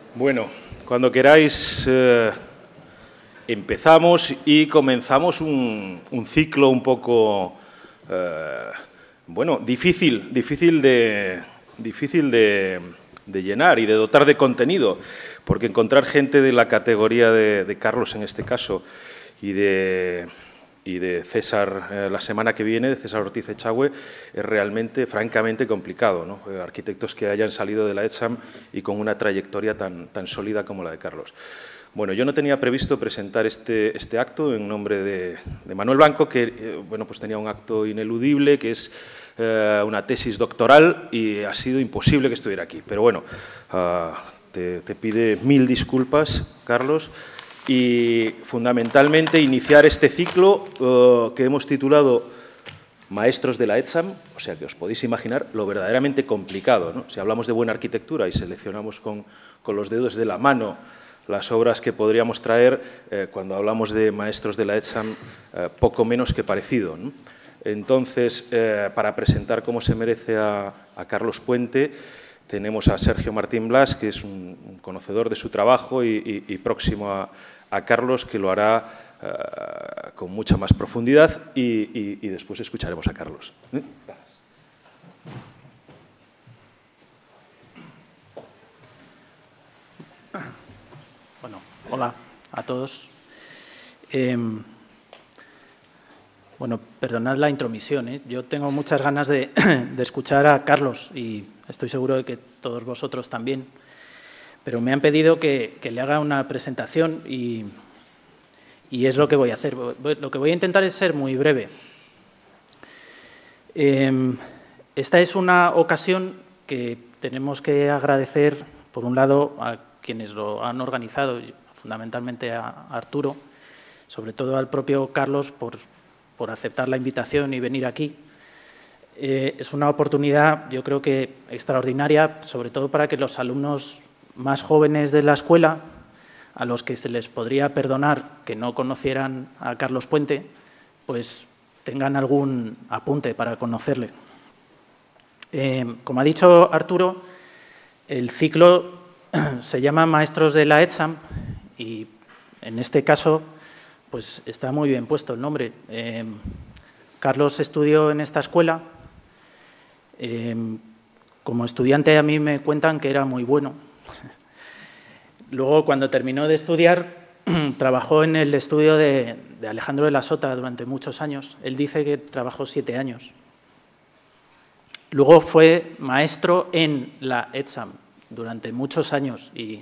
Bueno, cuando queráis empezamos y comenzamos un ciclo un poco, bueno, difícil de llenar y de dotar de contenido, porque encontrar gente de la categoría de Carlos en este caso y de César la semana que viene, de César Ortiz Echagüe, es realmente, francamente, complicado, ¿no? Arquitectos que hayan salido de la ETSAM y con una trayectoria tan sólida como la de Carlos. Bueno, yo no tenía previsto presentar este acto en nombre de Manuel Blanco, que bueno, pues tenía un acto ineludible, que es una tesis doctoral, y ha sido imposible que estuviera aquí. Pero bueno, te pide 1000 disculpas, Carlos, y fundamentalmente iniciar este ciclo que hemos titulado Maestros de la ETSAM, o sea que os podéis imaginar lo verdaderamente complicado, ¿no? Si hablamos de buena arquitectura y seleccionamos con los dedos de la mano las obras que podríamos traer, cuando hablamos de Maestros de la ETSAM, poco menos que parecido, ¿no? Entonces, para presentar como se merece a Carlos Puente, tenemos a Sergio Martín Blas, que es un conocedor de su trabajo y próximo a Carlos, que lo hará con mucha más profundidad, y después escucharemos a Carlos. Gracias. Bueno, hola a todos. Bueno, perdonad la intromisión, ¿eh? Yo tengo muchas ganas de escuchar a Carlos y estoy seguro de que todos vosotros también, pero me han pedido que le haga una presentación y es lo que voy a hacer. Lo que voy a intentar es ser muy breve. Esta es una ocasión que tenemos que agradecer, por un lado, a quienes lo han organizado, fundamentalmente a Arturo, sobre todo al propio Carlos por aceptar la invitación y venir aquí. Es una oportunidad, yo creo que extraordinaria, sobre todo para que los alumnos más jóvenes de la escuela, a los que se les podría perdonar que no conocieran a Carlos Puente, pues tengan algún apunte para conocerle. Como ha dicho Arturo, el ciclo se llama Maestros de la ETSAM y en este caso pues está muy bien puesto el nombre. Carlos estudió en esta escuela. Como estudiante a mí me cuentan que era muy bueno. Luego, cuando terminó de estudiar, trabajó en el estudio de Alejandro de la Sota durante muchos años. Él dice que trabajó 7 años. Luego fue maestro en la ETSAM durante muchos años y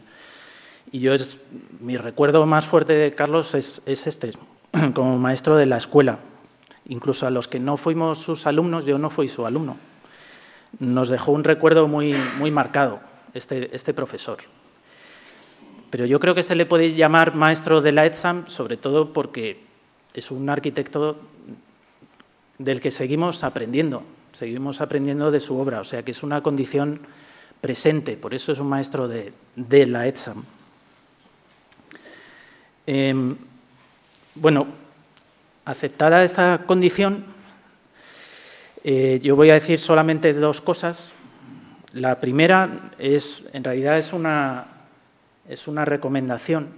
mi recuerdo más fuerte de Carlos es este, como maestro de la escuela. Incluso a los que no fuimos sus alumnos, yo no fui su alumno. Nos dejó un recuerdo muy marcado este profesor. Pero yo creo que se le puede llamar maestro de la ETSAM, sobre todo porque es un arquitecto del que seguimos aprendiendo de su obra, o sea que es una condición presente, por eso es un maestro de la ETSAM. Bueno, aceptada esta condición, yo voy a decir solamente 2 cosas. La primera en realidad es una recomendación.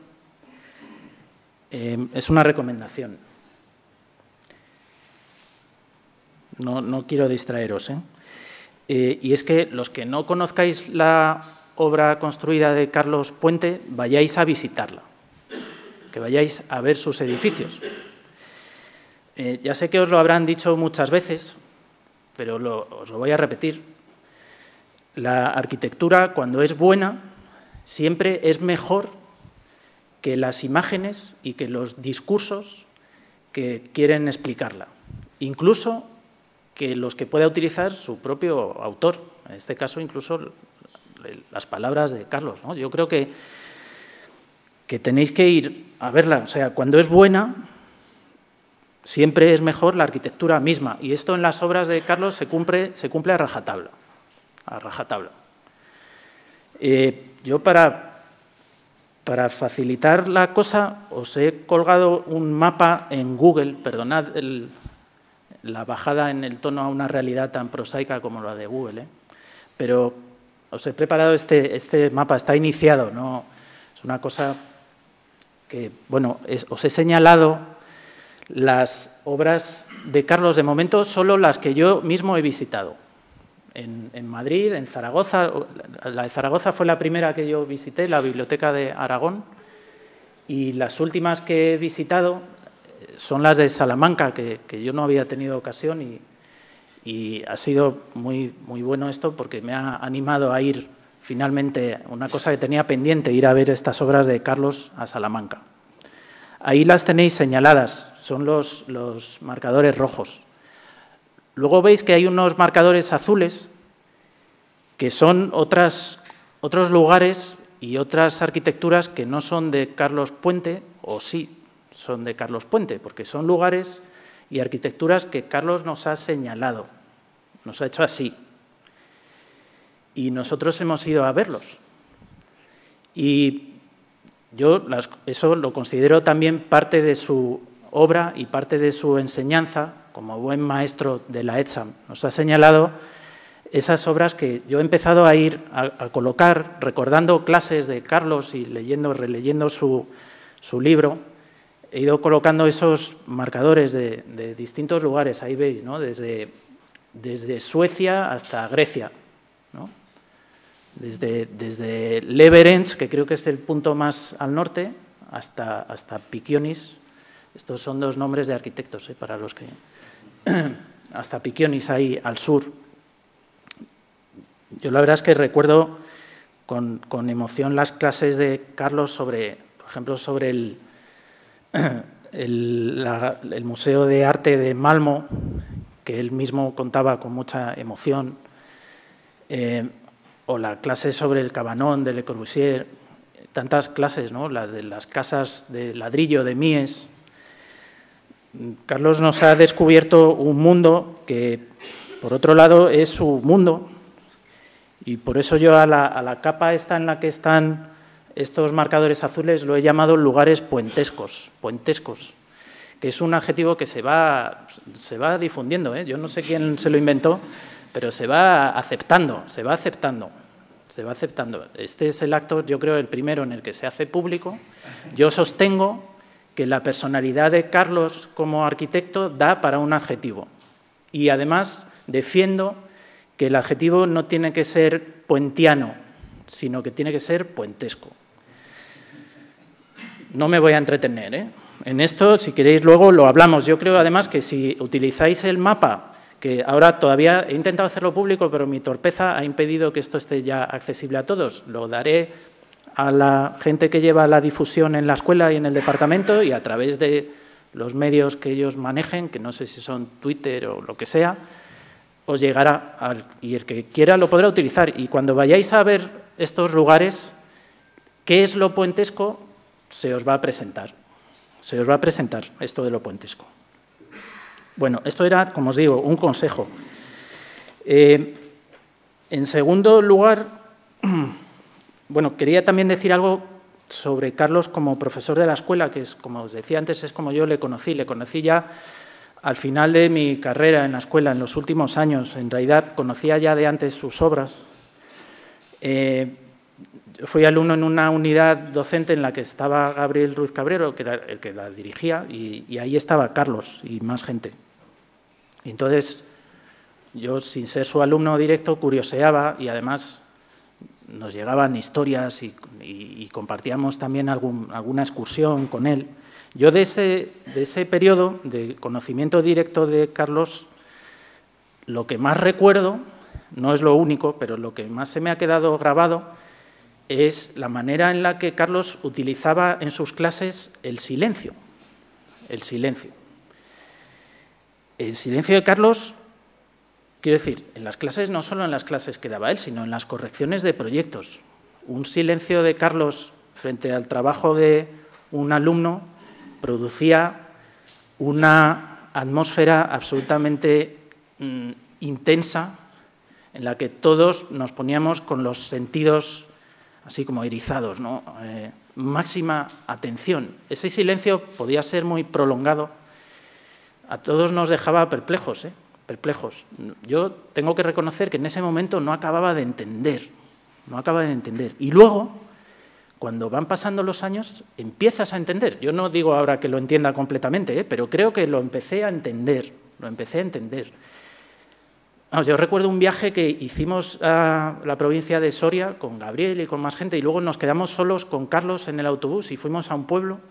No quiero distraeros, y es que los que no conozcáis la obra construida de Carlos Puente, vayáis a visitarla, que vayáis a ver sus edificios. Ya sé que os lo habrán dicho muchas veces, pero os lo voy a repetir. La arquitectura, cuando es buena, siempre es mejor que las imágenes y que los discursos que quieren explicarla, incluso que los que pueda utilizar su propio autor, en este caso incluso las palabras de Carlos, ¿no? Yo creo que tenéis que ir a verla, o sea, cuando es buena, siempre es mejor la arquitectura misma, y esto en las obras de Carlos se cumple a rajatabla. Yo para facilitar la cosa os he colgado un mapa en Google, perdonad la bajada en el tono a una realidad tan prosaica como la de Google, pero os he preparado este mapa, está iniciado, ¿no? Es una cosa que, bueno, os he señalado las obras de Carlos, de momento, solo las que yo mismo he visitado. En Madrid, en Zaragoza, la de Zaragoza fue la primera que yo visité, la Biblioteca de Aragón, y las últimas que he visitado son las de Salamanca, que yo no había tenido ocasión y ha sido muy bueno esto porque me ha animado a ir finalmente, una cosa que tenía pendiente, ir a ver estas obras de Carlos a Salamanca. Ahí las tenéis señaladas, son los marcadores rojos. Luego veis que hay unos marcadores azules que son otros lugares y otras arquitecturas que no son de Carlos Puente, o sí son de Carlos Puente, porque son lugares y arquitecturas que Carlos nos ha señalado, nos ha hecho así. Y nosotros hemos ido a verlos. Y yo eso lo considero también parte de su obra y parte de su enseñanza, como buen maestro de la ETSAM. Nos ha señalado esas obras que yo he empezado a ir a colocar, recordando clases de Carlos y releyendo su libro. He ido colocando esos marcadores de distintos lugares, ahí veis, ¿no? Desde Suecia hasta Grecia, ¿no? Desde Leverens, que creo que es el punto más al norte, hasta Pikionis. Estos son dos nombres de arquitectos, para los que... hasta Pikionis, ahí al sur. Yo la verdad es que recuerdo con emoción las clases de Carlos sobre, por ejemplo, sobre el Museo de Arte de Malmö, que él mismo contaba con mucha emoción, o la clase sobre el Cabanón de Le Corbusier, tantas clases, ¿no? Las de las casas de ladrillo de Mies. Carlos nos ha descubierto un mundo que, por otro lado, es su mundo, y por eso yo a la capa esta en la que están estos marcadores azules lo he llamado lugares puentescos, que es un adjetivo que se va difundiendo, ¿eh? Yo no sé quién se lo inventó, pero se va aceptando. Este es el acto, yo creo, el primero en el que se hace público. Yo sostengo que la personalidad de Carlos como arquitecto da para un adjetivo. Y además defiendo que el adjetivo no tiene que ser puentiano, sino que tiene que ser puentesco. No me voy a entretener, ¿eh? En esto, si queréis, luego lo hablamos. Yo creo, además, que si utilizáis el mapa, que ahora todavía he intentado hacerlo público, pero mi torpeza ha impedido que esto esté ya accesible a todos. Lo daré a la gente que lleva la difusión en la escuela y en el departamento y a través de los medios que ellos manejen, que no sé si son Twitter o lo que sea, os llegará, y el que quiera lo podrá utilizar. Y cuando vayáis a ver estos lugares, ¿qué es lo puentesco? Se os va a presentar. Se os va a presentar esto de lo puentesco. Bueno, esto era, como os digo, un consejo. En segundo lugar, bueno, quería también decir algo sobre Carlos como profesor de la escuela, que es, como os decía antes, es como yo le conocí. Le conocí ya al final de mi carrera en la escuela, en los últimos años. En realidad, conocía ya de antes sus obras. Fui alumno en una unidad docente en la que estaba Gabriel Ruiz Cabrero, que era el que la dirigía, y ahí estaba Carlos y más gente. Y entonces, yo, sin ser su alumno directo, curioseaba y además nos llegaban historias y compartíamos también alguna excursión con él. Yo de ese periodo de conocimiento directo de Carlos, lo que más recuerdo, no es lo único, pero lo que más se me ha quedado grabado es la manera en la que Carlos utilizaba en sus clases el silencio. El silencio. El silencio de Carlos, quiero decir, en las clases, no solo en las clases que daba él, sino en las correcciones de proyectos. Un silencio de Carlos frente al trabajo de un alumno producía una atmósfera absolutamente intensa en la que todos nos poníamos con los sentidos así como erizados, ¿no? Máxima atención. Ese silencio podía ser muy prolongado. A todos nos dejaba perplejos, perplejos. Yo tengo que reconocer que en ese momento no acababa de entender no acaba de entender. Y luego, cuando van pasando los años, empiezas a entender. Yo no digo ahora que lo entienda completamente, pero creo que lo empecé a entender, Vamos, yo recuerdo un viaje que hicimos a la provincia de Soria con Gabriel y con más gente y luego nos quedamos solos con Carlos en el autobús y fuimos a un pueblo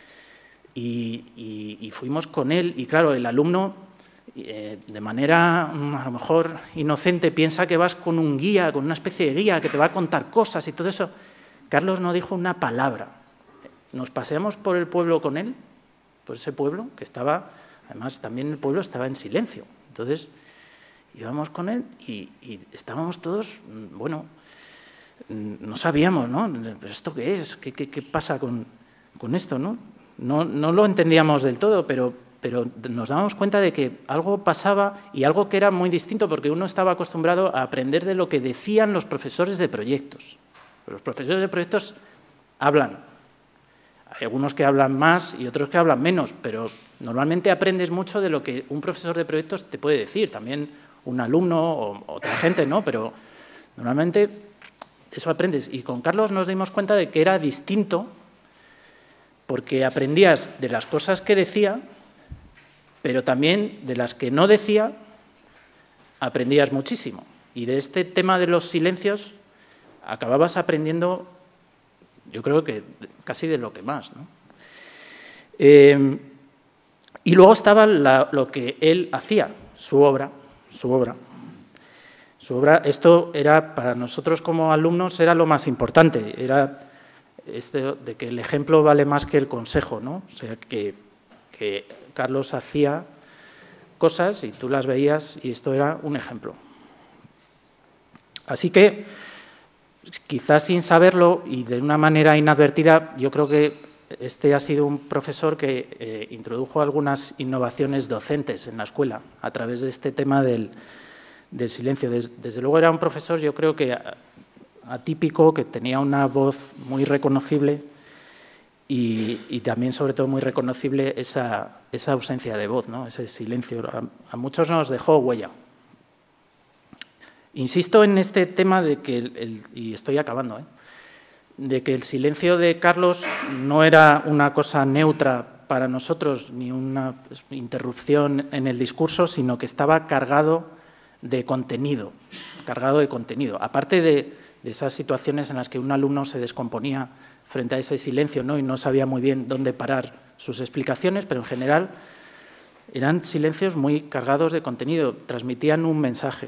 y fuimos con él. Y claro, el alumno, de manera a lo mejor inocente, piensa que vas con un guía, con una especie de guía que te va a contar cosas y todo eso. Carlos no dijo una palabra. Nos paseamos por el pueblo con él, por ese pueblo que estaba, además también el pueblo estaba en silencio. Entonces íbamos con él y estábamos todos, bueno, no sabíamos, ¿no? ¿Esto qué es? ¿Qué pasa con esto, no? No lo entendíamos del todo, pero nos dábamos cuenta de que algo pasaba y algo que era muy distinto, porque uno estaba acostumbrado a aprender de lo que decían los profesores de proyectos. Los profesores de proyectos hablan. Hay algunos que hablan más y otros que hablan menos, pero normalmente aprendes mucho de lo que un profesor de proyectos te puede decir. También un alumno o otra gente, ¿no? Pero normalmente eso aprendes. Y con Carlos nos dimos cuenta de que era distinto porque aprendías de las cosas que decía, pero también de las que no decía aprendías muchísimo. Y de este tema de los silencios acababas aprendiendo, yo creo que casi de lo que más, ¿no? Y luego estaba lo que él hacía, su obra. Esto era, para nosotros como alumnos, era lo más importante, era esto de que el ejemplo vale más que el consejo, ¿no? O sea, que Carlos hacía cosas y tú las veías y esto era un ejemplo. Así que, quizás sin saberlo y de una manera inadvertida, yo creo que este ha sido un profesor que introdujo algunas innovaciones docentes en la escuela a través de este tema del silencio. Desde luego era un profesor, yo creo que atípico, que tenía una voz muy reconocible y también, sobre todo, muy reconocible esa ausencia de voz, ¿no? Ese silencio. A muchos nos dejó huella. Insisto en este tema de que, y estoy acabando, de que el silencio de Carlos no era una cosa neutra para nosotros, ni una interrupción en el discurso, sino que estaba cargado de contenido. Aparte de esas situaciones en las que un alumno se descomponía frente a ese silencio, ¿no? Y no sabía muy bien dónde parar sus explicaciones, pero en general eran silencios muy cargados de contenido, transmitían un mensaje.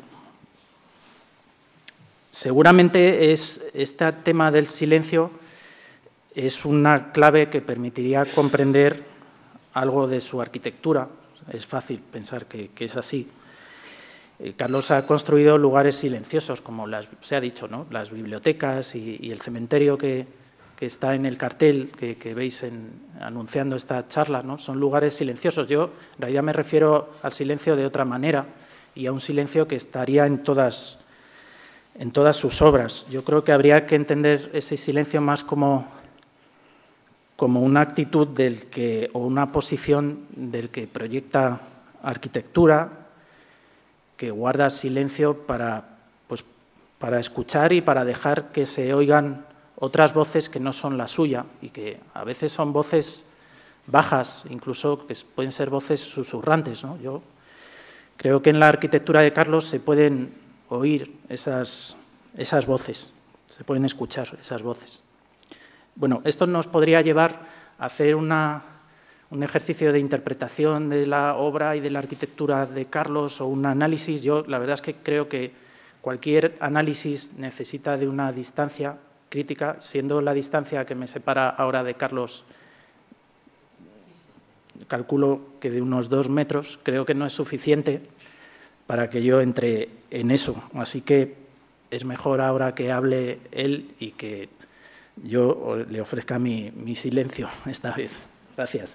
Seguramente este tema del silencio es una clave que permitiría comprender algo de su arquitectura. Es fácil pensar que es así. Carlos ha construido lugares silenciosos, como se ha dicho, ¿no? Las bibliotecas y el cementerio que está en el cartel que veis anunciando esta charla, ¿no? Son lugares silenciosos. Yo en realidad me refiero al silencio de otra manera y a un silencio que estaría en todas sus obras. Yo creo que habría que entender ese silencio más como una actitud o una posición del que proyecta arquitectura, que guarda silencio para escuchar y para dejar que se oigan otras voces que no son la suya y que a veces son voces bajas, incluso que pueden ser voces susurrantes, ¿no? Yo creo que en la arquitectura de Carlos se pueden oír esas voces, se pueden escuchar esas voces. Bueno, esto nos podría llevar a hacer un ejercicio de interpretación de la obra y de la arquitectura de Carlos o un análisis. Yo la verdad es que creo que cualquier análisis necesita de una distancia crítica, siendo la distancia que me separa ahora de Carlos, calculo que de unos 2 metros, creo que no es suficiente para que yo entre en eso. Así que es mejor ahora que hable él y que yo le ofrezca mi silencio esta vez. Gracias.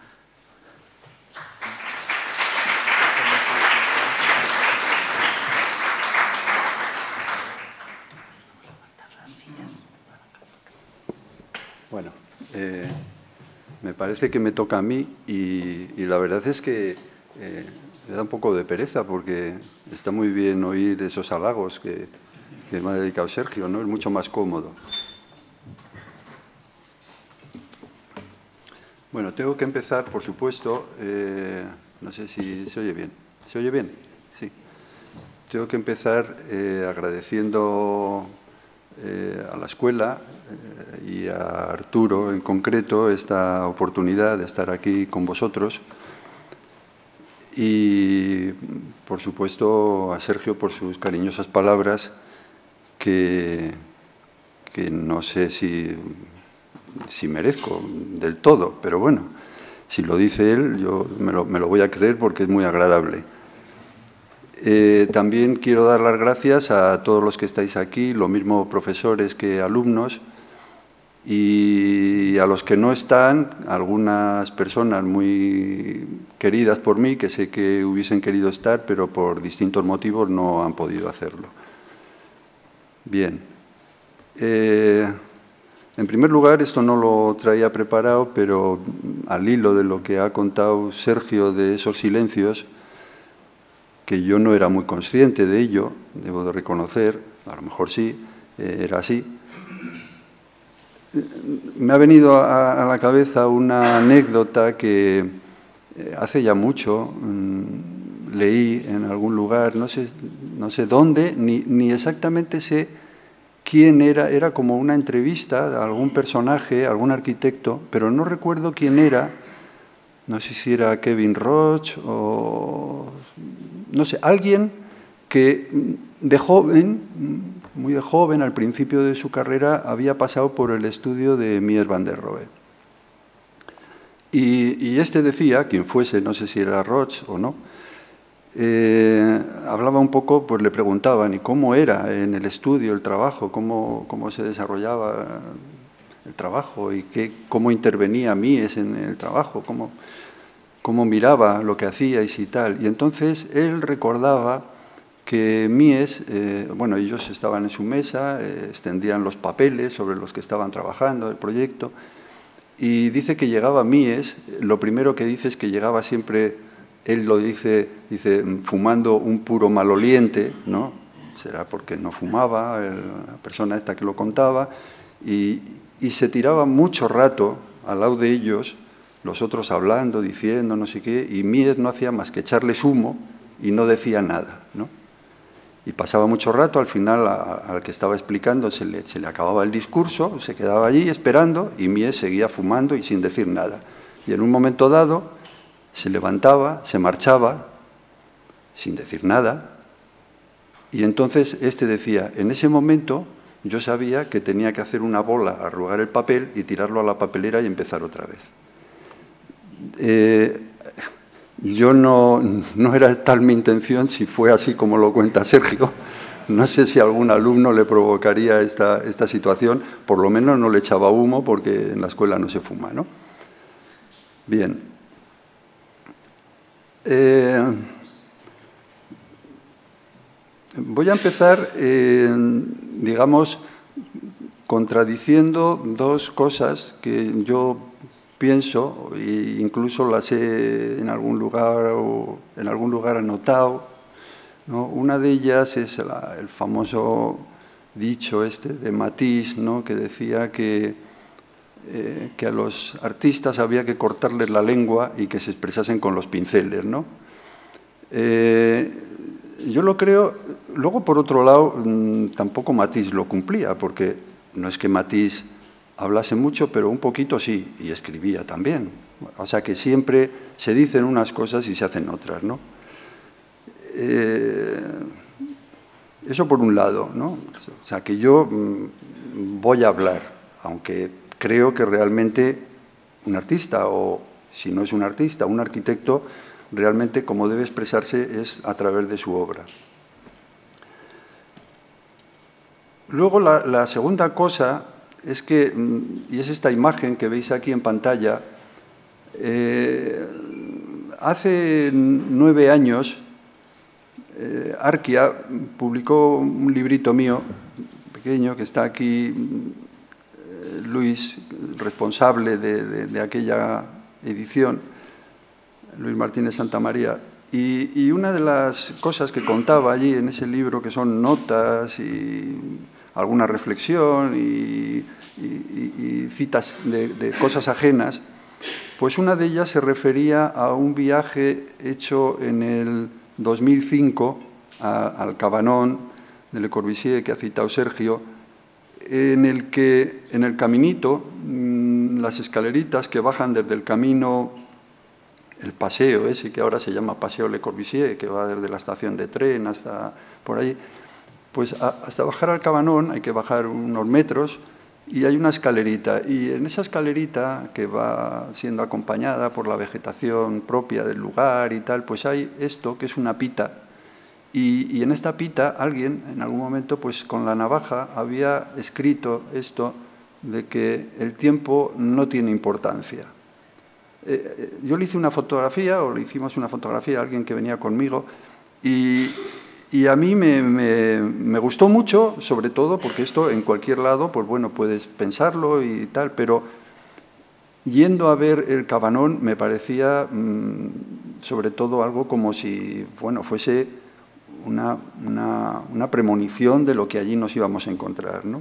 Bueno, me parece que me toca a mí y la verdad es que me da un poco de pereza porque está muy bien oír esos halagos que que me ha dedicado Sergio, ¿no? Es mucho más cómodo. Bueno, tengo que empezar, por supuesto, no sé si se oye bien. ¿Se oye bien? Sí. Tengo que empezar agradeciendo a la escuela y a Arturo en concreto esta oportunidad de estar aquí con vosotros y, por supuesto, a Sergio por sus cariñosas palabras que no sé si merezco del todo, pero bueno, si lo dice él, yo me lo voy a creer porque es muy agradable. También quiero dar las gracias a todos los que estáis aquí, lo mismo profesores que alumnos, y a los que no están, algunas personas muy queridas por mí, que sé que hubiesen querido estar, pero por distintos motivos no han podido hacerlo. Bien. En primer lugar, esto no lo traía preparado, pero al hilo de lo que ha contado Sergio de esos silencios, que yo no era muy consciente de ello, debo de reconocer, a lo mejor sí, era así. Me ha venido a la cabeza una anécdota que hace ya mucho leí en algún lugar, no sé dónde, ni exactamente sé quién era como una entrevista a algún personaje, algún arquitecto, pero no recuerdo quién era, no sé si era Kevin Roche o no sé, alguien que de joven, muy de joven, al principio de su carrera, había pasado por el estudio de Mies van der Rohe. Y este decía, quien fuese, no sé si era Roche o no, hablaba un poco, pues le preguntaban, ¿y cómo era en el estudio el trabajo? ¿Cómo se desarrollaba el trabajo? ¿Y cómo intervenía Mies en el trabajo? ¿Cómo miraba lo que hacíais y tal? Y entonces él recordaba que Mies, bueno, ellos estaban en su mesa, extendían los papeles sobre los que estaban trabajando el proyecto, y dice que llegaba Mies, lo primero que dice es que llegaba siempre, él lo dice fumando un puro maloliente, ¿no? Será porque no fumaba, la persona esta que lo contaba, y se tiraba mucho rato al lado de ellos, los otros hablando, diciendo, no sé qué, y Mies no hacía más que echarles humo y no decía nada, ¿no? Y pasaba mucho rato, al final al que estaba explicando se le acababa el discurso, se quedaba allí esperando y Mies seguía fumando y sin decir nada. Y en un momento dado se levantaba, se marchaba, sin decir nada, y entonces este decía, en ese momento yo sabía que tenía que hacer una bola, arrugar el papel y tirarlo a la papelera y empezar otra vez. Yo no era tal mi intención, si fue así como lo cuenta Sergio. No sé si a algún alumno le provocaría esta situación, por lo menos no le echaba humo porque en la escuela no se fuma, ¿no? Bien. Voy a empezar, digamos, contradiciendo dos cosas que yo pienso, e incluso las he en algún lugar anotado, ¿no? Una de ellas es el famoso dicho este de Matisse, ¿no? Que decía que a los artistas había que cortarles la lengua y que se expresasen con los pinceles, ¿no? Yo lo creo. Luego, por otro lado, tampoco Matisse lo cumplía, porque no es que Matisse hablase mucho, pero un poquito sí, y escribía también. O sea que siempre se dicen unas cosas y se hacen otras, ¿no? Eso por un lado, ¿no? O sea que yo voy a hablar, aunque creo que realmente un artista, o si no es un artista, un arquitecto, realmente como debe expresarse es a través de su obra. Luego la segunda cosa es que, y es esta imagen que veis aquí en pantalla, hace 9 años Arquia publicó un librito mío, pequeño, que está aquí, Luis, responsable de aquella edición, Luis Martínez Santamaría, Y una de las cosas que contaba allí en ese libro, que son notas y alguna reflexión y citas de cosas ajenas, pues una de ellas se refería a un viaje hecho en el 2005 al Cabanón de Le Corbusier, que ha citado Sergio, en el que en el caminito, las escaleritas que bajan desde el camino, el paseo ese que ahora se llama Paseo Le Corbusier, que va desde la estación de tren hasta por ahí, pues hasta bajar al Cabanón hay que bajar unos metros y hay una escalerita. Y en esa escalerita, que va siendo acompañada por la vegetación propia del lugar y tal, pues hay esto que es una pita. Y en esta pita alguien, en algún momento, pues con la navaja había escrito esto de que el tiempo no tiene importancia. Yo le hice una fotografía, o le hicimos una fotografía a alguien que venía conmigo, y a mí me gustó mucho, sobre todo porque esto en cualquier lado, pues bueno, puedes pensarlo y tal, pero yendo a ver el Cabanón me parecía sobre todo algo como si, bueno, fuese una premonición de lo que allí nos íbamos a encontrar, ¿no?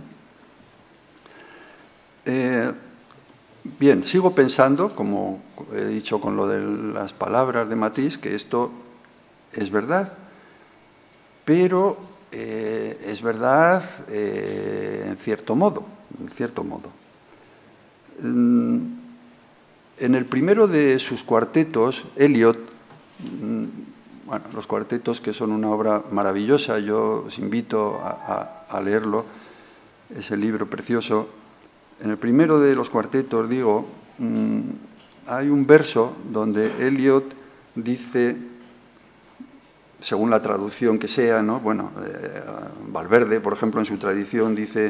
Bien, sigo pensando, como he dicho con lo de las palabras de Matisse, que esto es verdad, pero es verdad en cierto modo. En el primero de sus cuartetos, Eliot, bueno, los cuartetos, que son una obra maravillosa, yo os invito a leerlo, es el libro precioso. En el primero de los cuartetos, digo, hay un verso donde Eliot dice, según la traducción que sea, ¿no? Bueno, Valverde, por ejemplo, en su traducción dice,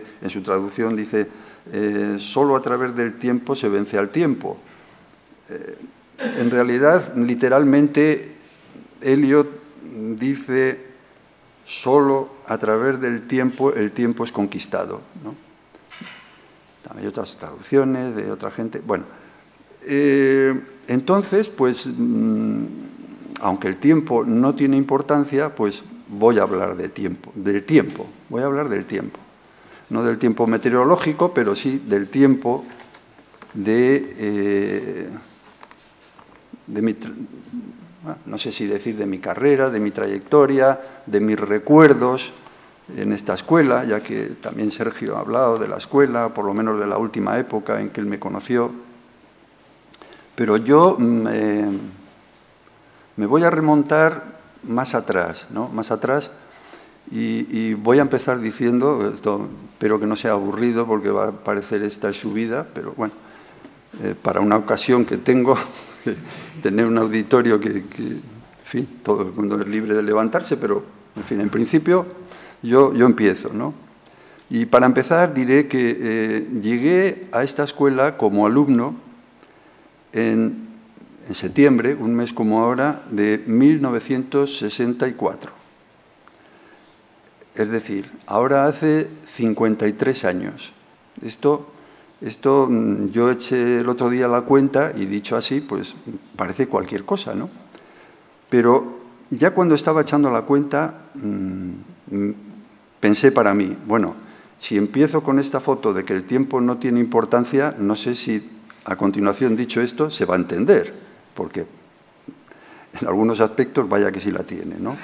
solo a través del tiempo se vence al tiempo. En realidad, literalmente, Eliot dice, solo a través del tiempo el tiempo es conquistado, ¿no? Hay otras traducciones de otra gente. Bueno, entonces, pues, aunque el tiempo no tiene importancia, pues voy a hablar del tiempo. Voy a hablar del tiempo. No del tiempo meteorológico, pero sí del tiempo de mi, no sé si decir de mi carrera, de mi trayectoria, de mis recuerdos en esta escuela, ya que también Sergio ha hablado de la escuela, por lo menos de la última época en que él me conoció. Pero yo me voy a remontar más atrás, ¿no? Más atrás, y voy a empezar diciendo, esto espero que no sea aburrido porque va a parecer esta es su vida, pero bueno, para una ocasión que tengo, tener un auditorio que, en fin, todo el mundo es libre de levantarse, pero, en fin, en principio, yo empiezo, ¿no? Y para empezar diré que llegué a esta escuela como alumno en septiembre, un mes como ahora, de 1964. Es decir, ahora hace 53 años. Esto yo eché el otro día la cuenta y dicho así, pues parece cualquier cosa, ¿no? Pero ya cuando estaba echando la cuenta, pensé para mí, bueno, si empiezo con esta foto de que el tiempo no tiene importancia, no sé si a continuación dicho esto se va a entender, porque en algunos aspectos vaya que sí la tiene, ¿no?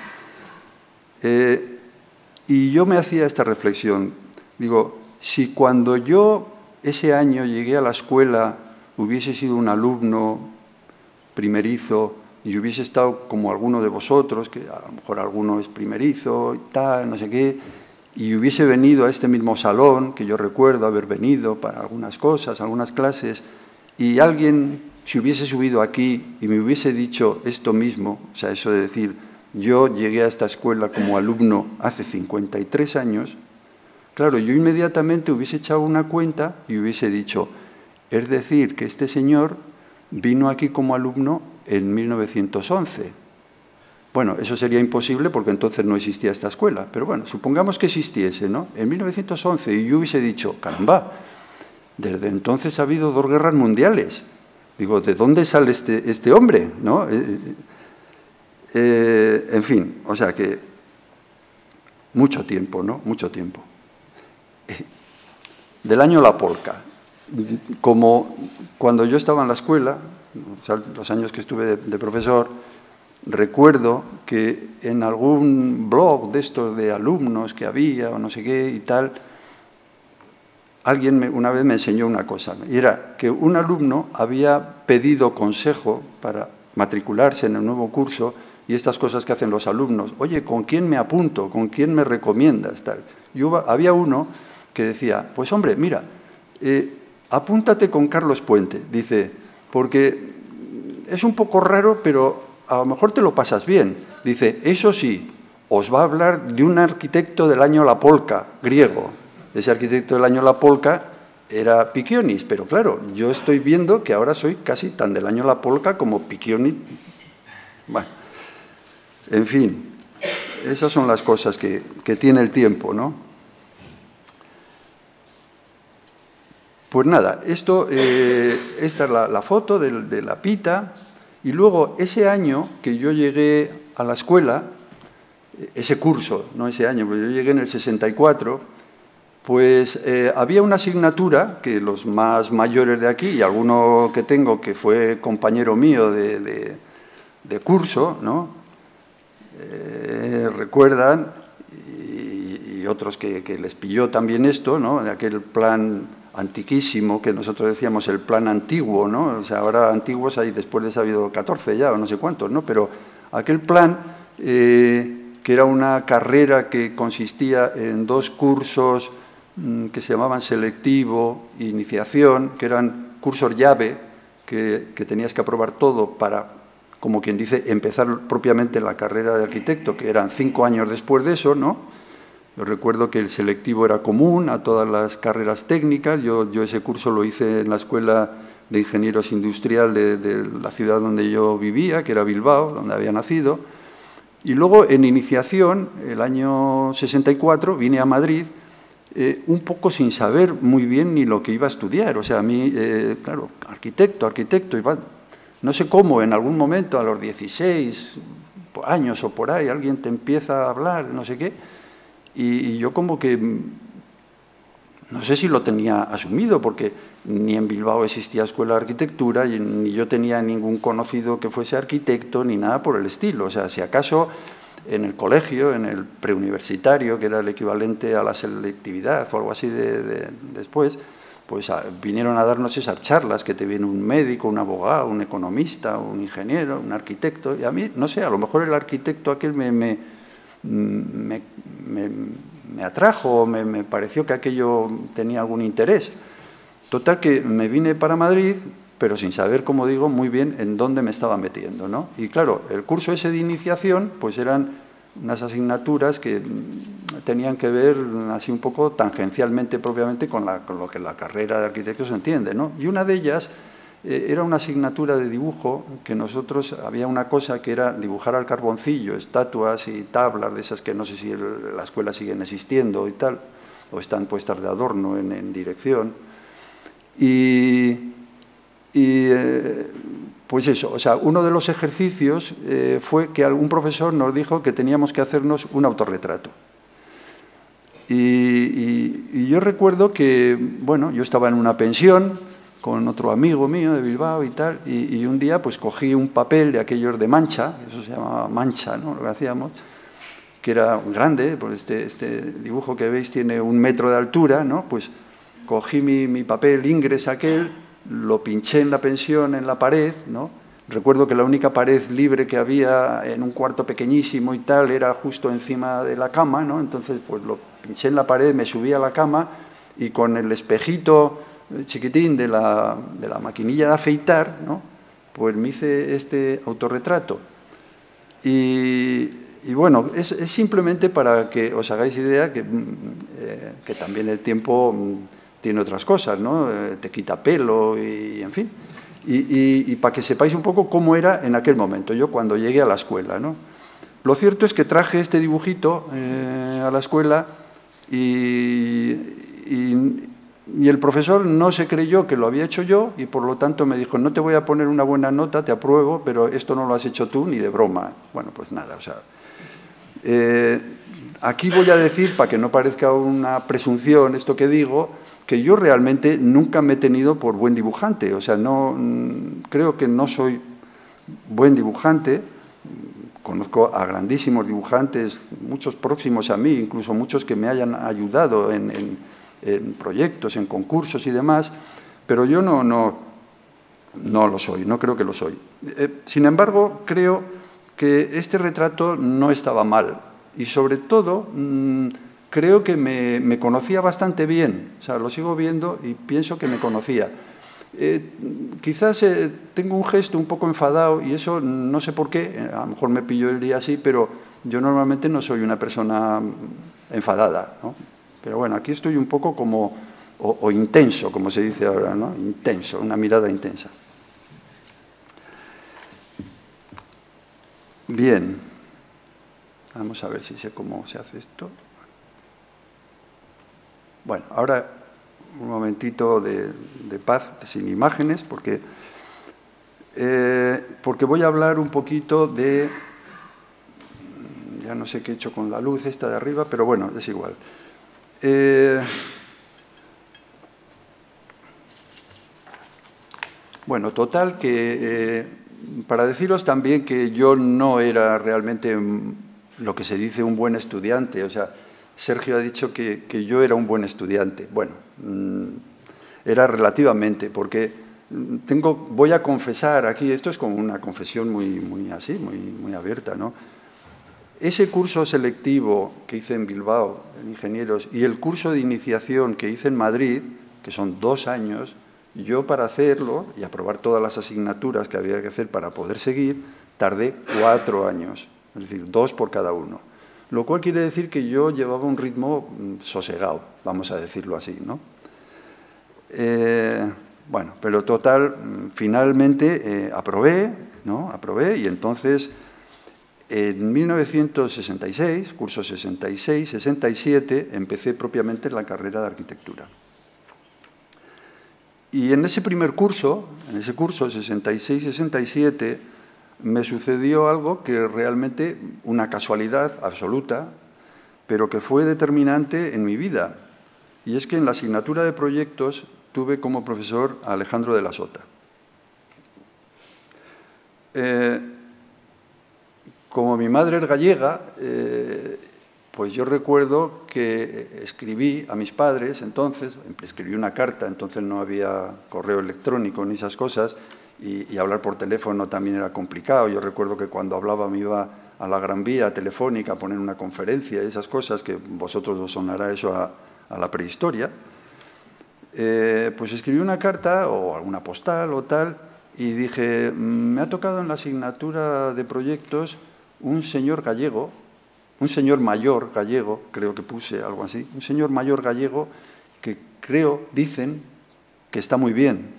Y yo me hacía esta reflexión, digo, si cuando yo ese año llegué a la escuela hubiese sido un alumno primerizo y hubiese estado como alguno de vosotros, que a lo mejor alguno es primerizo y tal, no sé qué, y hubiese venido a este mismo salón, que yo recuerdo haber venido para algunas cosas, algunas clases, y alguien se hubiese subido aquí y me hubiese dicho esto mismo, o sea, eso de decir, yo llegué a esta escuela como alumno hace 53 años, claro, yo inmediatamente hubiese echado una cuenta y hubiese dicho, es decir, que este señor vino aquí como alumno en 1911. Bueno, eso sería imposible porque entonces no existía esta escuela, pero bueno, supongamos que existiese, ¿no? En 1911, y yo hubiese dicho, caramba, desde entonces ha habido 2 guerras mundiales. Digo, ¿de dónde sale este hombre, no? En fin, o sea que mucho tiempo, ¿no? Mucho tiempo. Del año La Polca. Como cuando yo estaba en la escuela, o sea, los años que estuve de profesor, recuerdo que en algún blog de estos de alumnos que había o no sé qué y tal, alguien una vez me enseñó una cosa, y era que un alumno había pedido consejo para matricularse en el nuevo curso y estas cosas que hacen los alumnos. Oye, ¿con quién me apunto? ¿Con quién me recomiendas? Tal. Había uno que decía, pues hombre, mira, apúntate con Carlos Puente, dice, porque es un poco raro, pero a lo mejor te lo pasas bien. Dice, eso sí, os va a hablar de un arquitecto del año La Polca, griego. Ese arquitecto del año La Polca era Piccionis, pero claro, yo estoy viendo que ahora soy casi tan del año La Polca como Piccionis. Bueno, en fin, esas son las cosas que tiene el tiempo, ¿no? Pues nada, esta es la foto de la Pita, y luego ese año que yo llegué a la escuela, ese curso, no ese año, pero yo llegué en el 64, pues había una asignatura que los más mayores de aquí, y alguno que tengo que fue compañero mío de curso, ¿no? Recuerdan, y otros que les pilló también esto, ¿no? De aquel plan antiquísimo que nosotros decíamos el plan antiguo, ¿no? O sea, ahora antiguos hay, después de eso ha habido 14 ya, o no sé cuántos, ¿no? Pero aquel plan, que era una carrera que consistía en 2 cursos que se llamaban selectivo e iniciación, que eran cursos llave, que tenías que aprobar todo para, como quien dice, empezar propiamente la carrera de arquitecto, que eran 5 años después de eso, ¿no? Yo recuerdo que el selectivo era común a todas las carreras técnicas. Yo ese curso lo hice en la Escuela de Ingenieros Industrial de la ciudad donde yo vivía, que era Bilbao, donde había nacido. Y luego, en iniciación, el año 64, vine a Madrid, un poco sin saber muy bien ni lo que iba a estudiar. O sea, a mí, claro, arquitecto, no sé cómo, en algún momento, a los 16 años o por ahí, alguien te empieza a hablar, no sé qué. Y yo como que, no sé si lo tenía asumido, porque ni en Bilbao existía escuela de arquitectura, ni yo tenía ningún conocido que fuese arquitecto, ni nada por el estilo. O sea, si acaso en el colegio, en el preuniversitario, que era el equivalente a la selectividad o algo así después, pues vinieron a darnos esas charlas que te viene un médico, un abogado, un economista, un ingeniero, un arquitecto. Y a mí, no sé, a lo mejor el arquitecto aquel me atrajo, me pareció que aquello tenía algún interés. Total que me vine para Madrid, pero sin saber, como digo, muy bien en dónde me estaba metiendo, ¿no? Y claro, el curso ese de iniciación, pues eran unas asignaturas que tenían que ver así un poco tangencialmente propiamente con lo que la carrera de arquitecto se entiende, ¿no? Y una de ellas era una asignatura de dibujo que nosotros, había una cosa que era dibujar al carboncillo, estatuas y tablas de esas que no sé si en la escuela siguen existiendo y tal, o están puestas de adorno en dirección. Pues eso, o sea, uno de los ejercicios fue que algún profesor nos dijo que teníamos que hacernos un autorretrato. Y yo recuerdo que, bueno, yo estaba en una pensión con otro amigo mío de Bilbao y tal, y un día pues cogí un papel de aquellos de mancha, eso se llamaba mancha, ¿no? Lo que hacíamos, que era grande, pues este dibujo que veis tiene 1 metro de altura, ¿no? Pues cogí mi papel ingres aquel, lo pinché en la pensión, en la pared, ¿no? Recuerdo que la única pared libre que había en un cuarto pequeñísimo y tal era justo encima de la cama, ¿no? Entonces pues lo pinché en la pared, me subí a la cama y con el espejito chiquitín de la maquinilla de afeitar, ¿no? Pues me hice este autorretrato. Y bueno, es simplemente para que os hagáis idea que también el tiempo tiene otras cosas, ¿no? Te quita pelo y en fin. Y para que sepáis un poco cómo era en aquel momento, yo cuando llegué a la escuela, ¿no? Lo cierto es que traje este dibujito a la escuela y Y el profesor no se creyó que lo había hecho yo y por lo tanto me dijo, no te voy a poner una buena nota, te apruebo, pero esto no lo has hecho tú ni de broma. Bueno, pues nada, o sea... aquí voy a decir, para que no parezca una presunción esto que digo, que yo realmente nunca me he tenido por buen dibujante. O sea, no, creo que no soy buen dibujante. Conozco a grandísimos dibujantes, muchos próximos a mí, incluso muchos que me hayan ayudado en proyectos, en concursos y demás, pero yo no lo soy, no creo que lo soy. Sin embargo, creo que este retrato no estaba mal y sobre todo creo que me conocía bastante bien, o sea, lo sigo viendo y pienso que me conocía. Quizás tengo un gesto un poco enfadado y eso no sé por qué, a lo mejor me pilló el día así, pero yo normalmente no soy una persona enfadada, ¿no? Pero bueno, aquí estoy un poco como, o intenso, como se dice ahora, ¿no? Intenso, una mirada intensa. Bien, vamos a ver si sé cómo se hace esto. Bueno, ahora un momentito de paz, sin imágenes, porque voy a hablar un poquito de... Ya no sé qué he hecho con la luz esta de arriba, pero bueno, es igual. Bueno, total, que para deciros también que yo no era realmente lo que se dice un buen estudiante, o sea, Sergio ha dicho que yo era un buen estudiante. Bueno, era relativamente, porque voy a confesar aquí, esto es como una confesión muy así, muy abierta, ¿no? Ese curso selectivo que hice en Bilbao, en Ingenieros, y el curso de iniciación que hice en Madrid, que son 2 años, yo para hacerlo y aprobar todas las asignaturas que había que hacer para poder seguir, tardé 4 años, es decir, 2 por cada uno. Lo cual quiere decir que yo llevaba un ritmo sosegado, vamos a decirlo así, ¿no? Bueno, pero total, finalmente aprobé, ¿no? Aprobé y entonces... En 1966, curso 66-67, empecé propiamente la carrera de arquitectura. Y en ese primer curso, en ese curso 66-67, me sucedió algo que realmente, una casualidad absoluta, pero que fue determinante en mi vida. Y es que en la asignatura de proyectos tuve como profesor a Alejandro de la Sota. Como mi madre es gallega, pues yo recuerdo que escribí a mis padres, entonces, escribí una carta, entonces no había correo electrónico ni esas cosas, y hablar por teléfono también era complicado. Yo recuerdo que cuando hablaba me iba a la Gran Vía telefónica a poner una conferencia, esas cosas, que vosotros os sonará eso a la prehistoria. Pues escribí una carta o alguna postal o tal, y dije, me ha tocado en la asignatura de proyectos un señor gallego, un señor mayor gallego, creo que puse algo así, un señor mayor gallego que creo, dicen, que está muy bien.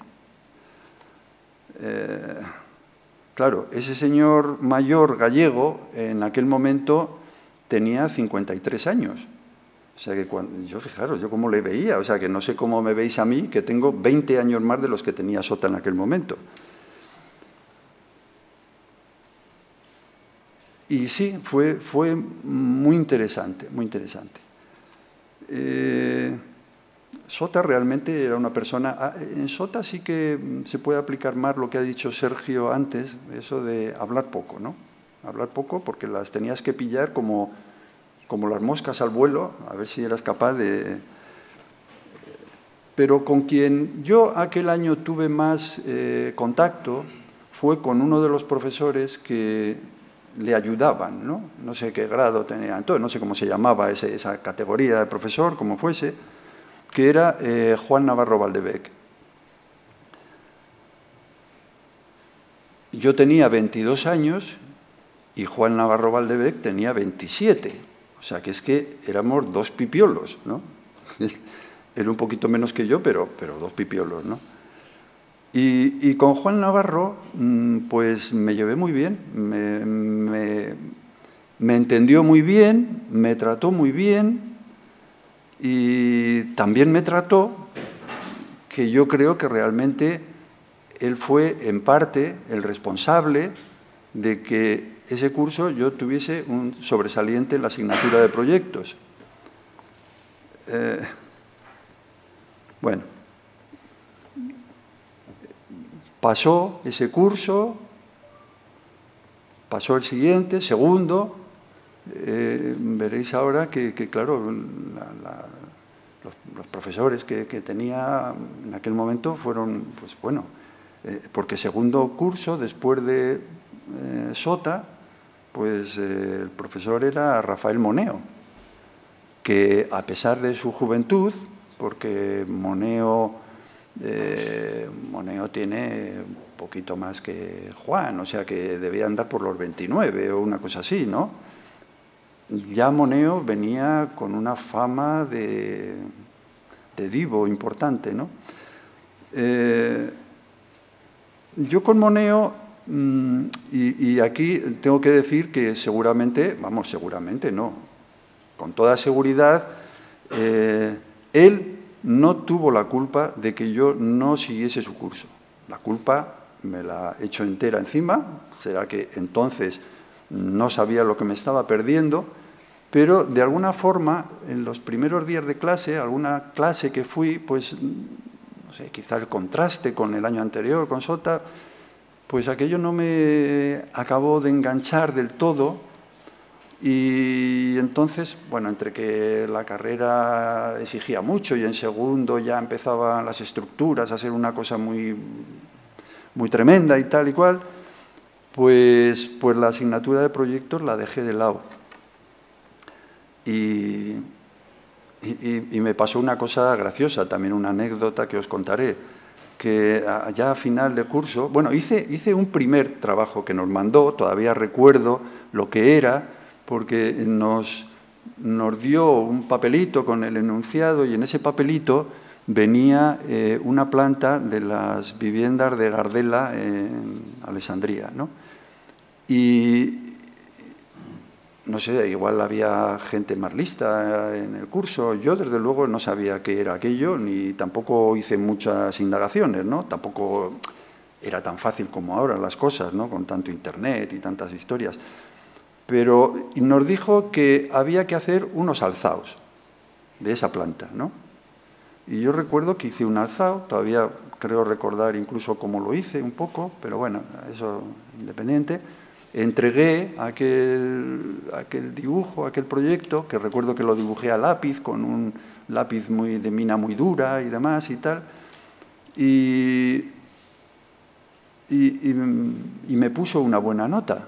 Claro, ese señor mayor gallego en aquel momento tenía 53 años. O sea que yo, fijaros, yo cómo le veía, o sea que no sé cómo me veis a mí, que tengo 20 años más de los que tenía Sota en aquel momento. Y sí, fue muy interesante, muy interesante. Sota realmente era una persona... En Sota sí que se puede aplicar más lo que ha dicho Sergio antes, eso de hablar poco, ¿no? Hablar poco porque las tenías que pillar como las moscas al vuelo, a ver si eras capaz de... Pero con quien yo aquel año tuve más contacto fue con uno de los profesores que le ayudaban, ¿no? No sé qué grado tenía, entonces no sé cómo se llamaba esa categoría de profesor, como fuese, que era Juan Navarro Valdebec. Yo tenía 22 años y Juan Navarro Valdebec tenía 27, o sea que es que éramos 2 pipiolos, ¿no? Él un poquito menos que yo, pero 2 pipiolos, ¿no? Y con Juan Navarro, pues me llevé muy bien, me entendió muy bien, me trató muy bien y también me trató que yo creo que realmente él fue, en parte, el responsable de que ese curso yo tuviese un sobresaliente en la asignatura de proyectos. Bueno, pasó ese curso, pasó el siguiente, segundo. Veréis ahora que claro, los profesores que tenía en aquel momento fueron, pues bueno, porque segundo curso, después de Sota, pues el profesor era Rafael Moneo, que a pesar de su juventud, porque Moneo tiene un poquito más que Juan, o sea que debía andar por los 29 o una cosa así, ¿no? Ya Moneo venía con una fama de divo importante, ¿no? Yo con Moneo, y aquí tengo que decir que seguramente, vamos, seguramente no, con toda seguridad, él no tuvo la culpa de que yo no siguiese su curso. La culpa me la echo entera encima, será que entonces no sabía lo que me estaba perdiendo, pero de alguna forma, en los primeros días de clase, alguna clase que fui, pues, no sé, quizá el contraste con el año anterior, con Sota, pues aquello no me acabó de enganchar del todo. Y entonces, bueno, entre que la carrera exigía mucho y en segundo ya empezaban las estructuras a ser una cosa muy tremenda y tal y cual, pues la asignatura de proyectos la dejé de lado. Y me pasó una cosa graciosa, también una anécdota que os contaré, que ya a final de curso, bueno, hice un primer trabajo que nos mandó, todavía recuerdo lo que era, porque nos dio un papelito con el enunciado y en ese papelito venía una planta de las viviendas de Gardela en Alessandria, ¿no? Y no sé, igual había gente más lista en el curso. Yo, desde luego, no sabía qué era aquello, ni tampoco hice muchas indagaciones, ¿no? Tampoco era tan fácil como ahora las cosas, ¿no? Con tanto internet y tantas historias. Pero nos dijo que había que hacer unos alzaos de esa planta, ¿no? Y yo recuerdo que hice un alzao, todavía creo recordar incluso cómo lo hice un poco, pero bueno, eso independiente. Entregué aquel dibujo, aquel proyecto, que recuerdo que lo dibujé a lápiz, con un lápiz de mina muy dura y demás y tal, y me puso una buena nota,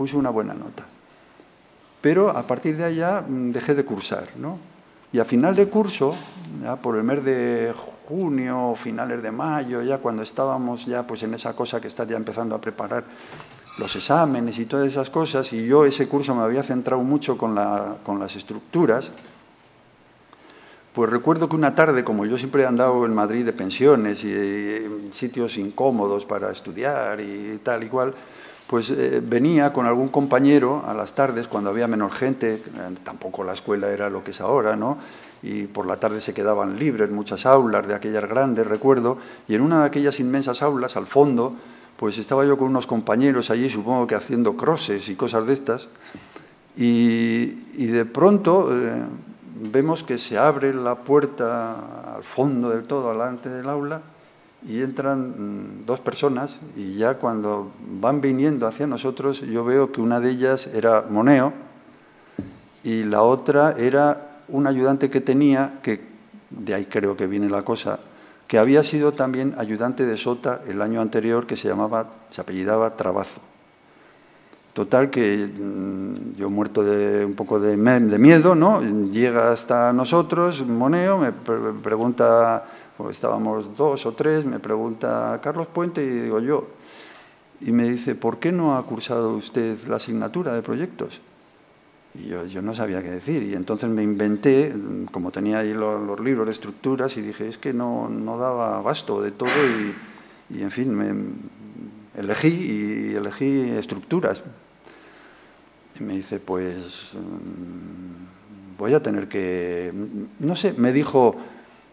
Pero a partir de allá dejé de cursar, ¿no? Y a final de curso, ya por el mes de junio, finales de mayo, ya cuando estábamos ya pues en esa cosa que está ya empezando a preparar los exámenes y todas esas cosas, y yo ese curso me había centrado mucho con las estructuras, pues recuerdo que una tarde, como yo siempre he andado en Madrid de pensiones y en sitios incómodos para estudiar y tal y cual, pues venía con algún compañero a las tardes, cuando había menos gente, tampoco la escuela era lo que es ahora, ¿no? Y por la tarde se quedaban libres muchas aulas de aquellas grandes, recuerdo, y en una de aquellas inmensas aulas, al fondo, pues estaba yo con unos compañeros allí, supongo que haciendo crosses y cosas de estas, y de pronto vemos que se abre la puerta al fondo del todo, delante del aula, y entran dos personas, y ya cuando van viniendo hacia nosotros, yo veo que una de ellas era Moneo, y la otra era un ayudante que tenía, que de ahí creo que viene la cosa, que había sido también ayudante de Sota el año anterior, que se apellidaba Trabazo. Total que yo muerto un poco de miedo, ¿no? Llega hasta nosotros, Moneo, me pregunta, pues estábamos dos o tres, me pregunta Carlos Puente y digo yo, y me dice, ¿por qué no ha cursado usted la asignatura de proyectos? Y yo no sabía qué decir, y entonces me inventé, como tenía ahí los libros de estructuras, y dije, es que no daba abasto de todo, y en fin, elegí estructuras. Y me dice, pues, voy a tener que, no sé, me dijo,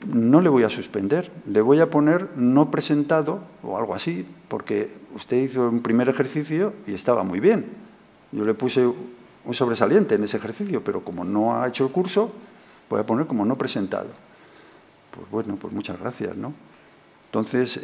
no le voy a suspender, le voy a poner no presentado o algo así, porque usted hizo un primer ejercicio y estaba muy bien. Yo le puse un sobresaliente en ese ejercicio, pero como no ha hecho el curso, voy a poner como no presentado. Pues bueno, pues muchas gracias, ¿no? Entonces,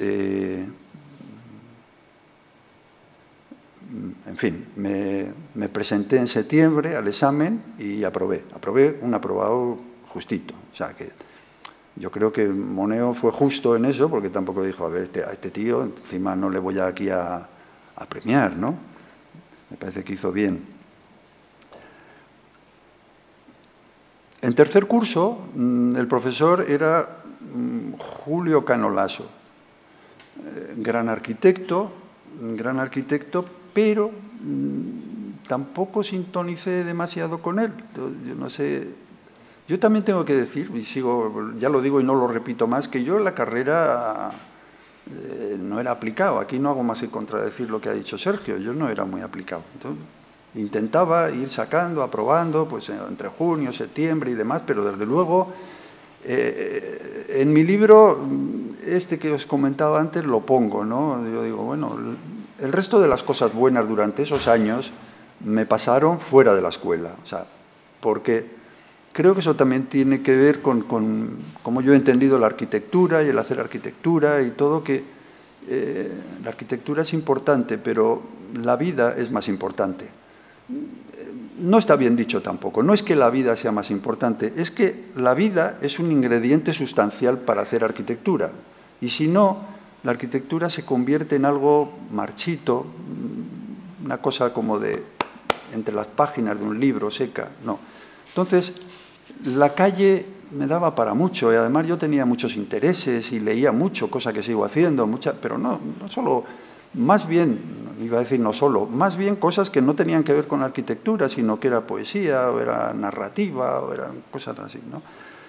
en fin, me presenté en septiembre al examen y aprobé. Aprobé un aprobado justito. O sea, que yo creo que Moneo fue justo en eso, porque tampoco dijo, a ver, a este tío encima no le voy aquí a premiar, ¿no? Me parece que hizo bien. En tercer curso, el profesor era Julio Cano Laso, gran arquitecto, pero tampoco sintonicé demasiado con él. Yo no sé. Yo también tengo que decir, y sigo, ya lo digo y no lo repito más, que yo en la carrera no era aplicado. Aquí no hago más que contradecir lo que ha dicho Sergio. Yo no era muy aplicado. Entonces, intentaba ir sacando, aprobando, pues entre junio, septiembre y demás, pero desde luego, en mi libro, este que os comentaba antes, lo pongo, ¿no? Yo digo, bueno, el resto de las cosas buenas durante esos años me pasaron fuera de la escuela, o sea, porque creo que eso también tiene que ver con cómo yo he entendido la arquitectura y el hacer arquitectura y todo, que la arquitectura es importante, pero la vida es más importante. No está bien dicho tampoco, no es que la vida sea más importante, es que la vida es un ingrediente sustancial para hacer arquitectura. Y si no, la arquitectura se convierte en algo marchito, una cosa como de entre las páginas de un libro seca, no. Entonces, la calle me daba para mucho y además yo tenía muchos intereses y leía mucho, cosa que sigo haciendo, pero no solo, más bien, iba a decir no solo, más bien cosas que no tenían que ver con arquitectura, sino que era poesía, o era narrativa, o eran cosas así, ¿no?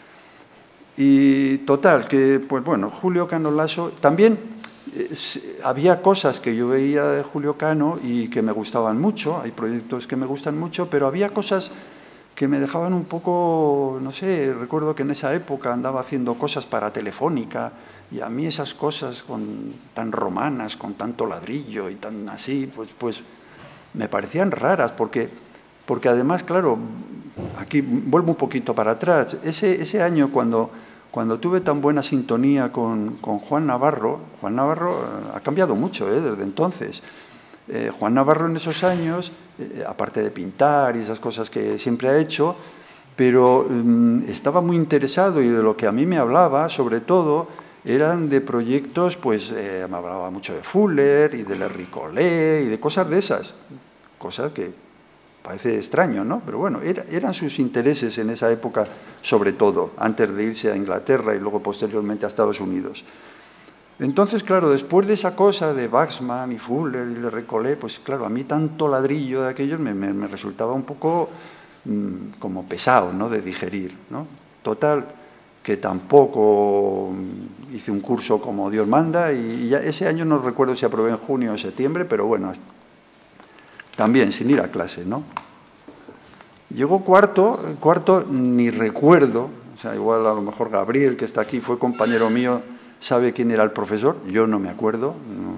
Y total, que, pues bueno, Julio Cano Laso, también había cosas que yo veía de Julio Cano y que me gustaban mucho, hay proyectos que me gustan mucho, pero había cosas que me dejaban un poco, no sé, recuerdo que en esa época andaba haciendo cosas para Telefónica y a mí esas cosas tan romanas, con tanto ladrillo y tan así, pues me parecían raras, porque además, claro, aquí vuelvo un poquito para atrás, ese año cuando tuve tan buena sintonía con Juan Navarro ha cambiado mucho desde entonces. Juan Navarro en esos años, aparte de pintar y esas cosas que siempre ha hecho, pero estaba muy interesado y de lo que a mí me hablaba, sobre todo, eran de proyectos, pues me hablaba mucho de Fuller y de Le Récollet y de cosas de esas, cosas que parece extraño, ¿no? Pero bueno, eran sus intereses en esa época, sobre todo, antes de irse a Inglaterra y luego posteriormente a Estados Unidos. Entonces, claro, después de esa cosa de Waxman y Fuller y Le Récollet, pues claro, a mí tanto ladrillo de aquellos me resultaba un poco como pesado, ¿no?, de digerir, ¿no? Total, que tampoco hice un curso como Dios manda y ya ese año no recuerdo si aprobé en junio o septiembre, pero bueno, también sin ir a clase, ¿no? Llegó cuarto ni recuerdo, o sea, igual a lo mejor Gabriel, que está aquí, fue compañero mío, sabe quién era el profesor, yo no me acuerdo,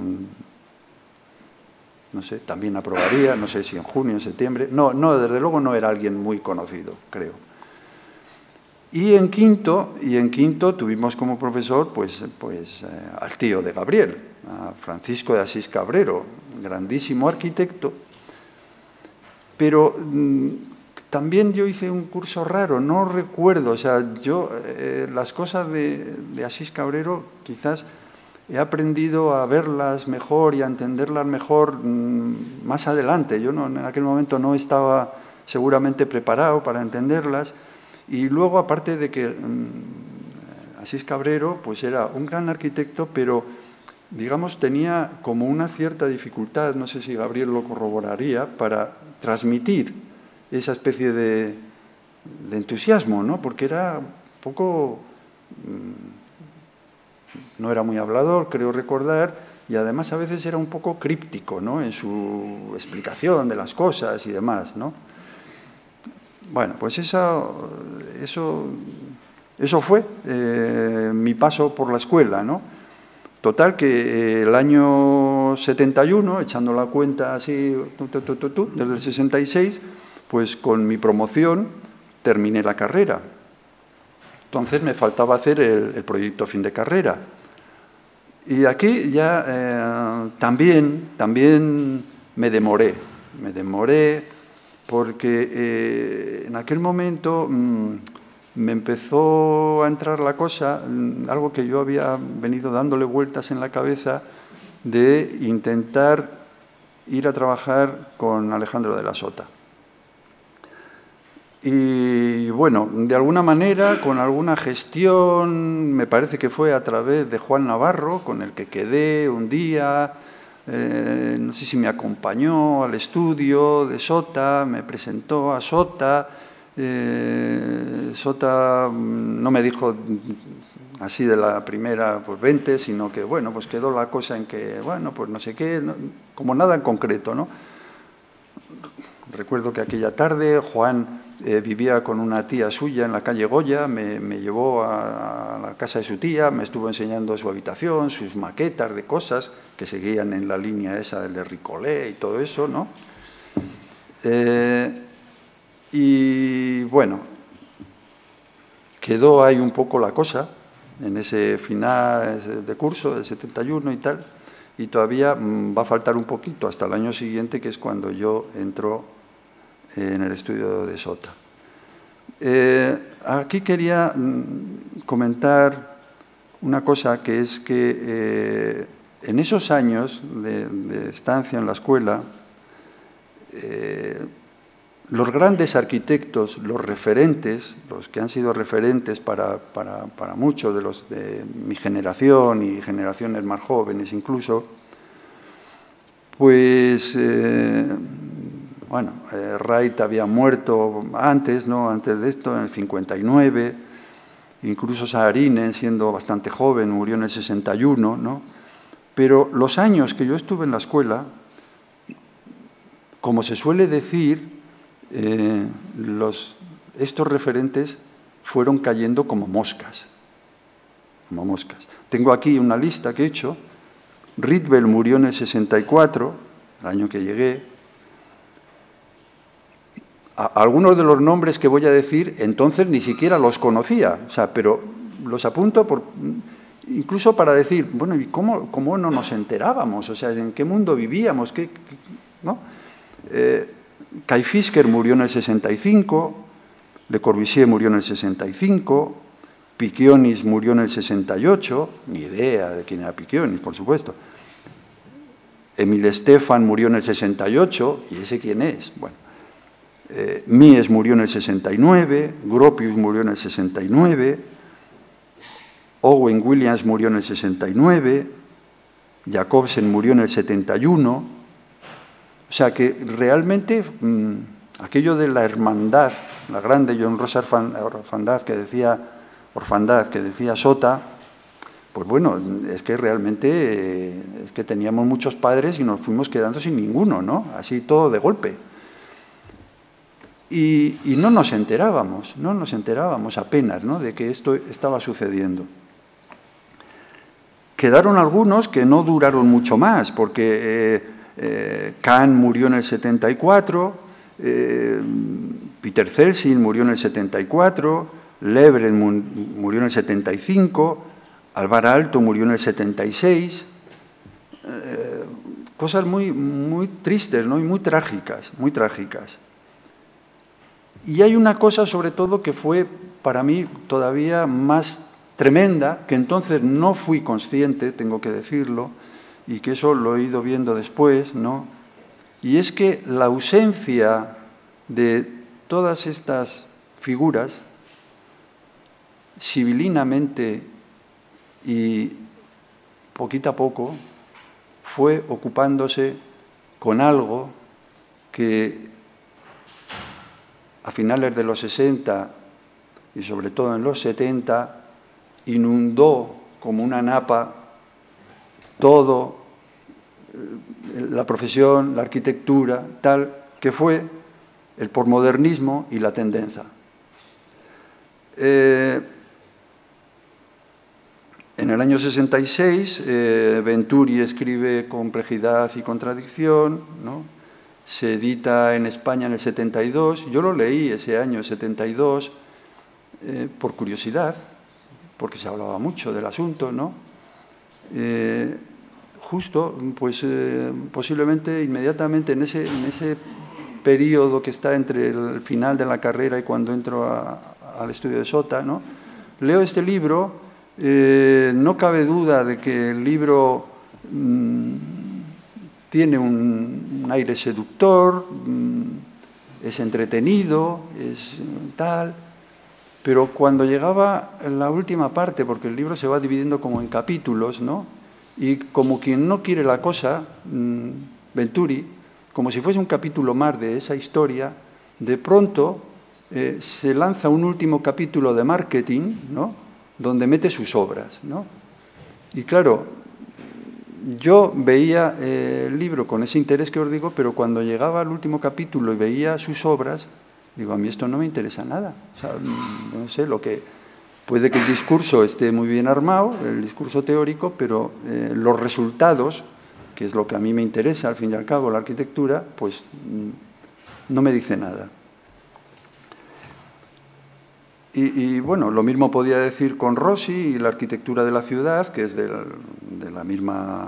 no sé, también aprobaría, no sé si en junio, en septiembre, no, desde luego no era alguien muy conocido, creo. Y en quinto tuvimos como profesor pues al tío de Gabriel, a Francisco de Asís Cabrero, grandísimo arquitecto, pero también yo hice un curso raro, no recuerdo, o sea, yo las cosas de Asís Cabrero quizás he aprendido a verlas mejor y a entenderlas mejor más adelante. Yo en aquel momento no estaba seguramente preparado para entenderlas y luego, aparte de que Asís Cabrero pues era un gran arquitecto, pero digamos tenía como una cierta dificultad, no sé si Gabriel lo corroboraría, para transmitir esa especie de entusiasmo, ¿no? Porque era un poco, no era muy hablador, creo recordar, y además a veces era un poco críptico, ¿no?, en su explicación de las cosas y demás, ¿no? Bueno, pues eso Eso fue mi paso por la escuela, ¿no? Total que el año 71, echando la cuenta así, desde el 66, pues con mi promoción terminé la carrera. Entonces me faltaba hacer el proyecto fin de carrera. Y aquí ya también me demoré porque en aquel momento me empezó a entrar la cosa, algo que yo había venido dándole vueltas en la cabeza, de intentar ir a trabajar con Alejandro de la Sota. Y bueno, de alguna manera, con alguna gestión, me parece que fue a través de Juan Navarro, con el que quedé un día, no sé si me acompañó al estudio de Sota, me presentó a Sota. Sota no me dijo así de la primera, pues vente, sino que, bueno, pues quedó la cosa en que, bueno, pues no sé qué, no, como nada en concreto, ¿no? Recuerdo que aquella tarde Juan vivía con una tía suya en la calle Goya, me llevó a la casa de su tía, me estuvo enseñando su habitación, sus maquetas de cosas que seguían en la línea esa del Ricolé y todo eso, ¿no? Y bueno, quedó ahí un poco la cosa en ese final de curso del 71 y tal, y todavía va a faltar un poquito hasta el año siguiente, que es cuando yo entro en el estudio de Sota. Aquí quería comentar una cosa, que es que en esos años de estancia en la escuela, los grandes arquitectos, los referentes, los que han sido referentes para muchos de los de mi generación y generaciones más jóvenes incluso, pues, bueno, Wright había muerto antes, ¿no? Antes de esto, en el 59, incluso Saarinen, siendo bastante joven, murió en el 61, ¿no? Pero los años que yo estuve en la escuela, como se suele decir, estos referentes fueron cayendo como moscas. Como moscas. Tengo aquí una lista que he hecho. Rietveld murió en el 64, el año que llegué. Algunos de los nombres que voy a decir entonces ni siquiera los conocía, o sea, pero los apunto incluso para decir, bueno, ¿y cómo no nos enterábamos? O sea, ¿en qué mundo vivíamos? ¿No? Kai Fisker murió en el 65, Le Corbusier murió en el 65, Piccionis murió en el 68, ni idea de quién era Piccionis, por supuesto. Emil Stefan murió en el 68, ¿y ese quién es? Bueno, Mies murió en el 69, Gropius murió en el 69, Owen Williams murió en el 69, Jacobsen murió en el 71. O sea que realmente aquello de la hermandad, la grande John Rosa orfandad que decía Sota, pues bueno, es que realmente es que teníamos muchos padres y nos fuimos quedando sin ninguno, ¿no? Así todo de golpe. Y no nos enterábamos apenas, ¿no?, de que esto estaba sucediendo. Quedaron algunos que no duraron mucho más, porque Kahn murió en el 74, Peter Celsin murió en el 74, Lebret murió en el 75, Alvar Aalto murió en el 76. Cosas muy tristes, ¿no?, y muy trágicas. Y hay una cosa, sobre todo, que fue para mí todavía más tremenda, que entonces no fui consciente, tengo que decirlo, y que eso lo he ido viendo después, ¿no? Y es que la ausencia de todas estas figuras, sibilinamente y poquito a poco, fue ocupándose con algo que a finales de los 60 y sobre todo en los 70 inundó como una napa todo la profesión, la arquitectura, tal, que fue el posmodernismo y la tendencia. el año 66, Venturi escribe Complejidad y Contradicción, ¿no? Se edita en España en el 72. Yo lo leí ese año, el 72, por curiosidad, porque se hablaba mucho del asunto, ¿no? Justo, pues posiblemente inmediatamente en ese periodo que está entre el final de la carrera y cuando entro al estudio de Sota, ¿no? Leo este libro, no cabe duda de que el libro tiene un aire seductor, es entretenido, es tal, pero cuando llegaba en la última parte, porque el libro se va dividiendo como en capítulos, ¿no? Y como quien no quiere la cosa, Venturi, como si fuese un capítulo más de esa historia, de pronto se lanza un último capítulo de marketing, ¿no? Donde mete sus obras, ¿no? Y claro, yo veía el libro con ese interés que os digo, pero cuando llegaba al último capítulo y veía sus obras, digo, a mí esto no me interesa nada. O sea, no sé, puede que el discurso esté muy bien armado, el discurso teórico, pero los resultados, que es lo que a mí me interesa, al fin y al cabo, la arquitectura, pues no me dice nada. Y bueno, lo mismo podía decir con Rossi y la arquitectura de la ciudad, que es de la misma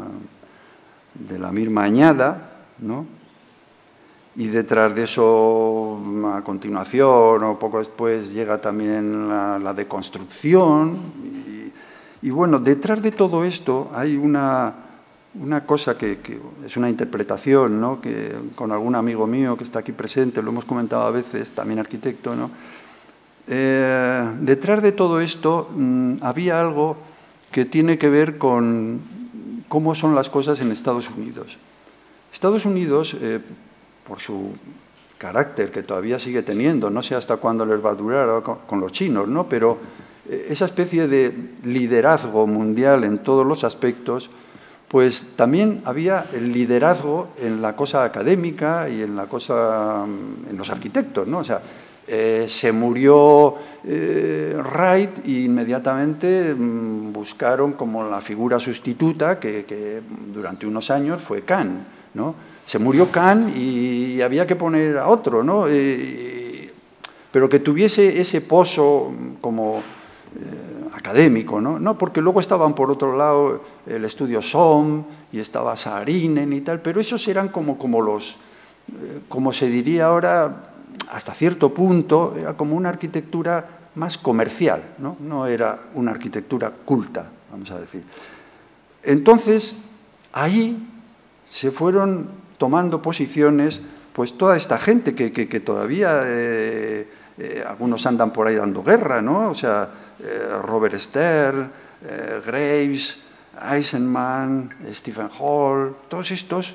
añada, ¿no? Y detrás de eso, a continuación o poco después, llega también la deconstrucción. Y bueno, detrás de todo esto hay una cosa que es una interpretación, ¿no? Que con algún amigo mío que está aquí presente, lo hemos comentado a veces, también arquitecto, ¿no? Detrás de todo esto había algo que tiene que ver con cómo son las cosas en Estados Unidos. Estados Unidos, por su carácter que todavía sigue teniendo, no sé hasta cuándo les va a durar con los chinos, ¿no? Pero esa especie de liderazgo mundial en todos los aspectos, pues también había el liderazgo en la cosa académica y en los arquitectos, ¿no? O sea, se murió Wright y inmediatamente buscaron como la figura sustituta que durante unos años fue Kahn, ¿no? Se murió Kahn y había que poner a otro, ¿no? Pero que tuviese ese pozo como académico, ¿no? No, porque luego estaban por otro lado el estudio Sohm y estaba Saarinen y tal, pero esos eran como los, como se diría ahora, hasta cierto punto, era como una arquitectura más comercial, ¿no? No era una arquitectura culta, vamos a decir. Entonces, ahí se fueron tomando posiciones, pues toda esta gente que todavía, algunos andan por ahí dando guerra, ¿no? O sea, Robert Stern, Graves, Eisenman, Stephen Hall, todos estos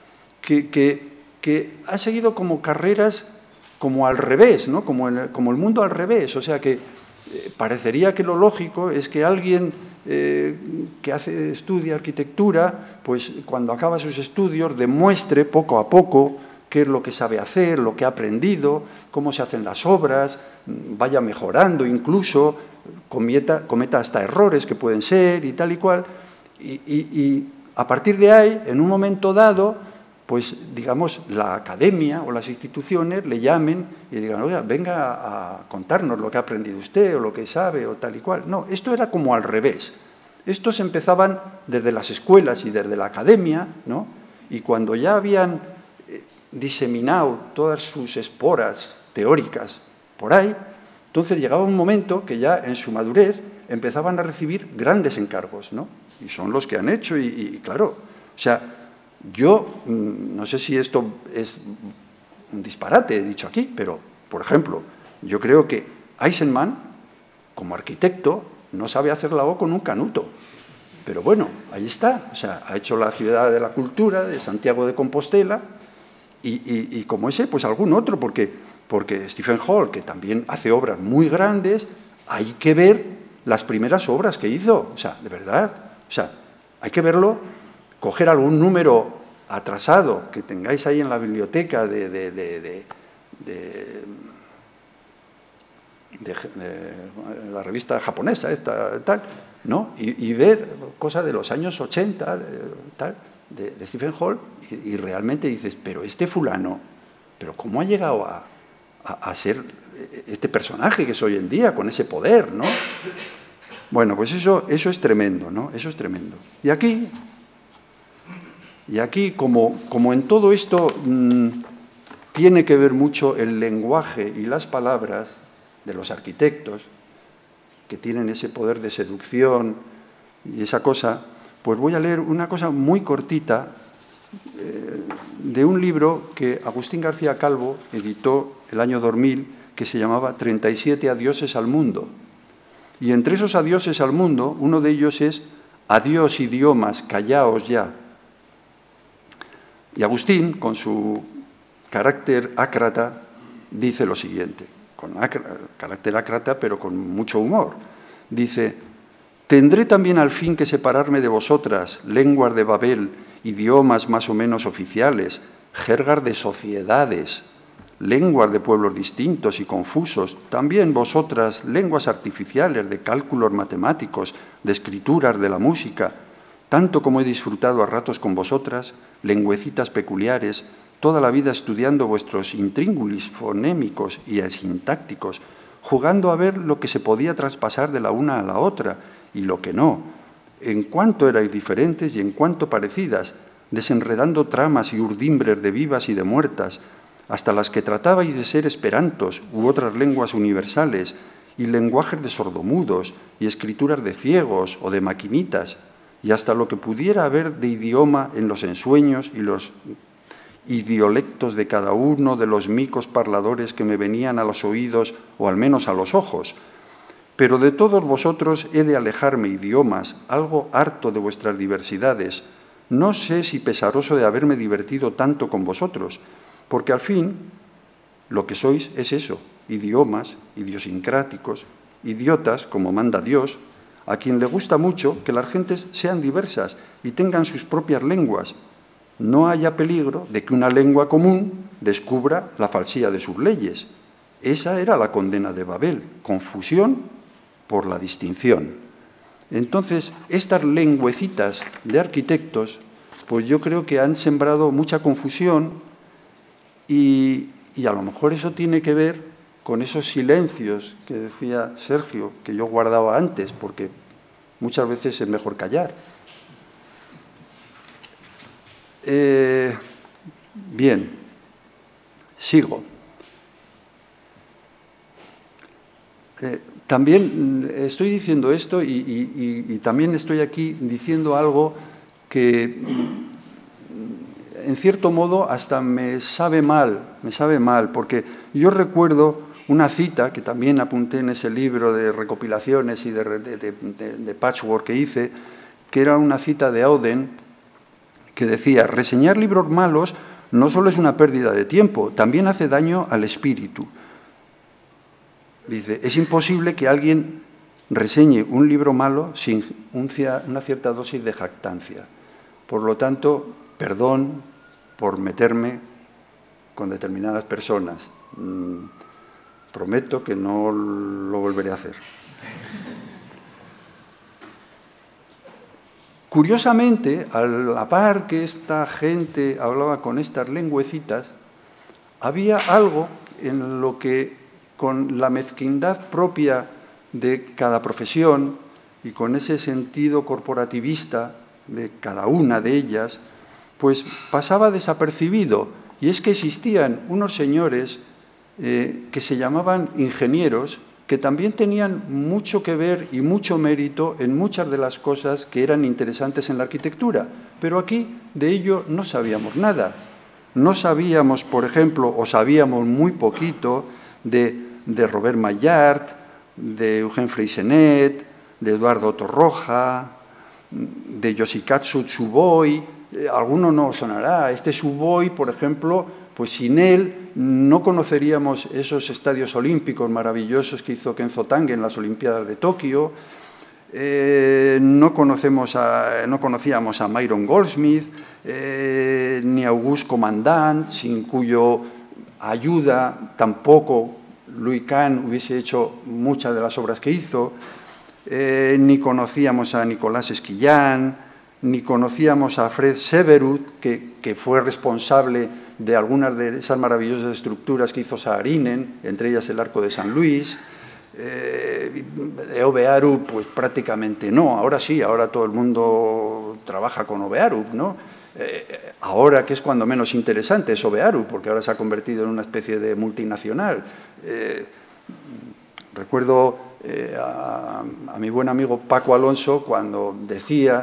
que han seguido como carreras como al revés, ¿no? Como el mundo al revés. O sea que parecería que lo lógico es que alguien que estudia arquitectura, pues cuando acaba sus estudios demuestre poco a poco qué es lo que sabe hacer, lo que ha aprendido, cómo se hacen las obras, vaya mejorando incluso, cometa hasta errores que pueden ser y tal y cual. Y a partir de ahí, en un momento dado, pues digamos, la academia o las instituciones le llamen y digan, oiga, venga a contarnos lo que ha aprendido usted o lo que sabe o tal y cual. No, esto era como al revés. Estos empezaban desde las escuelas y desde la academia, ¿no? Y cuando ya habían diseminado todas sus esporas teóricas por ahí, entonces llegaba un momento que ya en su madurez empezaban a recibir grandes encargos, ¿no? Y son los que han hecho y claro, o sea, yo no sé si esto es un disparate, he dicho aquí, pero, por ejemplo, yo creo que Eisenman, como arquitecto, no sabe hacer la O con un canuto. Pero bueno, ahí está. O sea, ha hecho la Ciudad de la Cultura de Santiago de Compostela y como ese, pues algún otro, porque Stephen Hall, que también hace obras muy grandes, hay que ver las primeras obras que hizo. O sea, de verdad. O sea, hay que verlo, coger algún número atrasado que tengáis ahí en la biblioteca de la revista japonesa, esta, tal, ¿no? Y ver cosas de los años 80, de Stephen Hall, y realmente dices, pero este fulano, ¿pero cómo ha llegado a ser este personaje que es hoy en día, con ese poder, ¿no? Bueno, pues eso es tremendo, ¿no? Eso es tremendo. Y aquí como en todo esto tiene que ver mucho el lenguaje y las palabras de los arquitectos, que tienen ese poder de seducción y esa cosa, pues voy a leer una cosa muy cortita de un libro que Agustín García Calvo editó el año 2000, que se llamaba 37 adioses al mundo. Y entre esos adioses al mundo, uno de ellos es adiós idiomas, callaos ya. Y Agustín, con su carácter ácrata, dice lo siguiente, con carácter ácrata, pero con mucho humor. Dice, tendré también al fin que separarme de vosotras, lenguas de Babel, idiomas más o menos oficiales, jergas de sociedades, lenguas de pueblos distintos y confusos, también vosotras, lenguas artificiales de cálculos matemáticos, de escrituras de la música, tanto como he disfrutado a ratos con vosotras, lengüecitas peculiares, toda la vida estudiando vuestros intríngulis fonémicos y sintácticos, jugando a ver lo que se podía traspasar de la una a la otra y lo que no, en cuánto erais diferentes y en cuánto parecidas, desenredando tramas y urdimbres de vivas y de muertas, hasta las que tratabais de ser esperantos u otras lenguas universales, y lenguajes de sordomudos, y escrituras de ciegos o de maquinitas, y hasta lo que pudiera haber de idioma en los ensueños y los idiolectos de cada uno de los micos parladores que me venían a los oídos o al menos a los ojos. Pero de todos vosotros he de alejarme idiomas, algo harto de vuestras diversidades. No sé si pesaroso de haberme divertido tanto con vosotros, porque al fin lo que sois es eso, idiomas, idiosincráticos, idiotas, como manda Dios, a quien le gusta mucho que las gentes sean diversas y tengan sus propias lenguas. No haya peligro de que una lengua común descubra la falsía de sus leyes. Esa era la condena de Babel, confusión por la distinción. Entonces, estas lengüecitas de arquitectos, pues yo creo que han sembrado mucha confusión y a lo mejor eso tiene que ver con esos silencios que decía Sergio, que yo guardaba antes, porque muchas veces es mejor callar. Bien, sigo. También estoy diciendo esto y también estoy aquí diciendo algo que, en cierto modo, hasta me sabe mal, porque yo recuerdo una cita que también apunté en ese libro de recopilaciones y de patchwork que hice, que era una cita de Auden, que decía, reseñar libros malos no solo es una pérdida de tiempo, también hace daño al espíritu. Dice, es imposible que alguien reseñe un libro malo sin una cierta dosis de jactancia. Por lo tanto, perdón por meterme con determinadas personas. Prometo que no lo volveré a hacer. Curiosamente, a la par que esta gente hablaba con estas lengüecitas, había algo en lo que, con la mezquindad propia de cada profesión y con ese sentido corporativista de cada una de ellas, pues pasaba desapercibido. Y es que existían unos señores que se llamaban ingenieros, que también tenían mucho que ver y mucho mérito en muchas de las cosas que eran interesantes en la arquitectura. Pero aquí de ello no sabíamos nada. No sabíamos, por ejemplo, o sabíamos muy poquito de Robert Maillard, de Eugène Freyssinet, de Eduardo Torroja, de Yoshikatsu Tsuboi. Alguno no sonará. Este Tsuboi, por ejemplo, pues sin él no conoceríamos esos estadios olímpicos maravillosos que hizo Kenzo Tange en las Olimpiadas de Tokio. No conocíamos a Myron Goldsmith, ni a Auguste Commandant, sin cuyo ayuda tampoco Louis Kahn hubiese hecho muchas de las obras que hizo. ni conocíamos a Nicolás Esquillán, ni conocíamos a Fred Severud, que fue responsable de algunas de esas maravillosas estructuras que hizo Saarinen, entre ellas el Arco de San Luis. Ovearu, pues prácticamente no. Ahora sí, ahora todo el mundo trabaja con Ovearu, ¿no? Ahora, que es cuando menos interesante, es Ovearu, porque ahora se ha convertido en una especie de multinacional. Recuerdo a mi buen amigo Paco Alonso cuando decía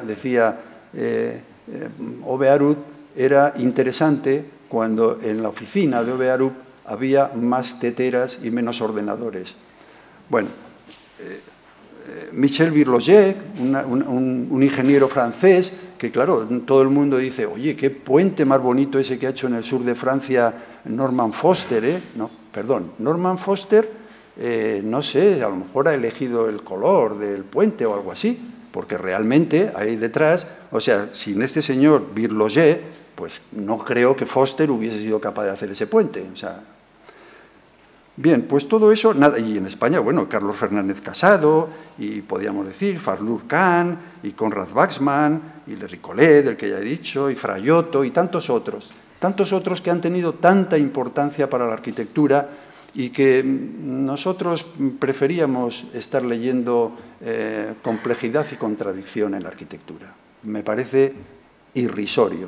Ovearu era interesante cuando en la oficina de Ovearu había más teteras y menos ordenadores. Bueno, Michel Virloget, un ingeniero francés, que claro, todo el mundo dice, oye, qué puente más bonito ese que ha hecho en el sur de Francia Norman Foster, ¿eh? No, perdón, Norman Foster, no sé, a lo mejor ha elegido el color del puente o algo así, porque realmente ahí detrás, o sea, sin este señor Virloget, pues no creo que Foster hubiese sido capaz de hacer ese puente, o sea. Bien, pues todo eso, nada, y en España, bueno, Carlos Fernández Casado, y podíamos decir, Farlur Kahn, y Conrad Waxman, y Le Ricolet, del que ya he dicho, y Frayotto, y tantos otros que han tenido tanta importancia para la arquitectura y que nosotros preferíamos estar leyendo complejidad y contradicción en la arquitectura. Me parece irrisorio.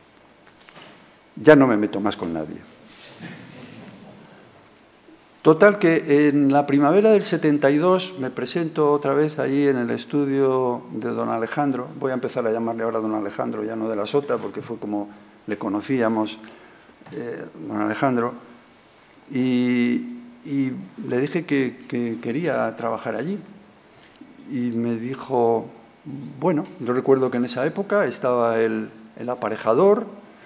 Ya no me meto más con nadie. Total que en la primavera del 72 me presento otra vez allí en el estudio de don Alejandro. Voy a empezar a llamarle ahora don Alejandro, ya no de la Sota, porque fue como le conocíamos, don Alejandro. Y le dije que quería trabajar allí. Y me dijo, bueno, yo recuerdo que en esa época estaba el aparejador,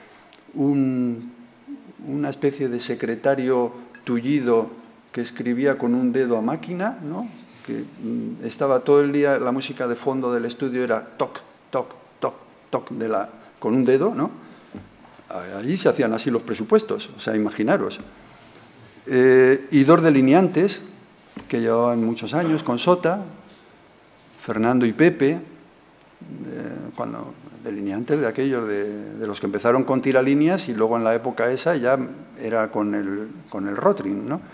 una especie de secretario tullido que escribía con un dedo a máquina, ¿no? Que estaba todo el día, la música de fondo del estudio era toc, toc, toc, toc, con un dedo, ¿no? Allí se hacían así los presupuestos, o sea, imaginaros. Y dos delineantes que llevaban muchos años con Sota, Fernando y Pepe, cuando delineantes de aquellos de los que empezaron con tiralíneas y luego en la época esa ya era con el Rotring, ¿no?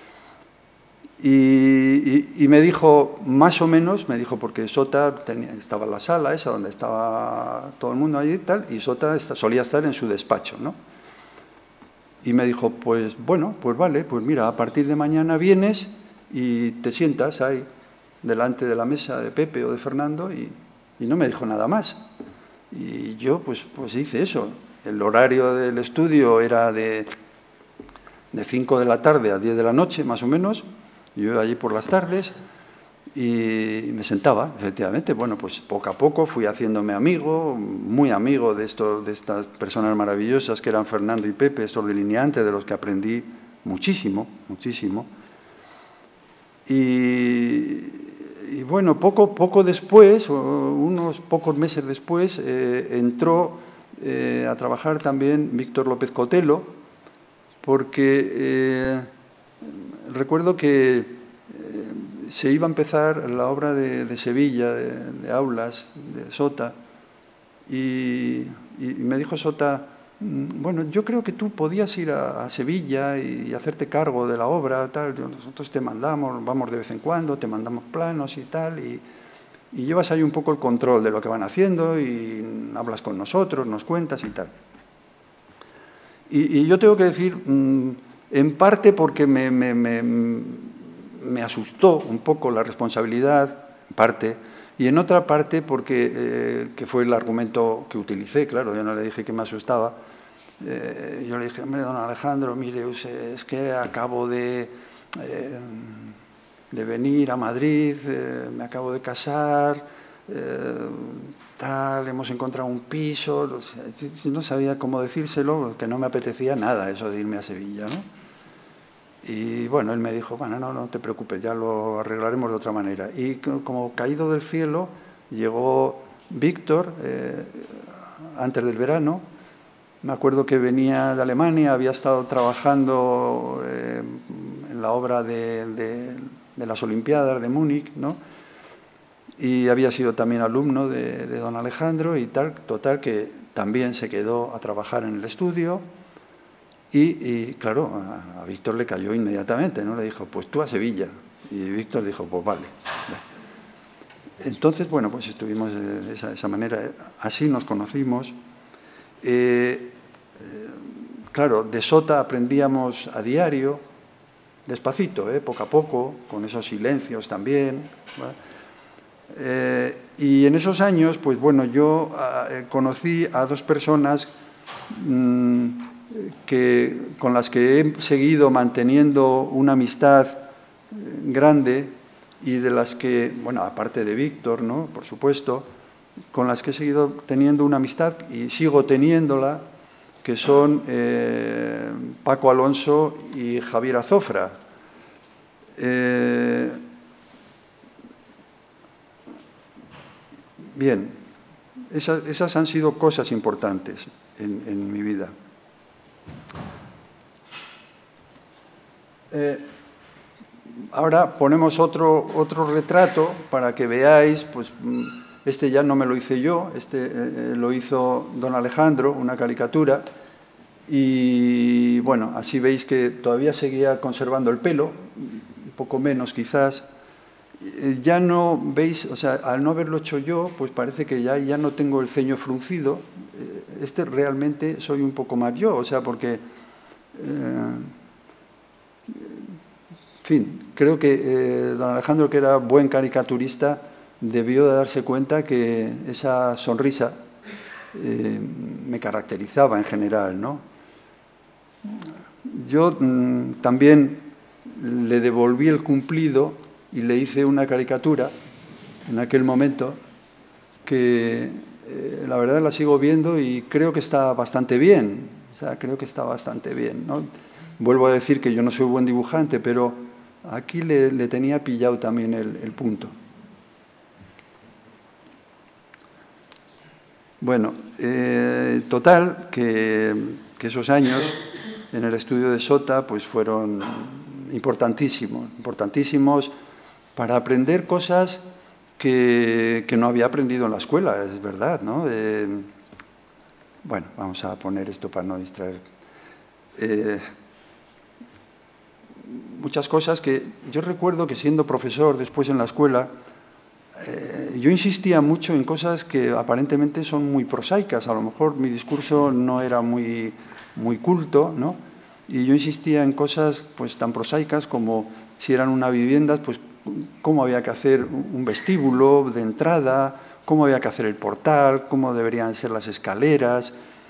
Y me dijo, más o menos, me dijo, porque Sota estaba en la sala esa donde estaba todo el mundo allí y tal, y Sota solía estar en su despacho, ¿no? Y me dijo, pues bueno, pues vale, pues mira, a partir de mañana vienes y te sientas ahí delante de la mesa de Pepe o de Fernando y no me dijo nada más. Y yo pues hice eso. El horario del estudio era de 5 de la tarde a 10 de la noche, más o menos. Yo iba allí por las tardes y me sentaba, efectivamente. Bueno, pues poco a poco fui haciéndome amigo, muy amigo de estas personas maravillosas que eran Fernando y Pepe, estos delineantes de los que aprendí muchísimo, muchísimo. Y bueno, poco después, unos pocos meses después, entró a trabajar también Víctor López Cotelo, porque recuerdo que se iba a empezar la obra de Sevilla, de Aulas, de Sota, y me dijo Sota, bueno, yo creo que tú podías ir a Sevilla y hacerte cargo de la obra, tal. Nosotros te mandamos, vamos de vez en cuando, te mandamos planos y tal, y llevas ahí un poco el control de lo que van haciendo y hablas con nosotros, nos cuentas y tal. Y yo tengo que decir, en parte porque me asustó un poco la responsabilidad, en parte, y en otra parte porque, que fue el argumento que utilicé, claro, yo no le dije que me asustaba, yo le dije, hombre, don Alejandro, mire, es que acabo de venir a Madrid, me acabo de casar, tal, hemos encontrado un piso, no sabía cómo decírselo, que no me apetecía nada eso de irme a Sevilla, ¿no? Y bueno, él me dijo, bueno, no te preocupes, ya lo arreglaremos de otra manera. Y como caído del cielo, llegó Víctor, antes del verano. Me acuerdo que venía de Alemania, había estado trabajando en la obra de las Olimpiadas de Múnich, ¿no? y había sido también alumno de don Alejandro y tal, total que también se quedó a trabajar en el estudio y claro, a Víctor le cayó inmediatamente, ¿no? Le dijo, pues tú a Sevilla. Y Víctor dijo, pues vale. Entonces, bueno, pues estuvimos de esa manera, así nos conocimos. Claro, de Sota aprendíamos a diario, despacito, poco a poco, con esos silencios también, ¿vale? Y en esos años, pues bueno, yo conocí a dos personas con las que he seguido manteniendo una amistad grande y de las que, bueno, aparte de Víctor, ¿no?, por supuesto, con las que he seguido teniendo una amistad y sigo teniéndola, que son Paco Alonso y Javier Azofra. Bien, esas han sido cosas importantes en mi vida. Ahora ponemos otro retrato para que veáis, pues este ya no me lo hice yo, este lo hizo don Alejandro, una caricatura, y bueno, así veis que todavía seguía conservando el pelo, un poco menos quizás. Ya no veis, o sea, al no haberlo hecho yo, pues parece que ya no tengo el ceño fruncido. Este realmente soy un poco más yo, o sea, porque, en fin, creo que don Alejandro, que era buen caricaturista, debió de darse cuenta que esa sonrisa me caracterizaba en general, ¿no? Yo también le devolví el cumplido y le hice una caricatura en aquel momento que la verdad la sigo viendo y creo que está bastante bien, o sea, creo que está bastante bien, ¿no? Vuelvo a decir que yo no soy buen dibujante, pero aquí le tenía pillado también el punto. Bueno, total, que esos años en el estudio de Sota pues fueron importantísimos para aprender cosas que no había aprendido en la escuela, es verdad, ¿no? Bueno, vamos a poner esto para no distraer. Muchas cosas que yo recuerdo que siendo profesor después en la escuela, yo insistía mucho en cosas que aparentemente son muy prosaicas. A lo mejor mi discurso no era muy culto, ¿no? Y yo insistía en cosas pues tan prosaicas como si eran una vivienda, pues cómo había que hacer un vestíbulo de entrada, cómo había que hacer el portal, cómo deberían ser las escaleras,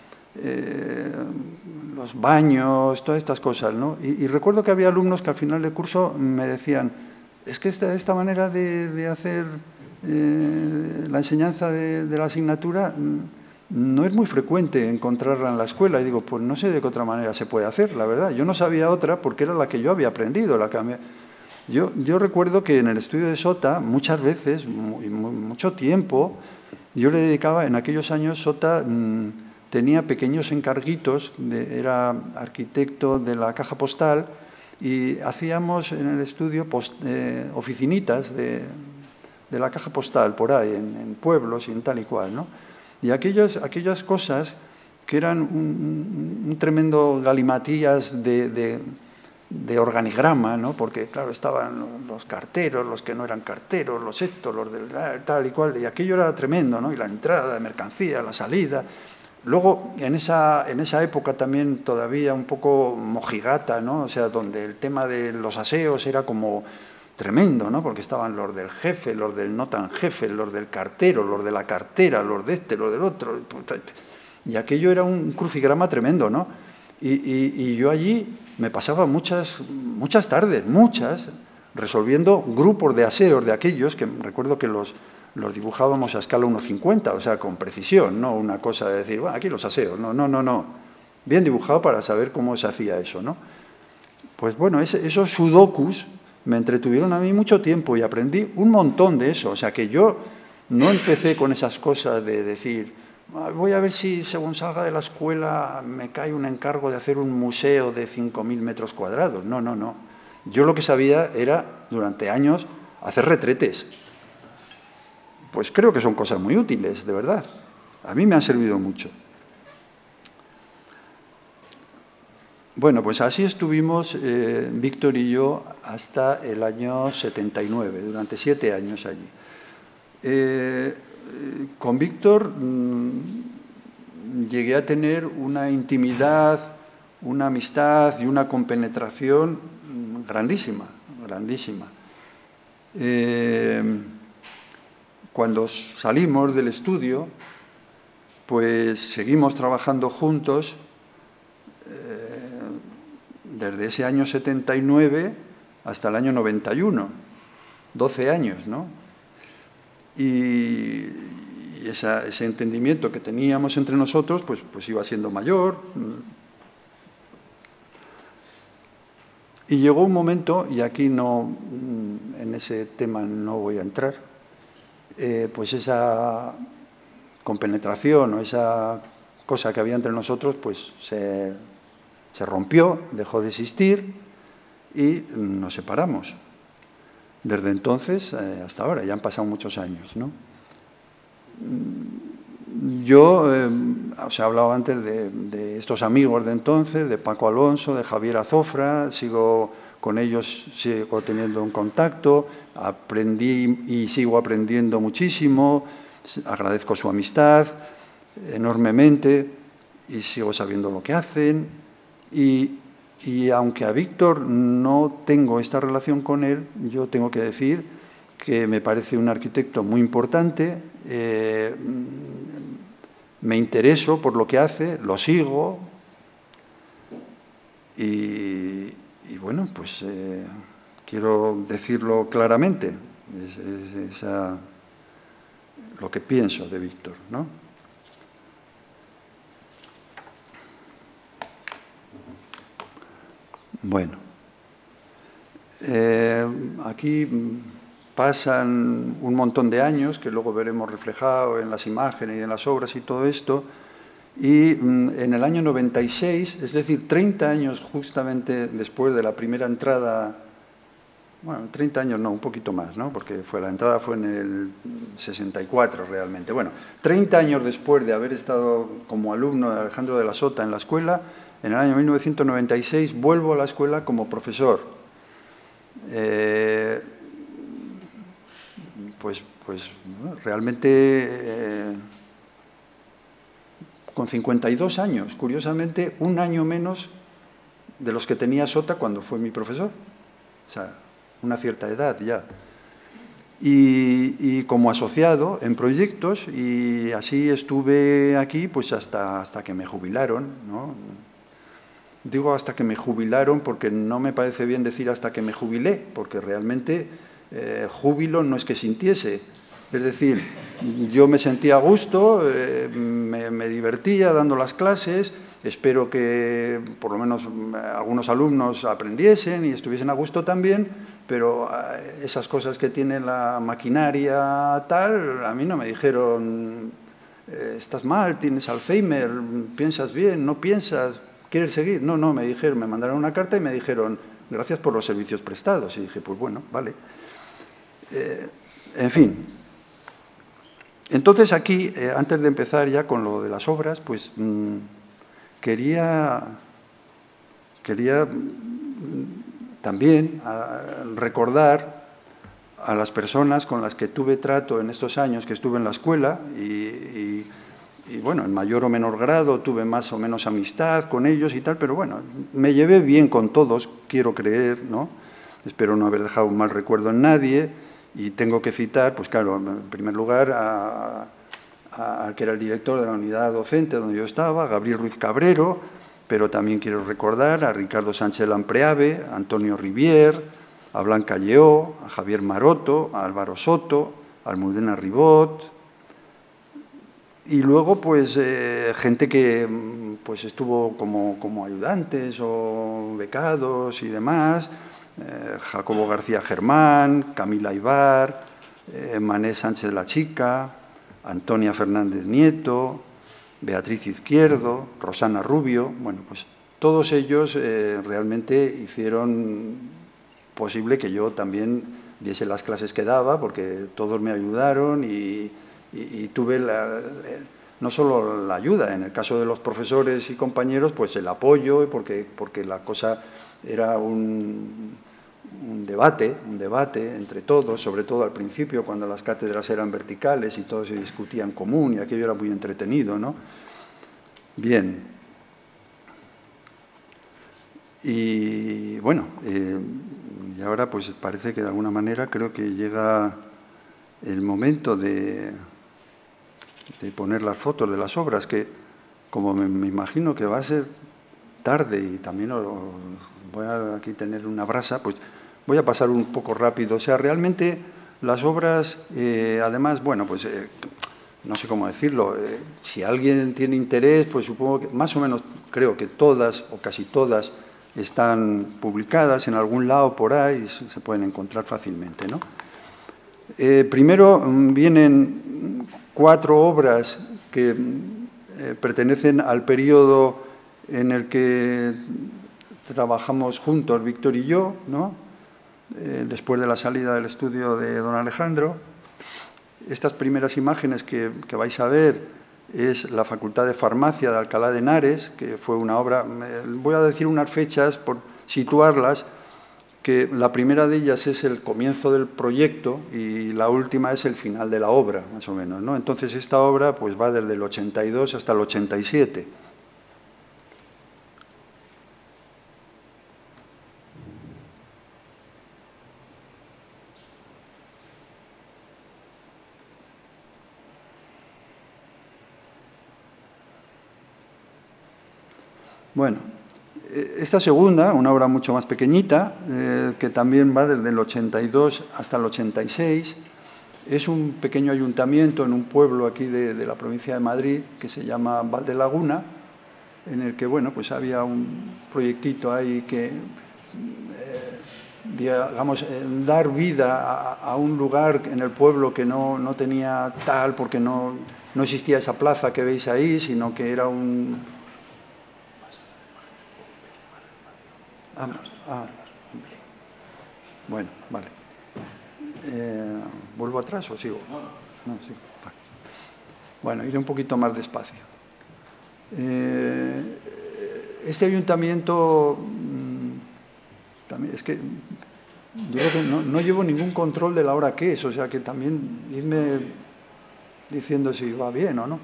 los baños, todas estas cosas, ¿no? Y recuerdo que había alumnos que al final del curso me decían, es que esta manera de hacer la enseñanza de la asignatura no es muy frecuente encontrarla en la escuela. Y digo, pues no sé de qué otra manera se puede hacer, la verdad. Yo no sabía otra porque era la que yo había aprendido. Yo recuerdo que en el estudio de Sota, muchas veces, mucho tiempo, yo le dedicaba, en aquellos años Sota tenía pequeños encarguitos, era arquitecto de la caja postal, y hacíamos en el estudio oficinitas de la caja postal por ahí, en pueblos y en tal y cual, ¿no? Y aquellas cosas que eran un tremendo galimatías de organigrama, ¿no? Porque, claro, estaban los carteros, los que no eran carteros, los estos, los del tal y cual, y aquello era tremendo, ¿no? Y la entrada de mercancía, la salida. Luego, en esa época también todavía un poco mojigata, ¿no? O sea, donde el tema de los aseos era como tremendo, ¿no? Porque estaban los del jefe, los del no tan jefe, los del cartero, los de la cartera, los de este, los del otro. Y aquello era un crucigrama tremendo, ¿no? Y yo allí me pasaba muchas tardes, resolviendo grupos de aseos de aquellos que recuerdo que los dibujábamos a escala 1,50, o sea, con precisión, no una cosa de decir, bueno, aquí los aseos, no. Bien dibujado para saber cómo se hacía eso, ¿no? Pues bueno, esos sudokus me entretuvieron a mí mucho tiempo y aprendí un montón de eso. O sea, que yo no empecé con esas cosas de decir, voy a ver si según salga de la escuela me cae un encargo de hacer un museo de 5.000 metros cuadrados. No. Yo lo que sabía era, durante años, hacer retretes. pues creo que son cosas muy útiles, de verdad. A mí me han servido mucho. Bueno, pues así estuvimos Víctor y yo hasta el año 79, durante 7 años allí. Con Víctor llegué a tener una intimidad, una amistad y una compenetración grandísima, grandísima. Cuando salimos del estudio, pues seguimos trabajando juntos desde ese año 79 hasta el año 91, 12 años, ¿no? Y ese entendimiento que teníamos entre nosotros, pues iba siendo mayor. Y llegó un momento, y aquí no, en ese tema no voy a entrar, pues esa compenetración o esa cosa que había entre nosotros, pues se rompió, dejó de existir y nos separamos. Desde entonces hasta ahora, ya han pasado muchos años, ¿no? Yo os he hablado antes de estos amigos de entonces, de Paco Alonso, de Javier Azofra, sigo con ellos, sigo teniendo un contacto, aprendí y sigo aprendiendo muchísimo, agradezco su amistad enormemente y sigo sabiendo lo que hacen. Y aunque a Víctor no tengo esta relación con él, yo tengo que decir que me parece un arquitecto muy importante, me intereso por lo que hace, lo sigo y bueno, pues quiero decirlo claramente, es lo que pienso de Víctor, ¿no? Bueno, aquí pasan un montón de años, que luego veremos reflejado en las imágenes y en las obras y todo esto, y en el año 96, es decir, 30 años justamente después de la primera entrada, bueno, 30 años no, un poquito más, ¿no? Porque la entrada fue en el 64 realmente. Bueno, 30 años después de haber estado como alumno de Alejandro de la Sota en la escuela, en el año 1996 vuelvo a la escuela como profesor. Pues realmente con 52 años, curiosamente, un año menos de los que tenía Sota cuando fue mi profesor. O sea, una cierta edad ya. Y como asociado en proyectos, y así estuve aquí pues hasta que me jubilaron, ¿no? Digo hasta que me jubilaron porque no me parece bien decir hasta que me jubilé, porque realmente júbilo no es que sintiese. Es decir, yo me sentía a gusto, me divertía dando las clases, espero que por lo menos algunos alumnos aprendiesen y estuviesen a gusto también, pero esas cosas que tiene la maquinaria tal, a mí no me dijeron, estás mal, tienes Alzheimer, piensas bien, no piensas, ¿quieres seguir? No, me dijeron, me mandaron una carta y me dijeron, gracias por los servicios prestados. Y dije, pues bueno, vale. En fin. Entonces aquí, antes de empezar ya con lo de las obras, pues quería también recordar a las personas con las que tuve trato en estos años que estuve en la escuela y bueno, en mayor o menor grado tuve más o menos amistad con ellos y tal, pero bueno, me llevé bien con todos, quiero creer, ¿no? Espero no haber dejado un mal recuerdo en nadie y tengo que citar, pues claro, en primer lugar al que era el director de la unidad docente donde yo estaba, Gabriel Ruiz Cabrero, pero también quiero recordar a Ricardo Sánchez Lampreave, a Antonio Rivier, a Blanca Lleó, a Javier Maroto, a Álvaro Soto, a Almudena Ribot, y luego pues gente que pues estuvo como ayudantes o becados y demás, Jacobo García Germán, Camila Ibar, Mané Sánchez de la Chica, Antonia Fernández Nieto, Beatriz Izquierdo, Rosana Rubio, bueno, pues todos ellos realmente hicieron posible que yo también diese las clases que daba, porque todos me ayudaron y tuve no solo la ayuda, en el caso de los profesores y compañeros, pues el apoyo, porque la cosa era un debate entre todos, sobre todo al principio, cuando las cátedras eran verticales y todo se discutía en común, y aquello era muy entretenido, ¿no? Bien. Y bueno, y ahora pues parece que de alguna manera creo que llega el momento de poner las fotos de las obras, que como me imagino que va a ser tarde y también voy a aquí tener una brasa, pues voy a pasar un poco rápido. O sea, realmente las obras, además, bueno, pues no sé cómo decirlo, si alguien tiene interés, pues supongo que más o menos creo que todas o casi todas están publicadas en algún lado por ahí, se pueden encontrar fácilmente, ¿no? Primero vienen 4 obras que pertenecen al periodo en el que trabajamos juntos, Víctor y yo, ¿no? Después de la salida del estudio de don Alejandro. Estas primeras imágenes que vais a ver es la Facultad de Farmacia de Alcalá de Henares, que fue una obra, voy a decir unas fechas por situarlas, que la primera de ellas es el comienzo del proyecto y la última es el final de la obra, más o menos, ¿no? Entonces, esta obra pues va desde el 82 hasta el 87. Bueno, esta segunda, una obra mucho más pequeñita, que también va desde el 82 hasta el 86, es un pequeño ayuntamiento en un pueblo aquí de la provincia de Madrid que se llama Valdelaguna, en el que, bueno, pues había un proyectito ahí que, digamos, dar vida a un lugar en el pueblo que no tenía tal, porque no existía esa plaza que veis ahí, sino que era un... Bueno, vale. ¿Vuelvo atrás o sigo? No, sí. Bueno, iré un poquito más despacio. Este ayuntamiento, también es que yo creo que no llevo ningún control de la hora que es, o sea que también irme diciendo si va bien o no.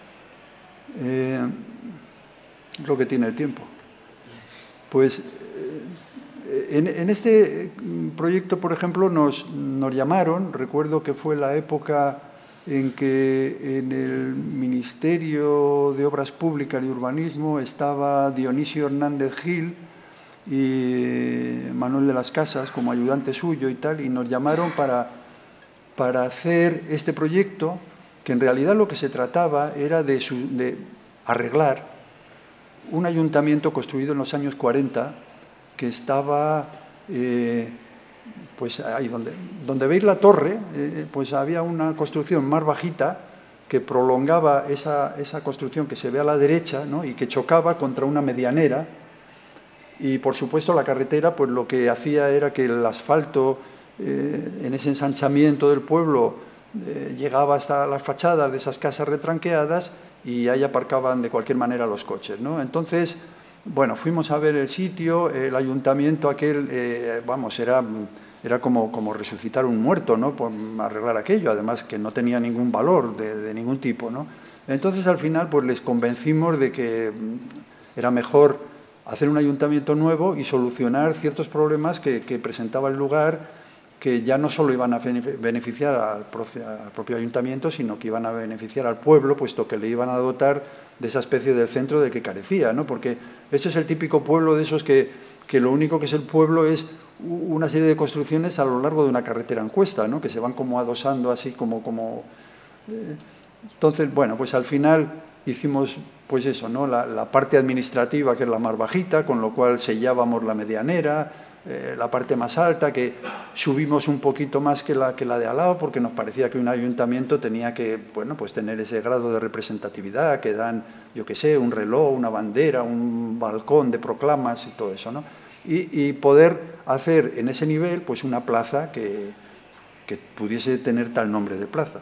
Es lo que tiene el tiempo. Pues en este proyecto, por ejemplo, nos llamaron, recuerdo que fue la época en que en el Ministerio de Obras Públicas y Urbanismo estaba Dionisio Hernández Gil y Manuel de las Casas como ayudante suyo y tal, y nos llamaron para hacer este proyecto, que en realidad lo que se trataba era de arreglar un ayuntamiento construido en los años 40 que estaba, pues ahí donde veis la torre, pues había una construcción más bajita que prolongaba esa construcción que se ve a la derecha, ¿no? Y que chocaba contra una medianera. Y, por supuesto, la carretera pues lo que hacía era que el asfalto en ese ensanchamiento del pueblo llegaba hasta las fachadas de esas casas retranqueadas y ahí aparcaban de cualquier manera los coches, ¿no? Entonces, bueno, fuimos a ver el sitio, el ayuntamiento aquel, vamos, era como resucitar un muerto, ¿no? Por arreglar aquello, además que no tenía ningún valor de ningún tipo, ¿no? Entonces, al final, pues les convencimos de que era mejor hacer un ayuntamiento nuevo y solucionar ciertos problemas que presentaba el lugar, que ya no solo iban a beneficiar al propio ayuntamiento, sino que iban a beneficiar al pueblo, puesto que le iban a dotar de esa especie del centro de que carecía, ¿no? Porque ese es el típico pueblo de esos que lo único que es el pueblo es una serie de construcciones a lo largo de una carretera en cuesta, ¿no? Que se van como adosando así como... Entonces, bueno, pues al final hicimos pues eso, ¿no? La parte administrativa, que es la más bajita, con lo cual sellábamos la medianera, la parte más alta, que subimos un poquito más que la de al lado, porque nos parecía que un ayuntamiento tenía que, bueno, pues tener ese grado de representatividad que dan, yo qué sé, un reloj, una bandera, un balcón de proclamas y todo eso, ¿no? y poder hacer en ese nivel pues una plaza que pudiese tener tal nombre de plaza.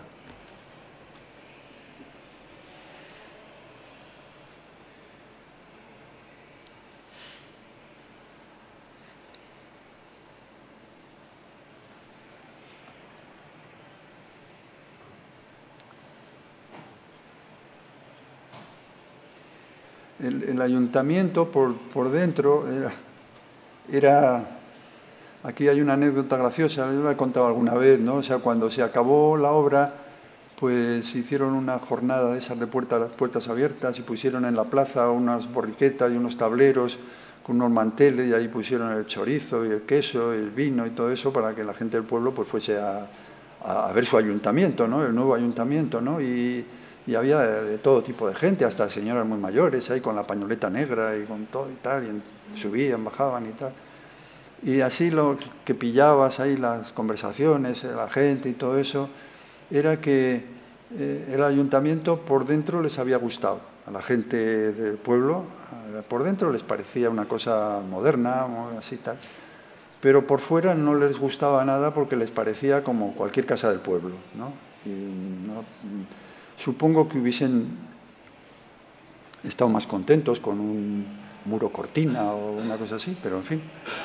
El ayuntamiento por dentro era... Aquí hay una anécdota graciosa, yo la he contado alguna vez, ¿no? O sea, cuando se acabó la obra, pues hicieron una jornada de esas de las puertas abiertas y pusieron en la plaza unas borriquetas y unos tableros con unos manteles y ahí pusieron el chorizo y el queso y el vino y todo eso para que la gente del pueblo pues fuese a ver su ayuntamiento, ¿no? El nuevo ayuntamiento, ¿no? Y había de todo tipo de gente, hasta señoras muy mayores ahí con la pañoleta negra y con todo y tal, y subían, bajaban y tal. Y así lo que pillabas ahí, las conversaciones, la gente y todo eso, era que el ayuntamiento por dentro les había gustado. A la gente del pueblo, por dentro les parecía una cosa moderna, así tal. Pero por fuera no les gustaba nada porque les parecía como cualquier casa del pueblo, ¿no? Y supongo que hubiesen estado más contentos con un muro cortina o una cosa así, pero en fin.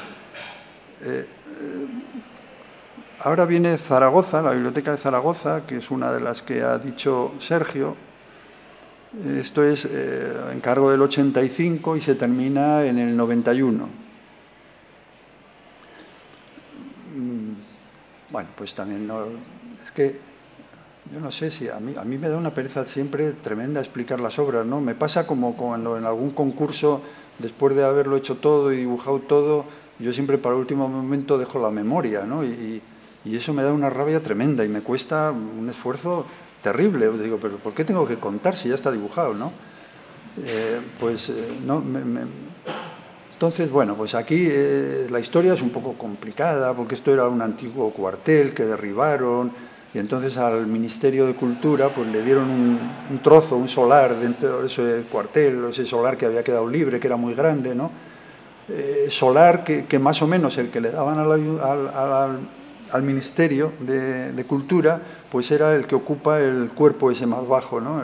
Ahora viene Zaragoza, la Biblioteca de Zaragoza, que es una de las que ha dicho Sergio. Esto es encargo del 85 y se termina en el 91. Bueno, pues también no, es que yo no sé si a mí me da una pereza siempre tremenda explicar las obras, ¿no? Me pasa como cuando en algún concurso, después de haberlo hecho todo y dibujado todo, yo siempre para el último momento dejo la memoria, ¿no? Y eso me da una rabia tremenda y me cuesta un esfuerzo terrible. Yo digo, pero ¿por qué tengo que contar si ya está dibujado, no? No, entonces, bueno, pues aquí la historia es un poco complicada porque esto era un antiguo cuartel que derribaron y entonces al Ministerio de Cultura pues le dieron un trozo, un solar dentro de ese cuartel, ese solar que había quedado libre, que era muy grande, ¿no? Solar que más o menos el que le daban al Ministerio de Cultura pues era el que ocupa el cuerpo ese más bajo, ¿no?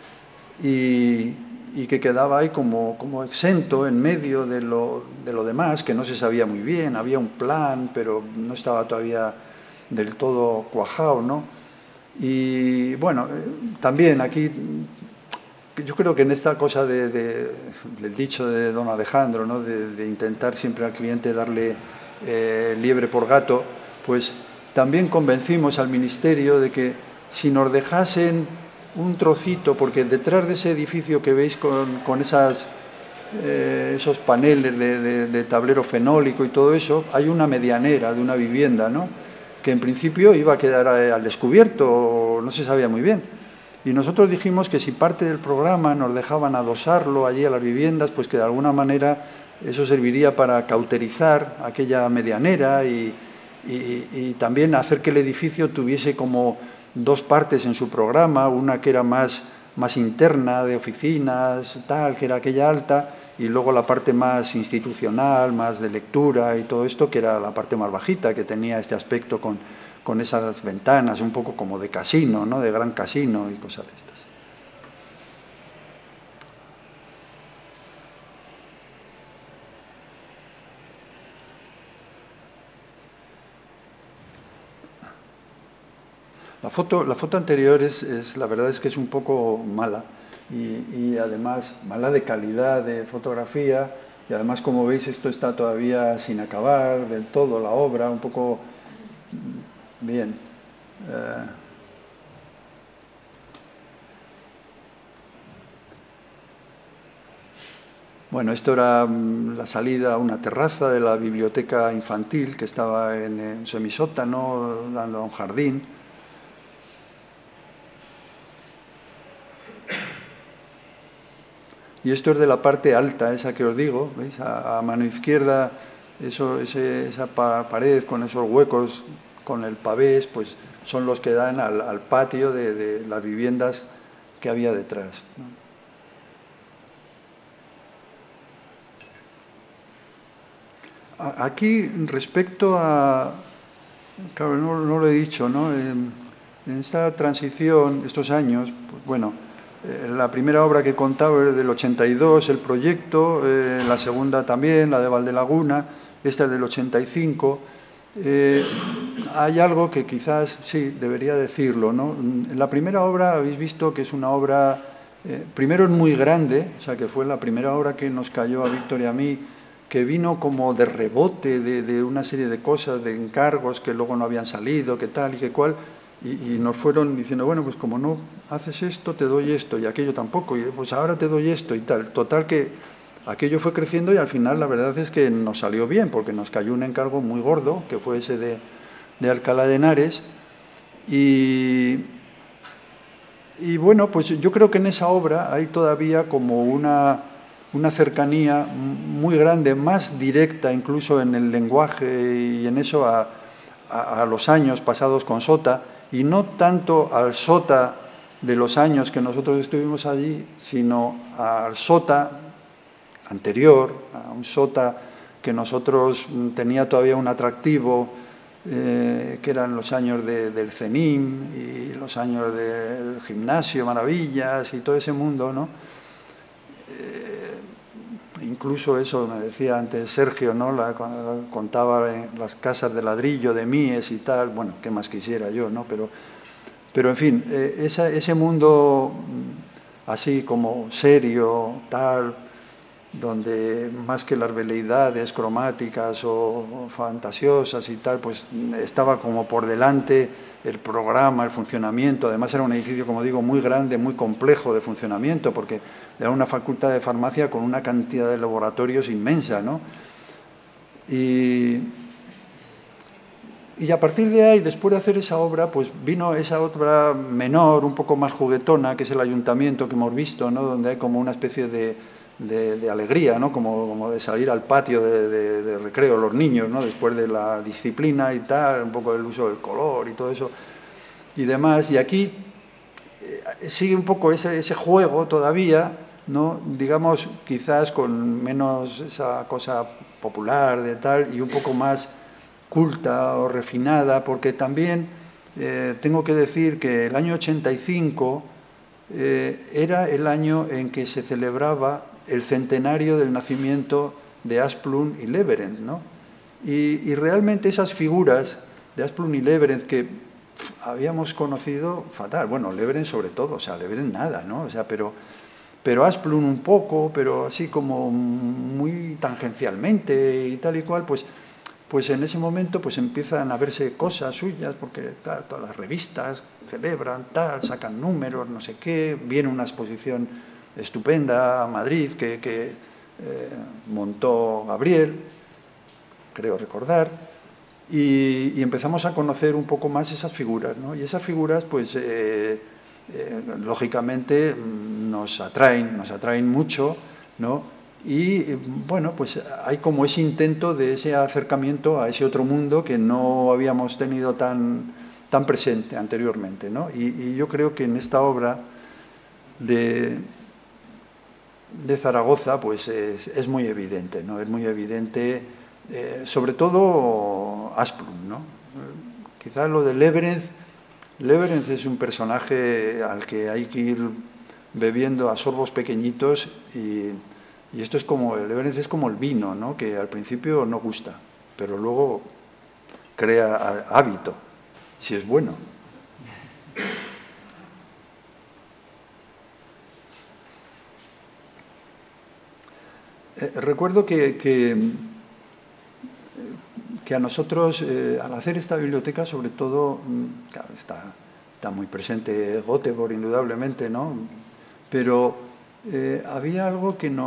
Y que quedaba ahí como exento en medio de lo demás, que no se sabía muy bien, había un plan, pero no estaba todavía del todo cuajado, ¿no? Y bueno, también aquí, yo creo que en esta cosa del dicho de don Alejandro, ¿no? de intentar siempre al cliente darle liebre por gato, pues también convencimos al Ministerio de que si nos dejasen un trocito, porque detrás de ese edificio que veis con esos paneles de tablero fenólico y todo eso, hay una medianera de una vivienda, ¿no? Que en principio iba a quedar al descubierto, no se sabía muy bien. Y nosotros dijimos que si parte del programa nos dejaban adosarlo allí a las viviendas, pues que de alguna manera eso serviría para cauterizar aquella medianera y también hacer que el edificio tuviese como dos partes en su programa, una que era más interna, de oficinas, tal, que era aquella alta, y luego la parte más institucional, más de lectura y todo esto, que era la parte más bajita, que tenía este aspecto con esas ventanas, un poco como de casino, ¿no? De gran casino y cosas de estas. La foto anterior la verdad es que es un poco mala y además mala de calidad de fotografía y además, como veis, esto está todavía sin acabar del todo, la obra, un poco bien. Bueno, esto era la salida a una terraza de la biblioteca infantil que estaba en un semisótano dando a un jardín. Y esto es de la parte alta, esa que os digo, ¿veis? A mano izquierda, esa pared con esos huecos, con el pavés, pues son los que dan al patio de las viviendas que había detrás, ¿no? Aquí, respecto a... Claro, no lo he dicho, ¿no? En esta transición, estos años, pues bueno, la primera obra que contaba era del 82, el proyecto, la segunda también, la de Valdelaguna, esta es del 85. Hay algo que quizás, sí, debería decirlo, ¿no? La primera obra, habéis visto que es una obra, primero es muy grande, o sea, que fue la primera obra que nos cayó a Víctor y a mí, que vino como de rebote de una serie de cosas, de encargos que luego no habían salido, que tal y que cual, y nos fueron diciendo, bueno, pues como no haces esto, te doy esto, y aquello tampoco, y pues ahora te doy esto y tal. Total que aquello fue creciendo y al final la verdad es que nos salió bien, porque nos cayó un encargo muy gordo, que fue ese de Alcalá de Henares, y bueno, pues yo creo que en esa obra hay todavía como una cercanía muy grande, más directa incluso en el lenguaje y en eso a los años pasados con Sota, y no tanto al Sota de los años que nosotros estuvimos allí, sino al Sota anterior, a un Sota que nosotros tenía todavía un atractivo, que eran los años del CENIM y los años del Gimnasio Maravillas y todo ese mundo, ¿no? Incluso eso, me decía antes Sergio, ¿no? Cuando contaba las casas de ladrillo de Mies y tal, bueno, qué más quisiera yo, ¿no? Pero en fin, ese mundo así como serio, tal, donde más que las veleidades cromáticas o fantasiosas y tal, pues estaba como por delante el programa, el funcionamiento. Además era un edificio, como digo, muy grande, muy complejo de funcionamiento, porque era una facultad de farmacia con una cantidad de laboratorios inmensa, ¿no? Y a partir de ahí, después de hacer esa obra, pues vino esa obra menor, un poco más juguetona, que es el ayuntamiento que hemos visto, ¿no? Donde hay como una especie de alegría, ¿no? Como de salir al patio de recreo los niños, ¿no? Después de la disciplina y tal, un poco el uso del color y todo eso y demás. Y aquí sigue un poco ese juego todavía, ¿no? Digamos, quizás con menos esa cosa popular de tal y un poco más culta o refinada, porque también tengo que decir que el año 85 era el año en que se celebraba el centenario del nacimiento de Asplund y Leverent, ¿no? Y realmente esas figuras de Asplund y Leverent que habíamos conocido fatal, bueno, Leverent sobre todo, o sea, Leverent nada, ¿no? O sea, pero Asplund un poco, pero así como muy tangencialmente y tal y cual, pues en ese momento pues empiezan a verse cosas suyas, porque tal, todas las revistas celebran, tal, sacan números, no sé qué, viene una exposición estupenda a Madrid que montó Gabriel, creo recordar, y empezamos a conocer un poco más esas figuras, ¿no? Y esas figuras, pues, lógicamente nos atraen mucho, ¿no? Y, bueno, pues hay como ese intento de ese acercamiento a ese otro mundo que no habíamos tenido tan presente anteriormente, ¿no? Y yo creo que en esta obra de Zaragoza, pues es muy evidente, ¿no? Es muy evidente, sobre todo Asplund, ¿no? Quizás lo de Leverent es un personaje al que hay que ir bebiendo a sorbos pequeñitos y esto es como, el Leverent es como el vino, ¿no? Que al principio no gusta, pero luego crea hábito, si es bueno. Recuerdo que a nosotros, al hacer esta biblioteca, sobre todo, claro, está muy presente Göteborg, indudablemente, ¿no? Pero había algo que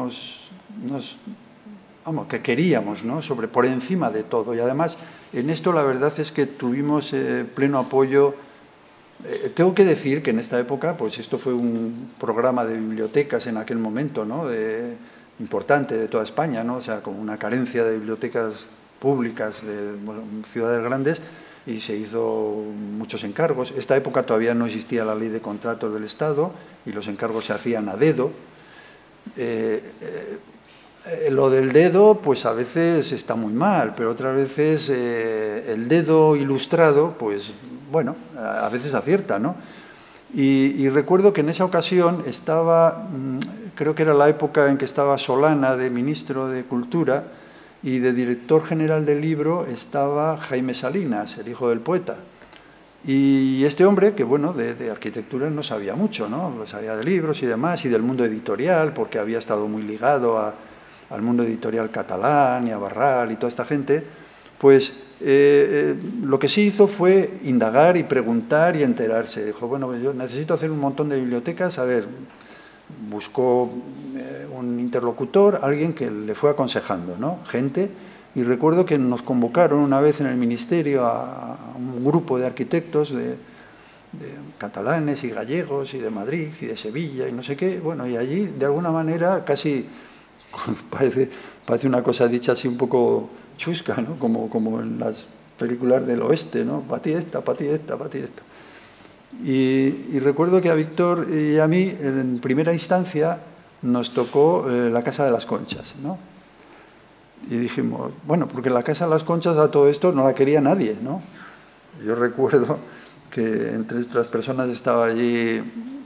vamos, que queríamos, ¿no? Por encima de todo. Y además, en esto la verdad es que tuvimos pleno apoyo. Tengo que decir que en esta época, pues esto fue un programa de bibliotecas en aquel momento, ¿no? Importante de toda España, ¿no? O sea, con una carencia de bibliotecas públicas de ciudades grandes, y se hizo muchos encargos. Esta época todavía no existía la ley de contratos del Estado y los encargos se hacían a dedo. Lo del dedo, pues a veces está muy mal, pero otras veces el dedo ilustrado, pues bueno, a veces acierta, ¿no? Y recuerdo que en esa ocasión estaba, creo que era la época en que estaba Solana de ministro de Cultura, y de director general del libro estaba Jaime Salinas, el hijo del poeta. Y este hombre, que bueno, de arquitectura no sabía mucho, ¿no? Sabía de libros y demás, y del mundo editorial, porque había estado muy ligado al mundo editorial catalán y a Barral y toda esta gente, pues lo que sí hizo fue indagar y preguntar y enterarse. Dijo, bueno, pues yo necesito hacer un montón de bibliotecas, a ver, buscó un interlocutor, alguien que le fue aconsejando, ¿no? Gente, y recuerdo que nos convocaron una vez en el ministerio a un grupo de arquitectos de catalanes y gallegos y de Madrid y de Sevilla y no sé qué, bueno, y allí de alguna manera casi parece una cosa dicha así un poco chusca, ¿no? Como en las películas del oeste, ¿no? Pa' ti esta, pa' ti esta, pa' ti esta. Y recuerdo que a Víctor y a mí, en primera instancia, nos tocó la Casa de las Conchas, ¿no? Y dijimos, bueno, porque la Casa de las Conchas a todo esto no la quería nadie, ¿no? Yo recuerdo que entre otras personas estaba allí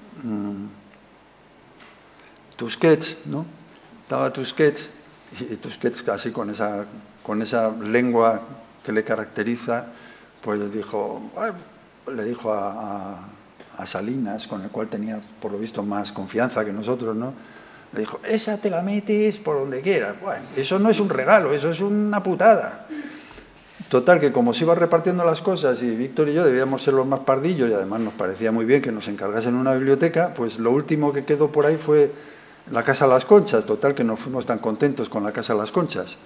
Tusquets, ¿no? Estaba Tusquets, y Tusquets casi con esa lengua que le caracteriza, pues le dijo a Salinas, con el cual tenía por lo visto más confianza que nosotros, ¿no? Le dijo, esa te la metes por donde quieras. Bueno, eso no es un regalo, eso es una putada. Total, que como se iba repartiendo las cosas y Víctor y yo debíamos ser los más pardillos y además nos parecía muy bien que nos encargasen una biblioteca, pues lo último que quedó por ahí fue la Casa de las Conchas. Total, que no fuimos tan contentos con la Casa de las Conchas.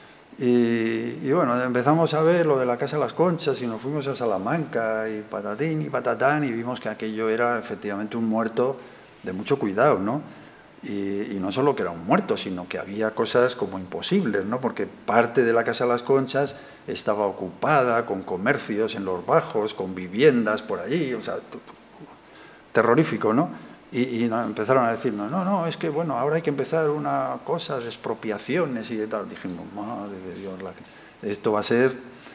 Y bueno, empezamos a ver lo de la Casa de las Conchas y nos fuimos a Salamanca y patatín y patatán y vimos que aquello era efectivamente un muerto de mucho cuidado, ¿no? Y no solo que era un muerto, sino que había cosas como imposibles, ¿no? Porque parte de la Casa de las Conchas estaba ocupada con comercios en los bajos, con viviendas por allí, o sea, terrorífico, ¿no? Y empezaron a decirnos, no, es que bueno, ahora hay que empezar una cosa de expropiaciones y de tal. Dijimos, madre de Dios, esto va a ser...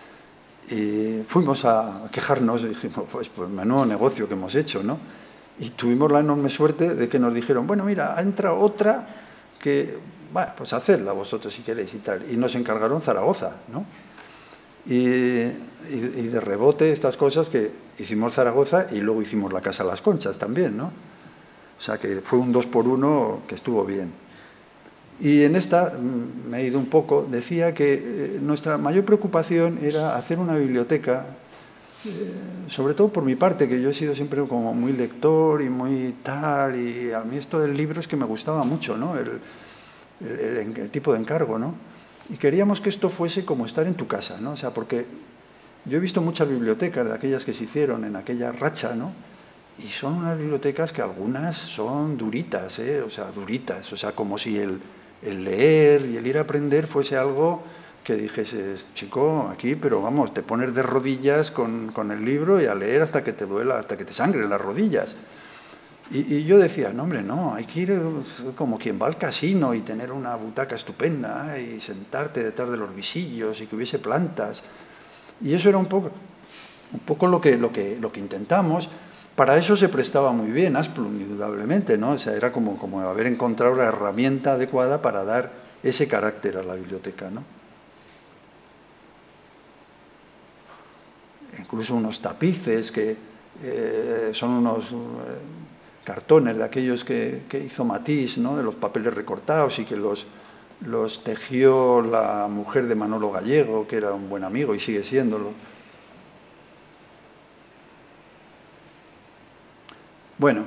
Y fuimos a quejarnos y dijimos, pues menudo negocio que hemos hecho, ¿no? Y tuvimos la enorme suerte de que nos dijeron, bueno, mira, ha entrado otra que, bueno, pues hacedla vosotros si queréis y tal. Y nos encargaron Zaragoza, ¿no? Y de rebote estas cosas que hicimos Zaragoza y luego hicimos la Casa de las Conchas también, ¿no? O sea que fue un 2x1 que estuvo bien. Y en esta, me he ido un poco, decía que nuestra mayor preocupación era hacer una biblioteca, sobre todo por mi parte, que yo he sido siempre como muy lector y muy tal, y a mí esto del libro es que me gustaba mucho, ¿no? El tipo de encargo, ¿no? Y queríamos que esto fuese como estar en tu casa, ¿no? O sea, porque yo he visto muchas bibliotecas de aquellas que se hicieron en aquella racha, ¿no? Y son unas bibliotecas que algunas son duritas, o sea, duritas, o sea, como si el leer y el ir a aprender fuese algo que dijeses, chico, aquí, pero vamos, te pones de rodillas con el libro y a leer hasta que te duela, hasta que te sangren las rodillas. Y yo decía, no, hombre, no, hay que ir como quien va al casino y tener una butaca estupenda y sentarte detrás de los visillos y que hubiese plantas. Y eso era un poco lo que intentamos. Para eso se prestaba muy bien Asplund, indudablemente, ¿no? O sea, era como haber encontrado la herramienta adecuada para dar ese carácter a la biblioteca, ¿no? Incluso unos tapices que son unos cartones de aquellos que hizo Matisse, ¿no? De los papeles recortados y que los tejió la mujer de Manolo Gallego, que era un buen amigo y sigue siéndolo. Bueno,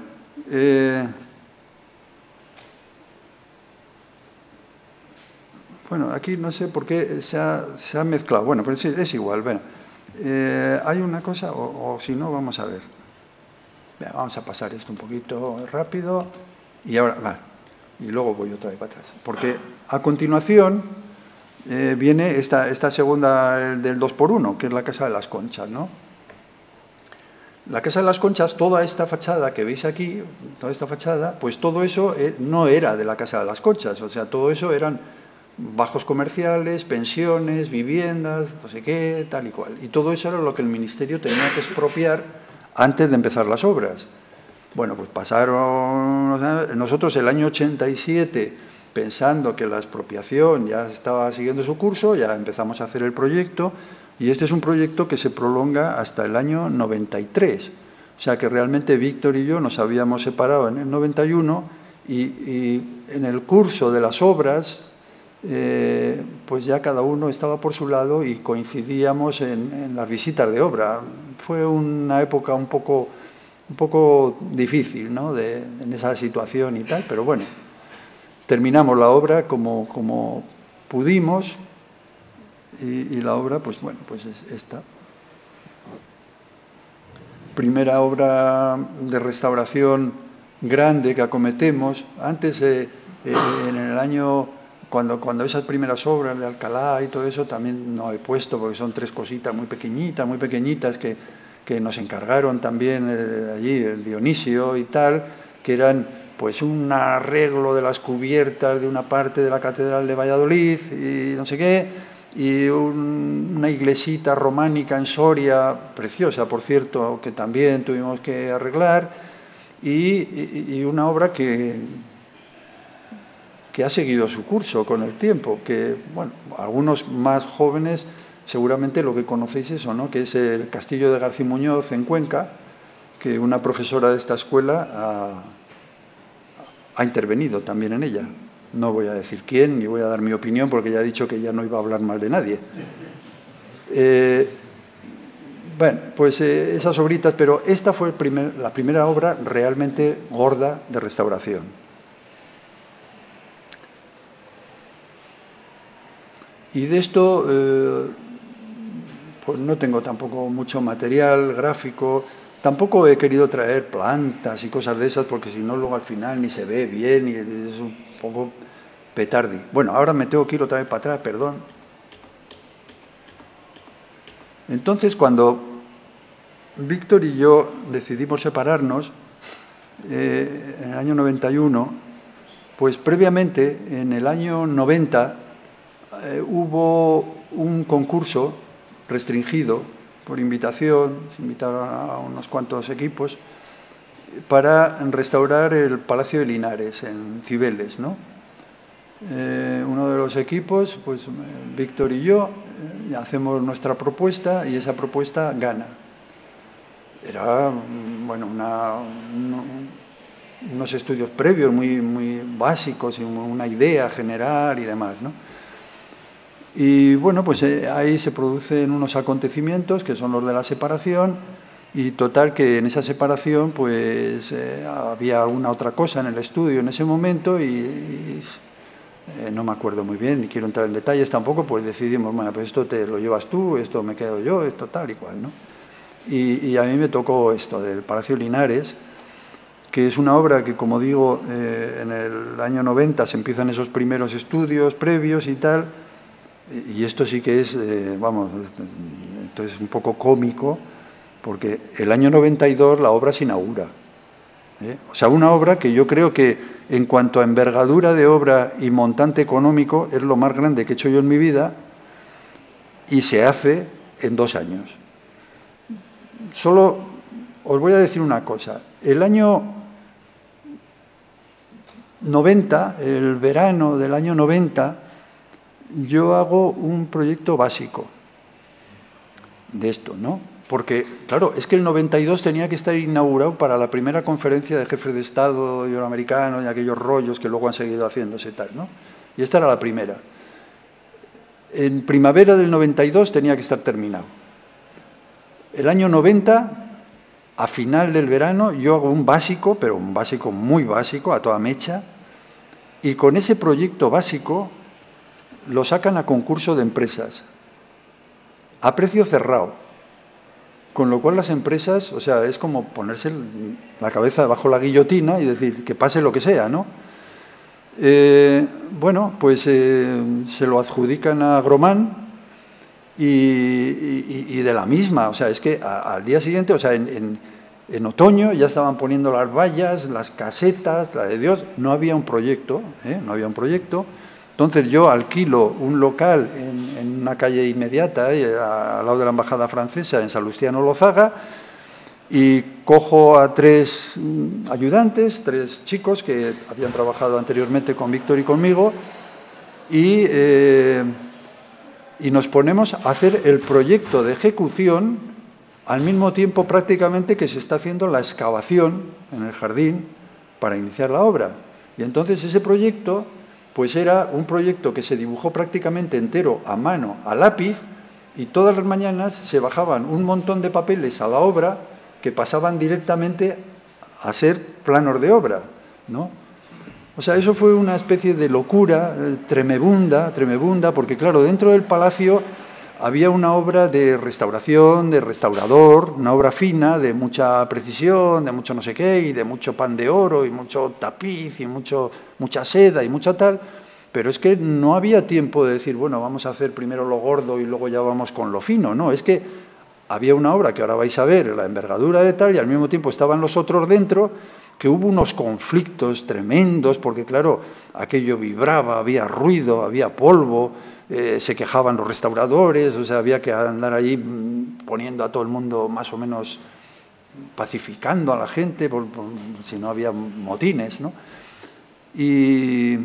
aquí no sé por qué se ha mezclado. Bueno, pero es igual. Bueno, hay una cosa, o si no, vamos a ver. Vamos a pasar esto un poquito rápido y ahora, vale, y luego voy otra vez para atrás. Porque a continuación viene esta segunda del 2x1, que es la Casa de las Conchas, ¿no? La Casa de las Conchas, toda esta fachada que veis aquí, toda esta fachada, pues todo eso no era de la Casa de las Conchas, o sea, todo eso eran bajos comerciales, pensiones, viviendas, no sé qué, tal y cual. Y todo eso era lo que el Ministerio tenía que expropiar antes de empezar las obras. Bueno, pues pasaron, nosotros el año 87, pensando que la expropiación ya estaba siguiendo su curso, ya empezamos a hacer el proyecto, y este es un proyecto que se prolonga hasta el año 93. O sea que realmente Víctor y yo nos habíamos separado en el 91 y en el curso de las obras, pues ya cada uno estaba por su lado y coincidíamos en las visitas de obra. Fue una época un poco difícil, ¿no? En esa situación y tal, pero bueno, terminamos la obra como pudimos y la obra, pues bueno, pues es esta. Primera obra de restauración grande que acometemos. Antes, en el año, cuando esas primeras obras de Alcalá y todo eso, también no he puesto, porque son 3 cositas muy pequeñitas que nos encargaron también allí, el Dionisio y tal, que eran pues un arreglo de las cubiertas de una parte de la Catedral de Valladolid y no sé qué, y una iglesita románica en Soria, preciosa, por cierto, que también tuvimos que arreglar, y una obra que ha seguido su curso con el tiempo, que, bueno, algunos más jóvenes seguramente lo que conocéis eso, ¿no? Que es el Castillo de García Muñoz en Cuenca, que una profesora de esta escuela ha intervenido también en ella. No voy a decir quién, ni voy a dar mi opinión, porque ya he dicho que ya no iba a hablar mal de nadie. Bueno, pues esas obritas, pero esta fue la primera obra realmente gorda de restauración. Y de esto, pues no tengo tampoco mucho material gráfico. Tampoco he querido traer plantas y cosas de esas, porque si no, luego al final ni se ve bien y es un poco petardi. Bueno, ahora me tengo que ir otra vez para atrás, perdón. Entonces, cuando Víctor y yo decidimos separarnos, en el año 91, pues previamente, en el año 90, hubo un concurso restringido por invitación, se invitaron a unos cuantos equipos, para restaurar el Palacio de Linares, en Cibeles, ¿no? Uno de los equipos, pues Víctor y yo, hacemos nuestra propuesta y esa propuesta gana. Era, bueno, unos estudios previos muy básicos y una idea general y demás, ¿no? Y bueno, pues ahí se producen unos acontecimientos que son los de la separación y total que en esa separación pues había alguna otra cosa en el estudio en ese momento y no me acuerdo muy bien, ni quiero entrar en detalles tampoco, pues decidimos, bueno, pues esto te lo llevas tú, esto me quedo yo, esto tal y cual, ¿no? Y a mí me tocó esto del Palacio Linares, que es una obra que, como digo, en el año 90 se empiezan esos primeros estudios previos y tal. Y esto sí que es, vamos, esto es un poco cómico, porque el año 92 la obra se inaugura. O sea, una obra que yo creo que en cuanto a envergadura de obra y montante económico es lo más grande que he hecho yo en mi vida y se hace en 2 años. Solo os voy a decir una cosa. El año 90, el verano del año 90, yo hago un proyecto básico de esto, ¿no? Porque, claro, es que el 92 tenía que estar inaugurado para la primera conferencia de jefes de Estado iberoamericanos y aquellos rollos que luego han seguido haciéndose tal, ¿no? Y esta era la primera. En primavera del 92 tenía que estar terminado. El año 90, a final del verano, yo hago un básico, pero un básico muy básico, a toda mecha, y con ese proyecto básico lo sacan a concurso de empresas, a precio cerrado, con lo cual las empresas, o sea, es como ponerse la cabeza bajo la guillotina y decir que pase lo que sea, ¿no? Bueno, pues se lo adjudican a Gromán y de la misma, o sea, es que al día siguiente, o sea, en otoño ya estaban poniendo las vallas, las casetas, la de Dios, no había un proyecto, no había un proyecto. Entonces yo alquilo un local en una calle inmediata, al lado de la Embajada Francesa, en Salustiano Lozaga, y cojo a 3 ayudantes, 3 chicos que habían trabajado anteriormente con Víctor y conmigo, y nos ponemos a hacer el proyecto de ejecución al mismo tiempo prácticamente que se está haciendo la excavación en el jardín para iniciar la obra. Y entonces ese proyecto pues era un proyecto que se dibujó prácticamente entero a mano, a lápiz, y todas las mañanas se bajaban un montón de papeles a la obra que pasaban directamente a ser planos de obra, ¿no? O sea, eso fue una especie de locura tremebunda, porque claro, dentro del palacio había una obra de restauración, de restaurador, una obra fina, de mucha precisión, de mucho no sé qué, y de mucho pan de oro, y mucho tapiz, y mucha seda, y mucha tal, pero es que no había tiempo de decir, bueno, vamos a hacer primero lo gordo y luego ya vamos con lo fino, no, es que había una obra que ahora vais a ver, la envergadura de tal, y al mismo tiempo estaban los otros dentro, que hubo unos conflictos tremendos, porque claro, aquello vibraba, había ruido, había polvo, se quejaban los restauradores, o sea, había que andar allí poniendo a todo el mundo más o menos pacificando a la gente, si no había motines, ¿no? Y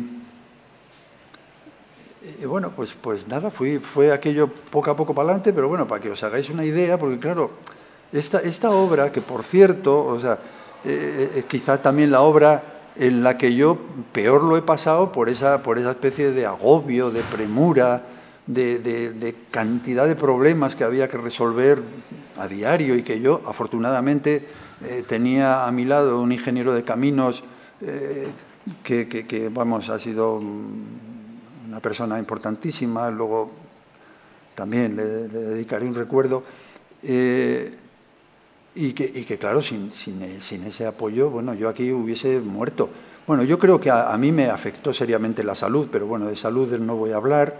bueno, pues nada, fue aquello poco a poco para adelante, pero bueno, para que os hagáis una idea, porque claro, esta obra, que por cierto, o sea, quizá también la obra en la que yo peor lo he pasado por esa especie de agobio, de premura, de cantidad de problemas que había que resolver a diario, y que yo, afortunadamente, tenía a mi lado un ingeniero de caminos que vamos, ha sido una persona importantísima, luego también le dedicaré un recuerdo, y que claro, sin ese apoyo, bueno, yo aquí hubiese muerto. Bueno, yo creo que a mí me afectó seriamente la salud, pero bueno, de salud no voy a hablar.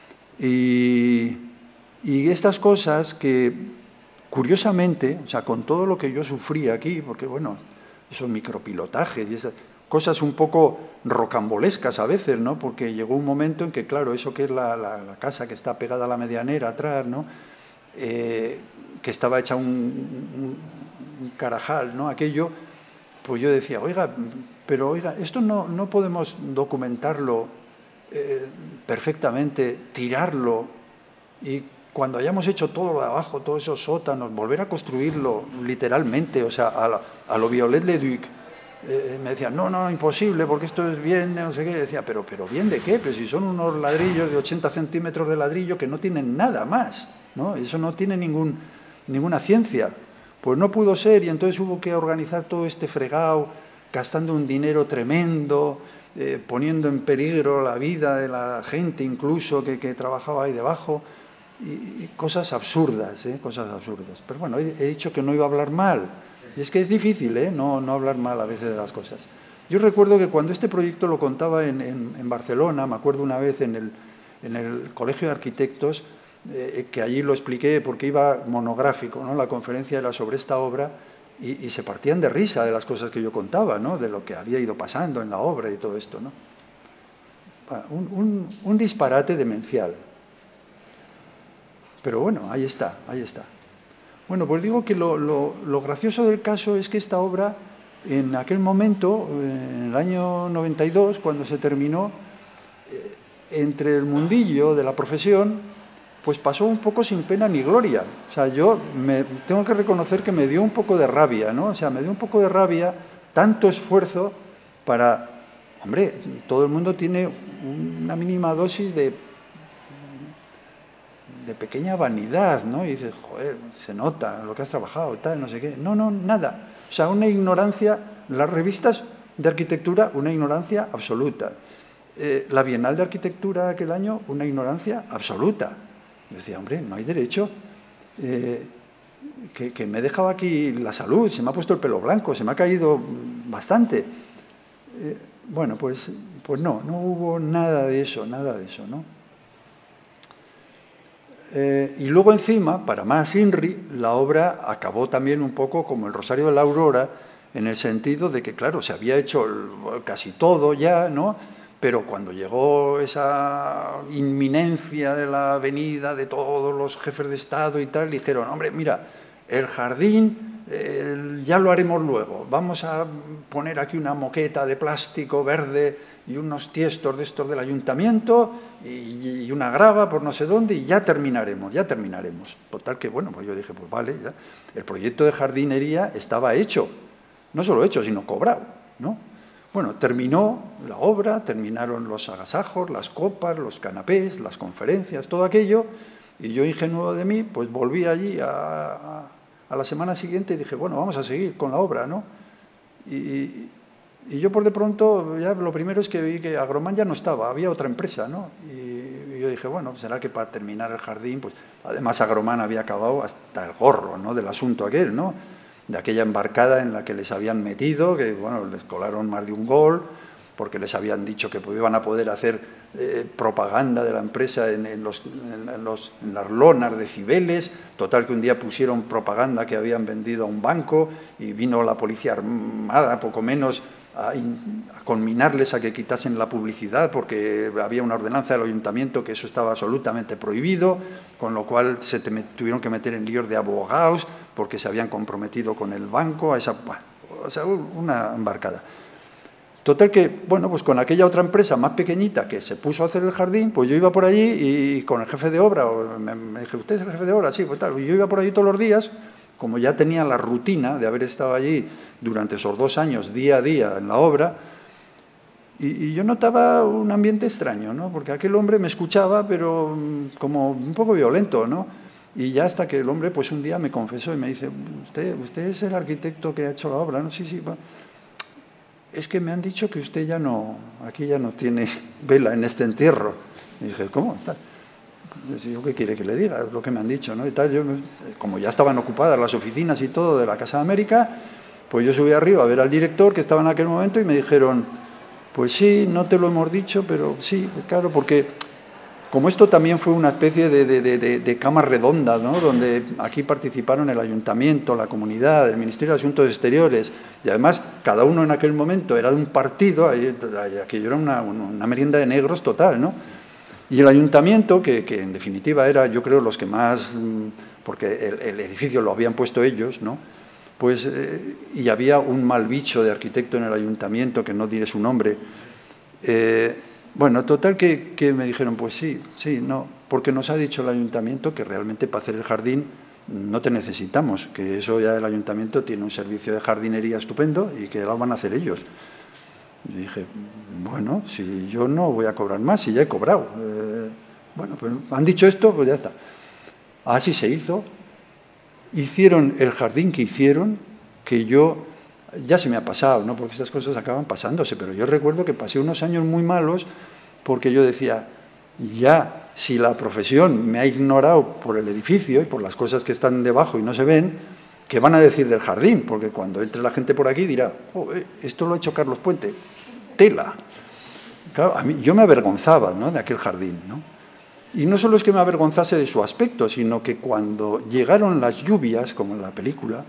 Y estas cosas que, curiosamente, o sea, con todo lo que yo sufrí aquí, porque bueno, esos micropilotajes y esas cosas un poco rocambolescas a veces, ¿no? Porque llegó un momento en que, claro, eso que es la casa que está pegada a la medianera atrás, ¿no? Que estaba hecha un carajal, ¿no? Aquello, pues yo decía, oiga, esto no podemos documentarlo perfectamente, tirarlo, y cuando hayamos hecho todo lo de abajo, todos esos sótanos, volver a construirlo literalmente, o sea, a lo Viollet-le-Duc. Me decían, no, imposible, porque esto es bien, no sé qué. Decía, pero ¿bien de qué? Pero si son unos ladrillos de 80 centímetros de ladrillo que no tienen nada más, ¿no? Eso no tiene ninguna ciencia. Pues no pudo ser, y entonces hubo que organizar todo este fregado, gastando un dinero tremendo, poniendo en peligro la vida de la gente incluso que trabajaba ahí debajo, y cosas absurdas, cosas absurdas. Pero bueno, he dicho que no iba a hablar mal, y es que es difícil, no hablar mal a veces de las cosas. Yo recuerdo que cuando este proyecto lo contaba en Barcelona, me acuerdo una vez en el Colegio de Arquitectos, que allí lo expliqué porque iba monográfico, ¿no? La conferencia era sobre esta obra, y se partían de risa de las cosas que yo contaba, ¿no? De lo que había ido pasando en la obra y todo esto, ¿no? Un disparate demencial. Pero bueno, ahí está. Bueno, pues digo que lo gracioso del caso es que esta obra, en aquel momento, en el año 92, cuando se terminó, entre el mundillo de la profesión, pues pasó un poco sin pena ni gloria. O sea, yo tengo que reconocer que me dio un poco de rabia, ¿no? O sea, me dio un poco de rabia tanto esfuerzo para... Hombre, todo el mundo tiene una mínima dosis de pequeña vanidad, ¿no? Y dices, joder, se nota lo que has trabajado, tal, no sé qué. No, nada. O sea, una ignorancia, las revistas de arquitectura, una ignorancia absoluta. La Bienal de Arquitectura de aquel año, una ignorancia absoluta. Yo decía, hombre, no hay derecho. Que me he dejado aquí la salud, se me ha puesto el pelo blanco, se me ha caído bastante. Bueno, pues no hubo nada de eso, ¿no? Y luego encima, para más INRI, la obra acabó también un poco como el Rosario de la Aurora, en el sentido de que, claro, se había hecho casi todo ya, ¿no? Pero cuando llegó esa inminencia de la venida de todos los jefes de Estado y tal, dijeron, hombre, mira, el jardín ya lo haremos luego, vamos a poner aquí una moqueta de plástico verde y unos tiestos de estos del ayuntamiento y una grava por no sé dónde y ya terminaremos, ya terminaremos. Total que, bueno, pues yo dije, pues vale, ya. El proyecto de jardinería estaba hecho, no solo hecho, sino cobrado, ¿no? Bueno, terminó la obra, terminaron los agasajos, las copas, los canapés, las conferencias, todo aquello, y yo, ingenuo de mí, pues volví allí a la semana siguiente y dije, bueno, vamos a seguir con la obra, ¿no? Y yo por de pronto, ya lo primero es que vi que Agromán ya no estaba, había otra empresa, ¿no? Y yo dije, bueno, será que para terminar el jardín, pues además Agromán había acabado hasta el gorro, ¿no?, del asunto aquel, ¿no?, de aquella embarcada en la que les habían metido, que bueno, les colaron más de un gol, porque les habían dicho que iban a poder hacer propaganda de la empresa en las lonas de Cibeles. Total que un día pusieron propaganda que habían vendido a un banco y vino la policía armada, poco menos, a conminarles a que quitasen la publicidad porque había una ordenanza del ayuntamiento que eso estaba absolutamente prohibido, con lo cual se tuvieron que meter en líos de abogados porque se habían comprometido con el banco, o sea, una embarcada. Total que, bueno, pues con aquella otra empresa más pequeñita que se puso a hacer el jardín, pues yo iba por allí y con el jefe de obra, me dije, ¿usted es el jefe de obra? Sí, pues tal. Y yo iba por allí todos los días, como ya tenía la rutina de haber estado allí durante esos 2 años, día a día, en la obra, y yo notaba un ambiente extraño, ¿no? Porque aquel hombre me escuchaba, pero como un poco violento, ¿no? Y ya hasta que el hombre, pues un día me confesó y me dice, ¿usted es el arquitecto que ha hecho la obra? No, sí, sí, bueno. Es que me han dicho que usted ya no, aquí ya no tiene vela en este entierro. Y dije, ¿cómo está? Pues, ¿yo qué quiere que le diga? Es lo que me han dicho, ¿no? Y tal, yo, como ya estaban ocupadas las oficinas y todo de la Casa de América, pues yo subí arriba a ver al director que estaba en aquel momento y me dijeron, pues sí, no te lo hemos dicho, pero sí, pues claro, porque como esto también fue una especie de cama redonda, ¿no?, donde aquí participaron el ayuntamiento, la comunidad, el Ministerio de Asuntos Exteriores, y además cada uno en aquel momento era de un partido, aquello era una merienda de negros total, ¿no? Y el ayuntamiento, que en definitiva era, yo creo, los que más, porque el edificio lo habían puesto ellos, ¿no?, pues, y había un mal bicho de arquitecto en el ayuntamiento, que no diré su nombre. Bueno, total que me dijeron, pues sí, no, porque nos ha dicho el ayuntamiento que realmente para hacer el jardín no te necesitamos, que eso ya el ayuntamiento tiene un servicio de jardinería estupendo y que lo van a hacer ellos. Y dije, bueno, si yo no voy a cobrar más, si ya he cobrado. Bueno, pues han dicho esto, pues ya está. Así se hizo. Hicieron el jardín que hicieron, que yo, ya se me ha pasado, ¿no?, porque estas cosas acaban pasándose, pero yo recuerdo que pasé unos años muy malos porque yo decía, ya, si la profesión me ha ignorado por el edificio y por las cosas que están debajo y no se ven, ¿qué van a decir del jardín? Porque cuando entre la gente por aquí dirá, esto lo ha hecho Carlos Puente, tela. Claro, a mí, yo me avergonzaba, ¿no?, de aquel jardín, ¿no? Y no solo es que me avergonzase de su aspecto, sino que cuando llegaron las lluvias, como en la película,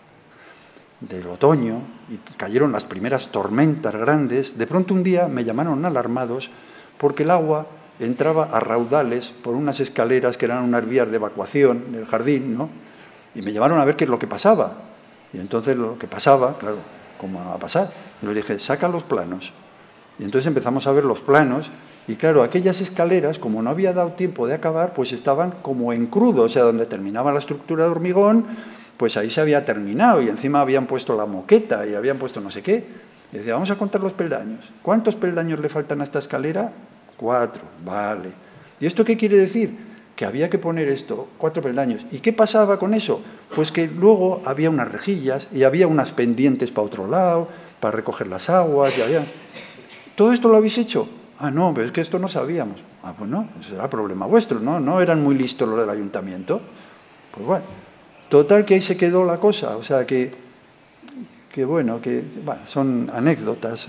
del otoño, y cayeron las primeras tormentas grandes, de pronto un día me llamaron alarmados porque el agua entraba a raudales por unas escaleras que eran unas vías de evacuación del jardín, ¿no? Y me llamaron a ver qué es lo que pasaba. Y entonces lo que pasaba, claro, ¿cómo va a pasar? Y les dije, saca los planos. Y entonces empezamos a ver los planos, y claro, aquellas escaleras, como no había dado tiempo de acabar, pues estaban como en crudo, o sea, donde terminaba la estructura de hormigón, pues ahí se había terminado, y encima habían puesto la moqueta, y habían puesto no sé qué. Y decía, vamos a contar los peldaños. ¿Cuántos peldaños le faltan a esta escalera? 4, vale. ¿Y esto qué quiere decir? Que había que poner esto, 4 peldaños. ¿Y qué pasaba con eso? Pues que luego había unas rejillas, y había unas pendientes para otro lado, para recoger las aguas, y había... ¿Todo esto lo habéis hecho? Ah, no, pero es que esto no sabíamos. Ah, pues no, eso era problema vuestro, ¿no? No eran muy listos los del ayuntamiento. Pues bueno, total que ahí se quedó la cosa. O sea que bueno, son anécdotas.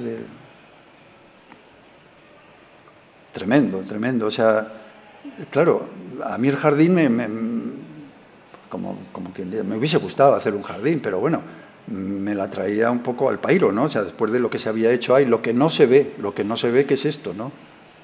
Tremendo. O sea, claro, a mí el jardín como quien dice, me hubiese gustado hacer un jardín, pero bueno, me la traía un poco al pairo, ¿no? O sea, después de lo que se había hecho ahí, lo que no se ve, ¿qué es esto, no?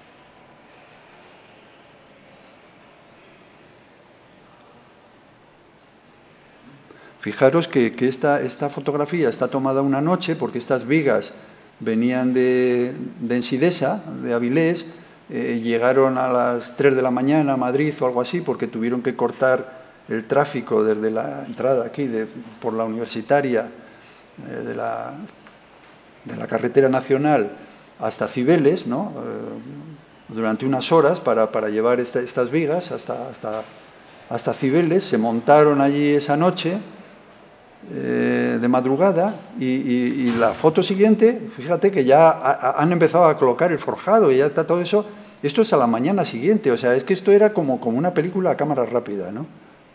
Fijaros que esta fotografía está tomada una noche, porque estas vigas venían de Ensidesa, de Avilés, llegaron a las 3 de la mañana a Madrid o algo así, porque tuvieron que cortar el tráfico desde la entrada aquí por la Universitaria, de la carretera nacional hasta Cibeles, ¿no? Durante unas horas para llevar estas vigas hasta Cibeles. Se montaron allí esa noche de madrugada y la foto siguiente, fíjate que ya han empezado a colocar el forjado y ya está todo eso. Esto es a la mañana siguiente, o sea, es que esto era como una película a cámara rápida, ¿no?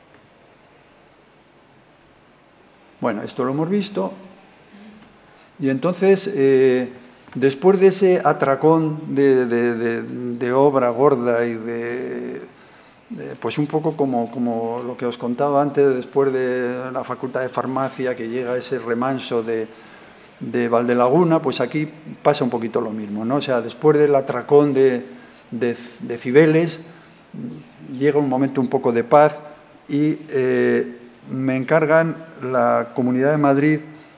Bueno, esto lo hemos visto. Y entonces, después de ese atracón de obra gorda y pues un poco como lo que os contaba antes, después de la Facultad de Farmacia, que llega ese remanso de Valdelaguna, pues aquí pasa un poquito lo mismo, ¿no? O sea, después del atracón de Cibeles, llega un momento un poco de paz y me encargan la Comunidad de Madrid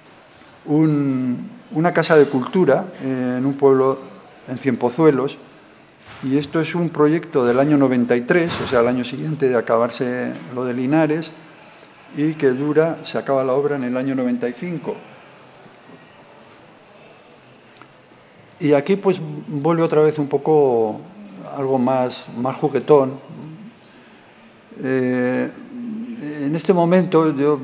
una casa de cultura en un pueblo, en Cienpozuelos, y esto es un proyecto del año 93, o sea, el año siguiente de acabarse lo de Linares, y que se acaba la obra en el año 95. Y aquí pues vuelve otra vez un poco algo más juguetón. En este momento yo,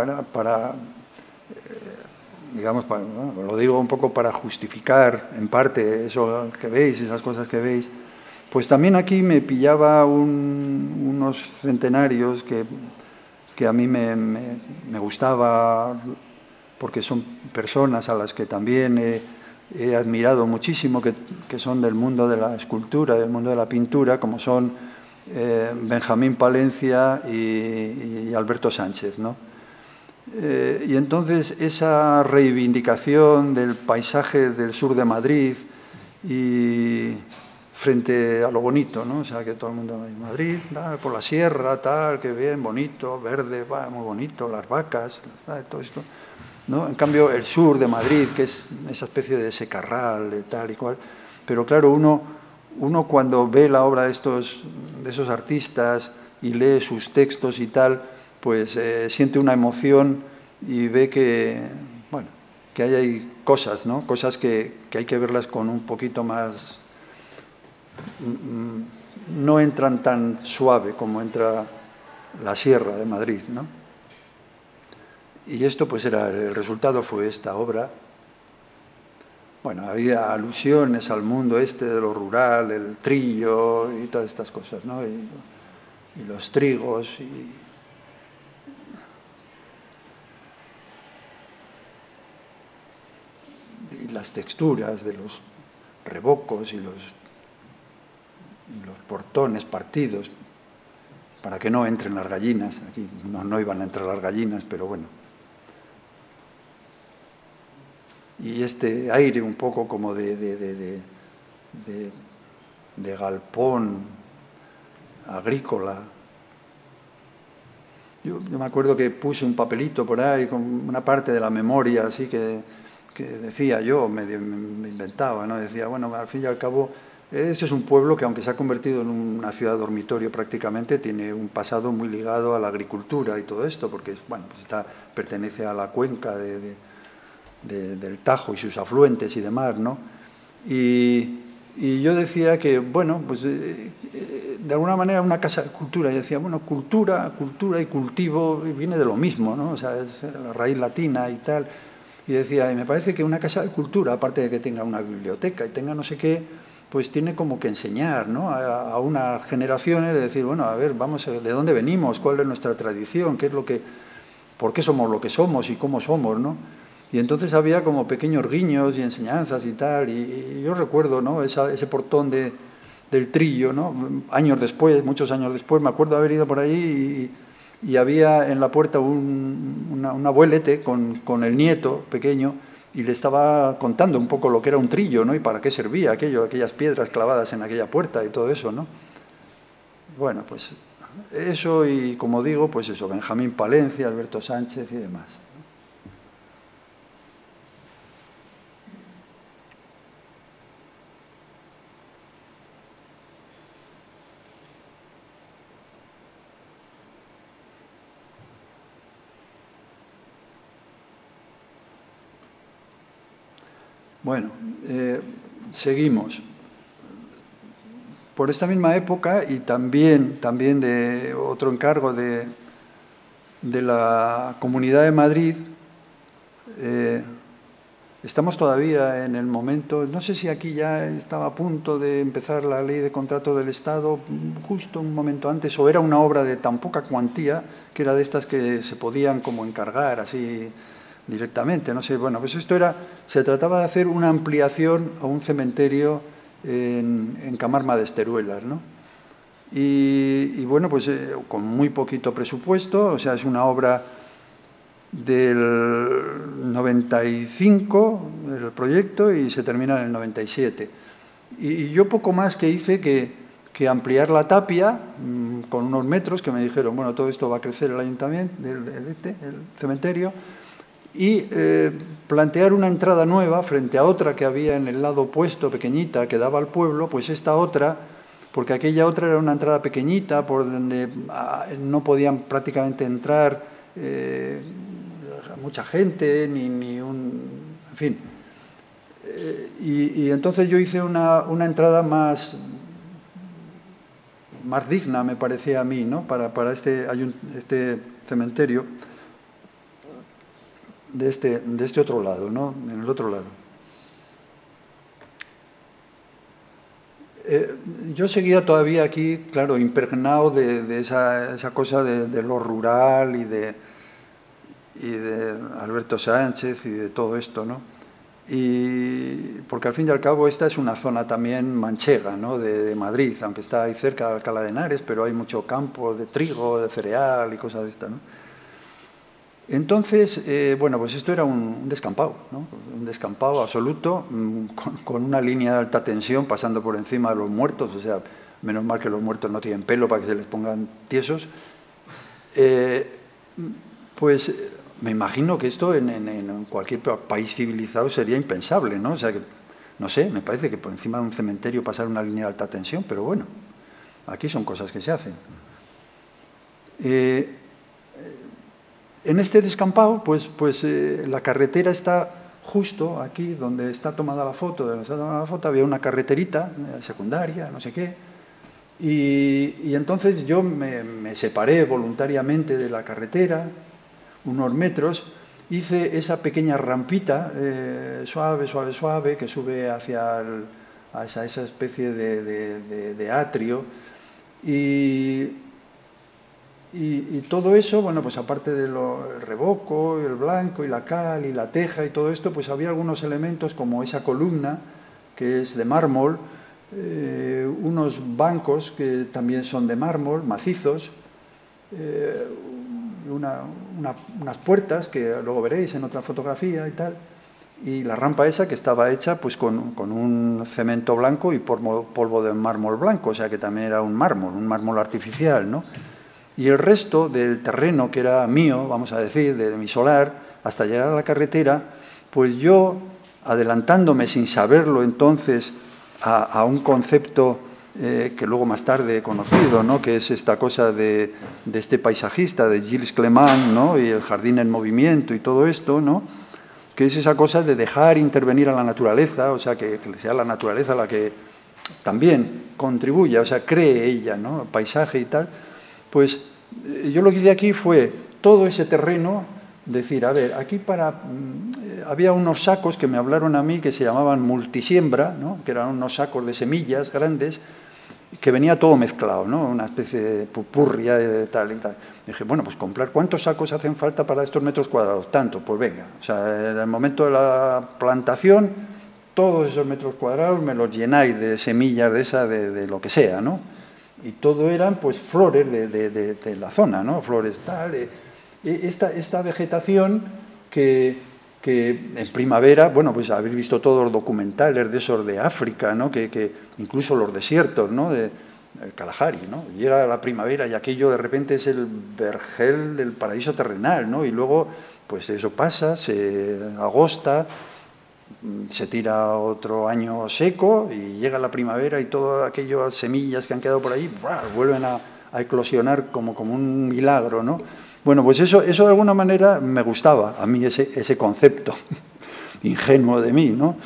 digamos, lo digo un poco para justificar en parte eso que veis, esas cosas que veis, pues también aquí me pillaba unos centenarios que a mí me gustaba, porque son personas a las que también he admirado muchísimo, que son del mundo de la escultura, del mundo de la pintura, como son Benjamín Palencia y Alberto Sánchez, ¿no? Y entonces esa reivindicación del paisaje del sur de Madrid y frente a lo bonito, ¿no? O sea, que todo el mundo en Madrid, por la sierra, tal, que bien, bonito, verde, muy bonito, las vacas, todo esto, ¿no? En cambio, el sur de Madrid, que es esa especie de secarral, de tal y cual, pero claro, uno cuando ve la obra de esos artistas y lee sus textos y tal, pues siente una emoción y ve que, bueno, que hay cosas, ¿no? Cosas que hay que verlas con un poquito más... No entran tan suave como entra la Sierra de Madrid, ¿no? Y esto, pues, el resultado fue esta obra. Bueno, había alusiones al mundo de lo rural, el trillo y todas estas cosas, ¿no? Y los trigos y las texturas de los revocos y los portones partidos para que no entren las gallinas. Aquí no iban a entrar las gallinas, pero bueno. Y este aire un poco como de galpón agrícola. Yo me acuerdo que puse un papelito por ahí con una parte de la memoria así que decía yo, me inventaba, ¿no? Decía, bueno, al fin y al cabo, ese es un pueblo que, aunque se ha convertido en una ciudad dormitorio prácticamente, tiene un pasado muy ligado a la agricultura y todo esto, porque, bueno, pues pertenece a la cuenca del Tajo y sus afluentes y demás, ¿no? Y yo decía que, bueno, pues de alguna manera una casa de cultura. Y decía, bueno, cultura y cultivo viene de lo mismo, ¿no? O sea, es la raíz latina y tal. Y decía, y me parece que una casa de cultura, aparte de que tenga una biblioteca y tenga no sé qué, pues tiene como que enseñar, ¿no? a unas generaciones, de decir, bueno, a ver, vamos, ¿de dónde venimos? ¿Cuál es nuestra tradición? ¿Por qué somos lo que somos y cómo somos, ¿no? Y entonces había como pequeños guiños y enseñanzas y tal, y yo recuerdo, ¿no? Ese portón del Trillo, ¿no? Muchos años después, me acuerdo haber ido por ahí y había en la puerta un abuelete con el nieto pequeño, y le estaba contando un poco lo que era un trillo, ¿no? Y para qué servía aquello, aquellas piedras clavadas en aquella puerta y todo eso, ¿no? Bueno, pues eso, y como digo, pues eso, Benjamín Palencia, Alberto Sánchez y demás. Bueno, seguimos. Por esta misma época, y también de otro encargo de la Comunidad de Madrid, estamos todavía en el momento, no sé si aquí ya estaba a punto de empezar la ley de contrato del Estado, justo un momento antes, o era una obra de tan poca cuantía, que era de estas que se podían como encargar así directamente, no sé. Bueno, pues esto se trataba de hacer una ampliación a un cementerio en Camarma de Esteruelas, ¿no? Y bueno, pues con muy poquito presupuesto, o sea, es una obra del 95, el proyecto, y se termina en el 97. Y yo poco más que hice que ampliar la tapia con unos metros, que me dijeron, bueno, todo esto va a crecer el ayuntamiento, el cementerio, y plantear una entrada nueva frente a otra que había en el lado opuesto, pequeñita, que daba al pueblo. Pues esta otra, porque aquella otra era una entrada pequeñita por donde no podían prácticamente entrar mucha gente, en fin. Y entonces yo hice una entrada más digna, me parecía a mí, ¿no? Para este cementerio, de este otro lado, ¿no? En el otro lado. Yo seguía todavía aquí, claro, impregnado de esa cosa de lo rural y de Alberto Sánchez y de todo esto, ¿no? Y porque al fin y al cabo esta es una zona también manchega, ¿no? de Madrid, aunque está ahí cerca de Alcalá de Henares, pero hay mucho campo de trigo, de cereal y cosas de estas, ¿no? Entonces, bueno, pues esto era un descampado, ¿no? Un descampado absoluto, con una línea de alta tensión pasando por encima de los muertos, o sea, menos mal que los muertos no tienen pelo para que se les pongan tiesos. Pues me imagino que esto en cualquier país civilizado sería impensable, ¿no? O sea, que, no sé, me parece que por encima de un cementerio pasar una línea de alta tensión, pero bueno, aquí son cosas que se hacen. En este descampado, pues la carretera está justo aquí donde está tomada la foto. Había una carreterita secundaria, no sé qué. Y entonces yo me separé voluntariamente de la carretera, unos metros, hice esa pequeña rampita suave, que sube hacia esa especie de atrio. Y todo eso, bueno, pues aparte del revoco, el blanco y la cal y la teja y todo esto, pues había algunos elementos como esa columna, que es de mármol, unos bancos que también son de mármol, macizos, unas puertas que luego veréis en otra fotografía y tal, y la rampa esa que estaba hecha pues con un cemento blanco y polvo de mármol blanco, o sea que también era un mármol artificial, ¿no? Y el resto del terreno, que era mío, vamos a decir, de mi solar, hasta llegar a la carretera, pues yo, adelantándome sin saberlo entonces a un concepto que luego más tarde he conocido, ¿no? Que es esta cosa de este paisajista, de Gilles Clément, ¿no? Y el jardín en movimiento y todo esto, ¿no? Que es esa cosa de dejar intervenir a la naturaleza, o sea, que sea la naturaleza la que también contribuya, o sea, cree ella, ¿no? El paisaje y tal. Pues yo lo que hice aquí fue todo ese terreno, decir, a ver, aquí había unos sacos que me hablaron a mí que se llamaban multisiembra, ¿no? Que eran unos sacos de semillas grandes, que venía todo mezclado, ¿no? Una especie de pupurria de tal y tal. Dije, bueno, pues comprar, ¿cuántos sacos hacen falta para estos metros cuadrados? Tanto, pues venga. O sea, en el momento de la plantación, todos esos metros cuadrados me los llenáis de semillas de lo que sea, ¿no? y todo eran pues flores de la zona, ¿no? Flores tal, esta vegetación que en primavera, bueno, pues habéis visto todos los documentales de esos de África, ¿no? Que incluso los desiertos, ¿no? El Kalahari, ¿no? Llega la primavera y aquello de repente es el vergel del paraíso terrenal, ¿no? Y luego, pues eso pasa, se agosta, se tira otro año seco y llega la primavera y todas aquellas semillas que han quedado por ahí vuelven a eclosionar como un milagro, ¿no? Bueno, pues eso de alguna manera me gustaba, a mí ese concepto ingenuo de mí, ¿no?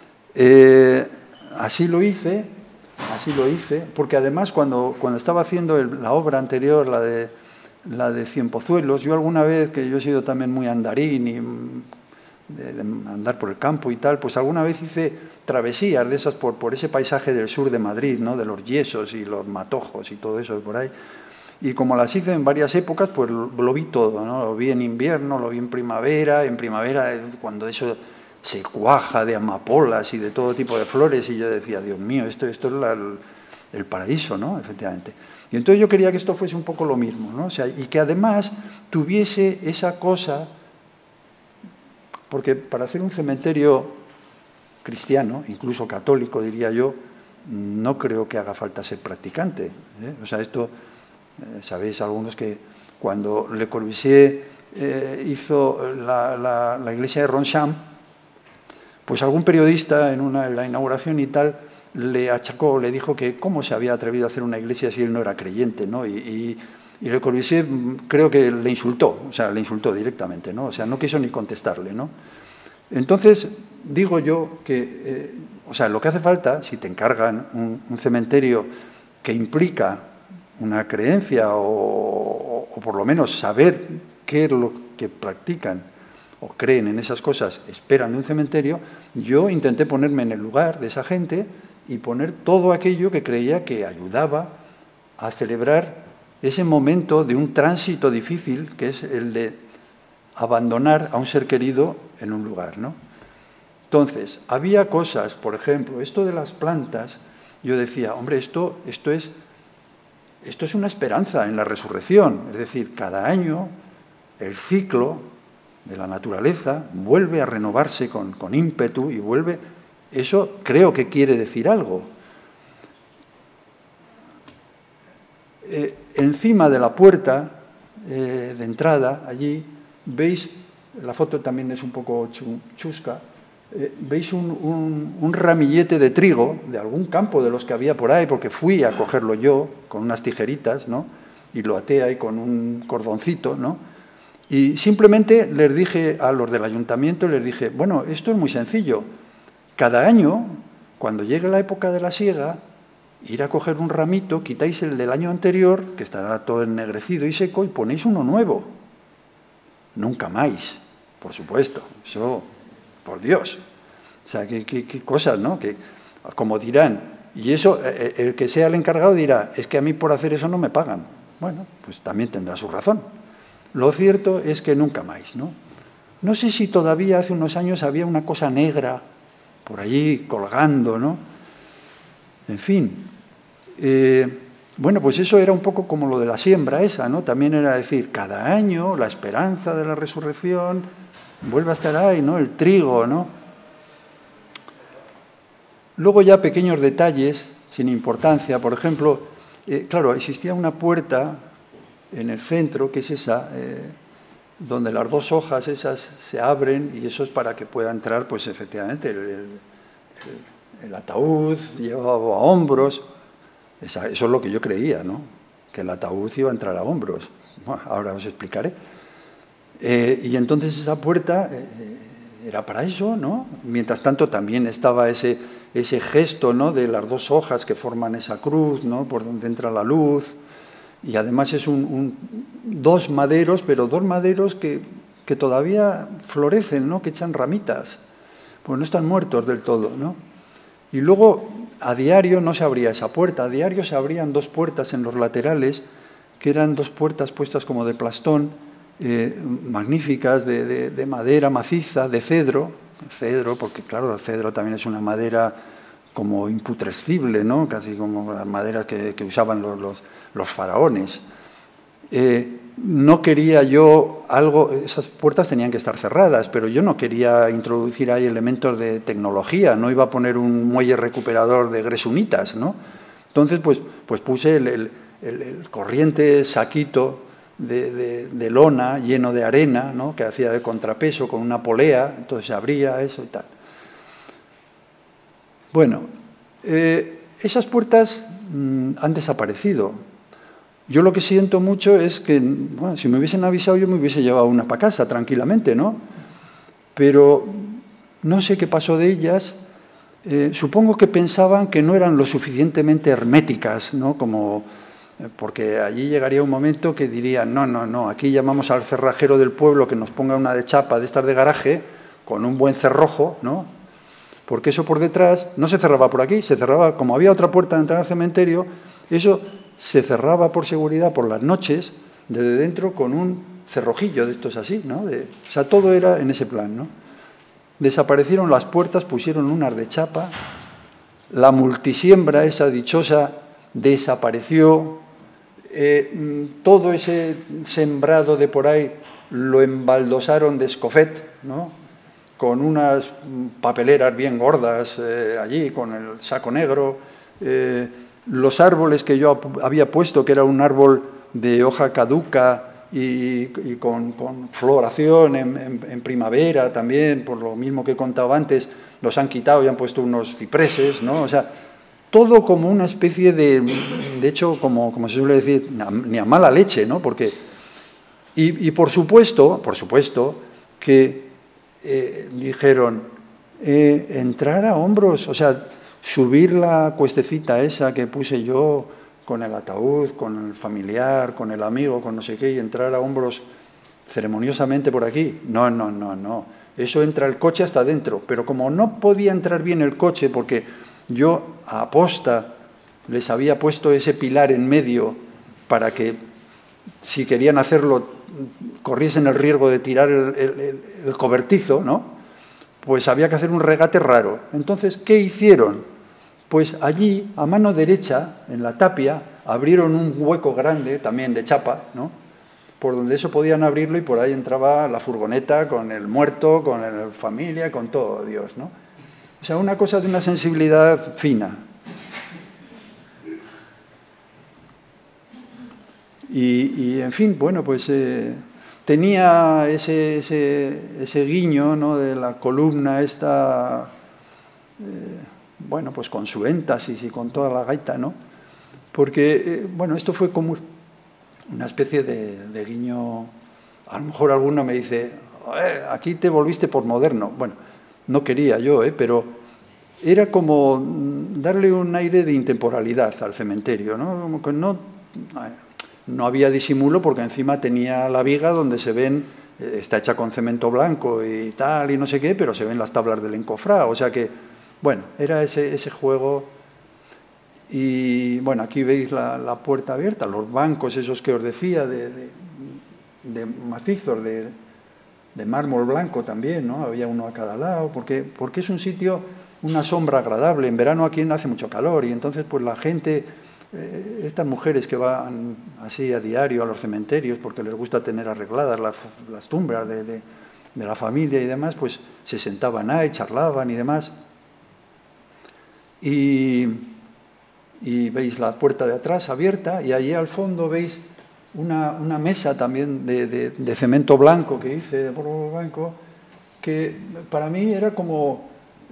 Así lo hice, porque además cuando estaba haciendo la obra anterior, la de Cienpozuelos, yo alguna vez, que yo he sido también muy andarín y de andar por el campo y tal, pues alguna vez hice travesías de esas por ese paisaje del sur de Madrid, ¿no? De los yesos y los matojos y todo eso de por ahí. Y como las hice en varias épocas, pues lo vi todo, ¿no? Lo vi en invierno, lo vi en primavera cuando eso se cuaja de amapolas y de todo tipo de flores, y yo decía, Dios mío, esto es el paraíso, ¿no? Efectivamente. Y entonces yo quería que esto fuese un poco lo mismo, ¿no? O sea, y que además tuviese esa cosa, porque para hacer un cementerio cristiano, incluso católico, diría yo, no creo que haga falta ser practicante, ¿eh? O sea, esto, sabéis algunos que cuando Le Corbusier hizo la iglesia de Ronchamp, pues algún periodista en la inauguración y tal le achacó, le dijo que cómo se había atrevido a hacer una iglesia si él no era creyente, ¿no? Y Le Corbusier creo que le insultó directamente, ¿no? O sea, no quiso ni contestarle, ¿no? Entonces, digo yo que, o sea, lo que hace falta, si te encargan un cementerio que implica una creencia o por lo menos saber qué es lo que practican o creen en esas cosas, esperan de un cementerio, yo intenté ponerme en el lugar de esa gente y poner todo aquello que creía que ayudaba a celebrar ese momento de un tránsito difícil, que es el de abandonar a un ser querido en un lugar, ¿no? Entonces, había cosas, por ejemplo, esto de las plantas, yo decía, hombre, esto es una esperanza en la resurrección, es decir, cada año el ciclo de la naturaleza vuelve a renovarse con ímpetu y vuelve, eso creo que quiere decir algo. Encima de la puerta de entrada, allí, veis, la foto también es un poco chusca, veis un ramillete de trigo de algún campo de los que había por ahí, porque fui a cogerlo yo con unas tijeritas, ¿no? Y lo até ahí con un cordoncito, ¿no? Y simplemente les dije a los del ayuntamiento, les dije, bueno, esto es muy sencillo. Cada año, cuando llegue la época de la siega, ir a coger un ramito, quitáis el del año anterior, que estará todo ennegrecido y seco, y ponéis uno nuevo. Nunca más, por supuesto. Eso, por Dios. O sea, qué cosas, ¿no? Que, como dirán, y eso, el que sea el encargado dirá, es que a mí por hacer eso no me pagan. Bueno, pues también tendrá su razón. Lo cierto es que nunca más, ¿no? No sé si todavía hace unos años había una cosa negra por allí colgando, ¿no? En fin. Bueno, pues eso era un poco como lo de la siembra esa, ¿no? También era decir, cada año la esperanza de la resurrección vuelve a estar ahí, ¿no? El trigo, ¿no? Luego ya pequeños detalles sin importancia. Por ejemplo, claro, existía una puerta en el centro, que es esa, donde las dos hojas esas se abren, y eso es para que pueda entrar, pues efectivamente, el ataúd llevado a hombros. Eso es lo que yo creía, ¿no? Que el ataúd iba a entrar a hombros. Bueno, ahora os explicaré. Y entonces esa puerta era para eso, ¿no? Mientras tanto también estaba ese gesto, ¿no? De las dos hojas que forman esa cruz, ¿no? Por donde entra la luz. Y además es dos maderos, pero dos maderos que todavía florecen, ¿no? Que echan ramitas, pues no están muertos del todo, ¿no? Y luego, a diario no se abría esa puerta, a diario se abrían dos puertas en los laterales, que eran dos puertas puestas como de plastón, magníficas, de madera maciza, de cedro, porque claro, el cedro también es una madera como imputrescible, ¿no? Casi como las maderas que usaban los faraones. No quería yo algo, esas puertas tenían que estar cerradas, pero yo no quería introducir ahí elementos de tecnología, no iba a poner un muelle recuperador de gresunitas, ¿no? Entonces, pues puse el corriente saquito de lona lleno de arena, ¿no? Que hacía de contrapeso con una polea, entonces se abría eso y tal. Bueno, esas puertas han desaparecido. Yo lo que siento mucho es que, bueno, si me hubiesen avisado yo me hubiese llevado una para casa tranquilamente, ¿no? Pero no sé qué pasó de ellas. Supongo que pensaban que no eran lo suficientemente herméticas, ¿no? Porque allí llegaría un momento que dirían, no, aquí llamamos al cerrajero del pueblo que nos ponga una de chapa de estas de garaje con un buen cerrojo, ¿no? Porque eso por detrás no se cerraba por aquí, se cerraba, como había otra puerta de entrar al cementerio, eso se cerraba por seguridad por las noches desde dentro con un cerrojillo de estos así, ¿no? O sea, todo era en ese plan, ¿no? Desaparecieron las puertas, pusieron unas de chapa, la multisiembra esa dichosa desapareció, todo ese sembrado de por ahí lo embaldosaron de escofet, ¿no? Con unas papeleras bien gordas allí, con el saco negro. Los árboles que yo había puesto, que era un árbol de hoja caduca y con floración en primavera también, por lo mismo que he contado antes, los han quitado y han puesto unos cipreses, ¿no? O sea, todo como una especie de hecho, como se suele decir, ni a mala leche, ¿no? Porque, y por supuesto que dijeron, entrar a hombros, o sea, subir la cuestecita esa que puse yo con el ataúd, con el familiar, con el amigo, con no sé qué, y entrar a hombros ceremoniosamente por aquí. No. Eso entra el coche hasta adentro. Pero como no podía entrar bien el coche, porque yo a aposta les había puesto ese pilar en medio para que, si querían hacerlo, corriesen el riesgo de tirar el cobertizo, ¿no? Pues había que hacer un regate raro. Entonces, ¿qué hicieron? Pues allí, a mano derecha, en la tapia, abrieron un hueco grande, también de chapa, ¿no? Por donde eso podían abrirlo y por ahí entraba la furgoneta con el muerto, con la familia, con todo, Dios, ¿no? O sea, una cosa de una sensibilidad fina. Y en fin, bueno, pues tenía ese guiño, ¿no? De la columna esta, bueno, pues con su énfasis y con toda la gaita, ¿no? Porque, bueno, esto fue como una especie de guiño. A lo mejor alguno me dice, aquí te volviste posmoderno. Bueno, no quería yo, pero era como darle un aire de intemporalidad al cementerio, ¿no? Como que no había disimulo, porque encima tenía la viga donde se ven, está hecha con cemento blanco y tal, y no sé qué, pero se ven las tablas del encofrado. O sea que, bueno, era ese juego. Y, bueno, aquí veis la puerta abierta, los bancos esos que os decía, de macizos, de mármol blanco también, ¿no? Había uno a cada lado, porque es un sitio, una sombra agradable. En verano aquí hace mucho calor y entonces pues la gente, estas mujeres que van así a diario a los cementerios porque les gusta tener arregladas las tumbas de la familia y demás, pues se sentaban ahí, charlaban y demás. Y veis la puerta de atrás abierta y allí al fondo veis una mesa también de cemento blanco que hice, de polvo blanco, que para mí era como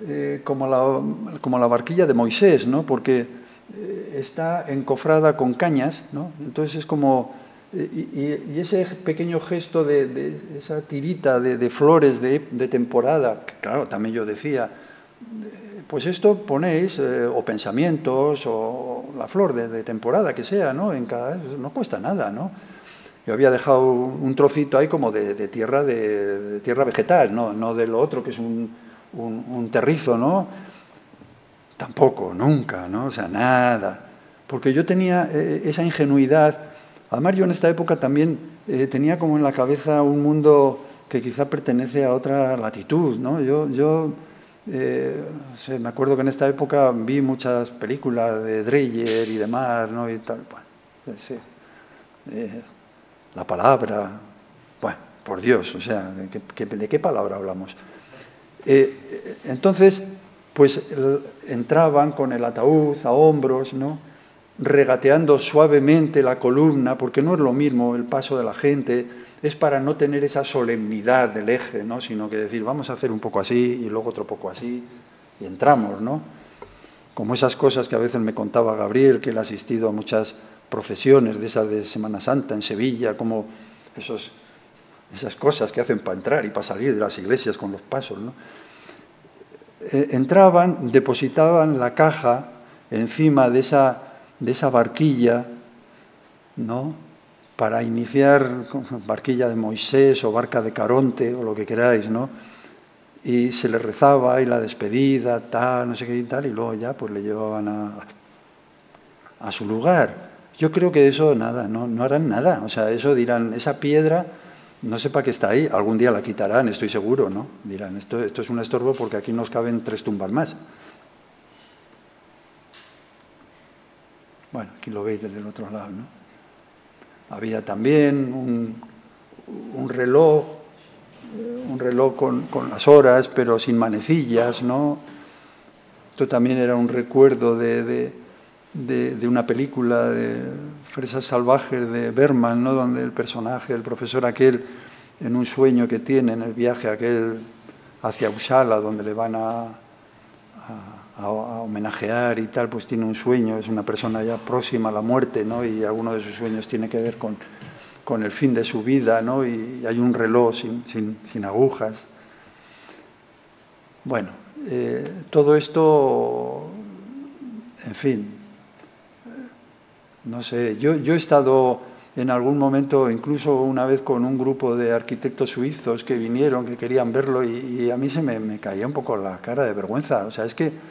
la barquilla de Moisés, ¿no? Porque está encofrada con cañas, ¿no? Entonces es como... Y ese pequeño gesto de esa tirita de flores de temporada, que claro, también yo decía, pues esto ponéis, o pensamientos, o la flor de temporada que sea, ¿no? No cuesta nada, ¿no? Yo había dejado un trocito ahí como de tierra vegetal, no de lo otro que es un terrizo, ¿no? Tampoco, nunca, ¿no? O sea, nada. Porque yo tenía esa ingenuidad. Además, yo en esta época también tenía como en la cabeza un mundo que quizá pertenece a otra latitud, ¿no? Yo me acuerdo que en esta época vi muchas películas de Dreyer y demás, ¿no? Y tal. Bueno, sí. La palabra, bueno, por Dios, o sea, ¿de qué palabra hablamos? Entonces, pues entraban con el ataúd a hombros, ¿no? Regateando suavemente la columna, porque no es lo mismo el paso de la gente, es para no tener esa solemnidad del eje, ¿no? Sino que decir, vamos a hacer un poco así y luego otro poco así, y entramos, ¿no? Como esas cosas que a veces me contaba Gabriel, que él ha asistido a muchas procesiones de esas de Semana Santa en Sevilla, como esas cosas que hacen para entrar y para salir de las iglesias con los pasos, ¿no? Entraban, depositaban la caja encima de esa barquilla, ¿no? Para iniciar, barquilla de Moisés o barca de Caronte o lo que queráis, ¿no? Y se le rezaba y la despedida, tal, no sé qué y tal, y luego ya pues le llevaban a su lugar. Yo creo que eso nada, no harán nada. O sea, eso dirán, esa piedra, no sé para qué está ahí, algún día la quitarán, estoy seguro, ¿no? Dirán, esto es un estorbo porque aquí nos caben 3 tumbas más. Bueno, aquí lo veis desde el otro lado, ¿no? Había también un reloj con las horas, pero sin manecillas, ¿no? Esto también era un recuerdo de una película de Fresas Salvajes de Berman, ¿no? Donde el personaje, el profesor aquel, en un sueño que tiene, en el viaje aquel hacia Usala, donde le van a homenajear y tal, pues tiene un sueño, es una persona ya próxima a la muerte, ¿no? Y alguno de sus sueños tiene que ver con el fin de su vida, ¿no? Y hay un reloj sin agujas. Bueno, todo esto, en fin, no sé, yo he estado en algún momento, incluso una vez con un grupo de arquitectos suizos que vinieron, que querían verlo, y a mí se me caía un poco la cara de vergüenza. O sea, es que,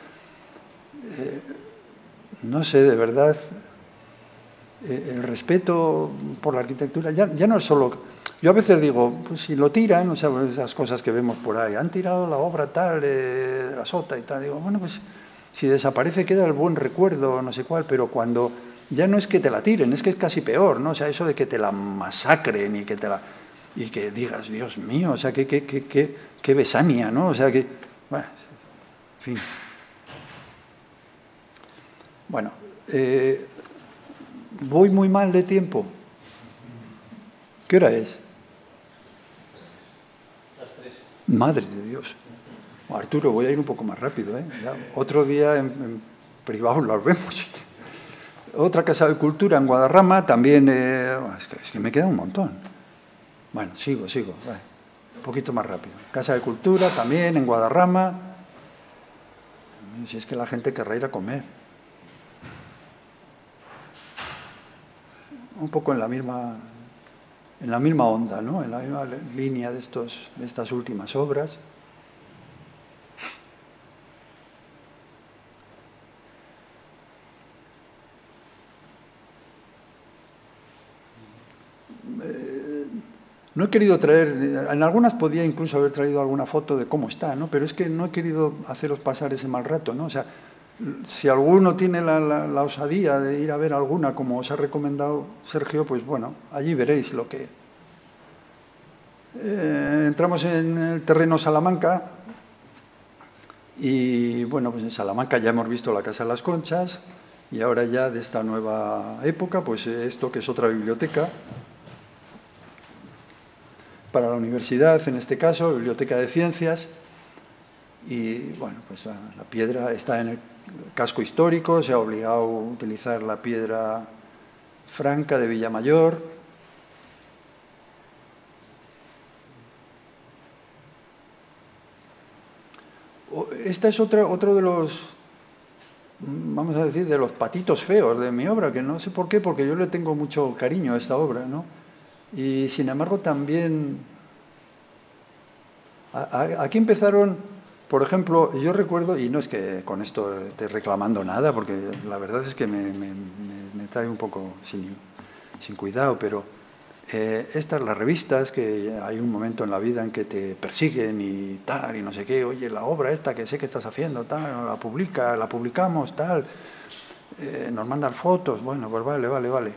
no sé, de verdad, el respeto por la arquitectura ya no es solo... Yo a veces digo, pues si lo tiran, o sea, esas cosas que vemos por ahí, han tirado la obra tal, de la sota y tal, digo, bueno, pues si desaparece queda el buen recuerdo, no sé cuál, pero cuando ya no es que te la tiren, es que es casi peor, ¿no? O sea, eso de que te la masacren y que digas, Dios mío, o sea, qué besania, ¿no? O sea, que... Bueno, en fin. Bueno, voy muy mal de tiempo. ¿Qué hora es? Las 3. Madre de Dios. Arturo, voy a ir un poco más rápido, ¿eh? Ya, otro día en privado los vemos. Otra casa de cultura en Guadarrama, también... es que me queda un montón. Bueno, sigo. Vale. Un poquito más rápido. Casa de cultura también en Guadarrama. Si es que la gente querrá ir a comer. Un poco en la misma onda, ¿no? En la misma línea de estas últimas obras. No he querido traer, en algunas podía incluso haber traído alguna foto de cómo está, ¿no? Pero es que no he querido haceros pasar ese mal rato, ¿no? O sea, si alguno tiene la osadía de ir a ver alguna, como os ha recomendado Sergio, pues bueno, allí veréis lo que... entramos en el terreno Salamanca y, bueno, pues en Salamanca ya hemos visto la Casa de las Conchas y ahora ya de esta nueva época, pues esto que es otra biblioteca para la universidad, en este caso, Biblioteca de Ciencias, y bueno, pues la piedra está en el casco histórico, se ha obligado a utilizar la piedra franca de Villamayor. Esta es otro de los, vamos a decir, de los patitos feos de mi obra, que no sé por qué, porque yo le tengo mucho cariño a esta obra, ¿no? Y sin embargo también, aquí empezaron, por ejemplo, yo recuerdo, y no es que con esto esté reclamando nada, porque la verdad es que me trae un poco sin cuidado, pero Estas, las revistas, que hay un momento en la vida en que te persiguen y tal, y no sé qué, oye, la obra esta que sé que estás haciendo, tal, la publicamos, tal, nos mandan fotos, bueno, pues vale.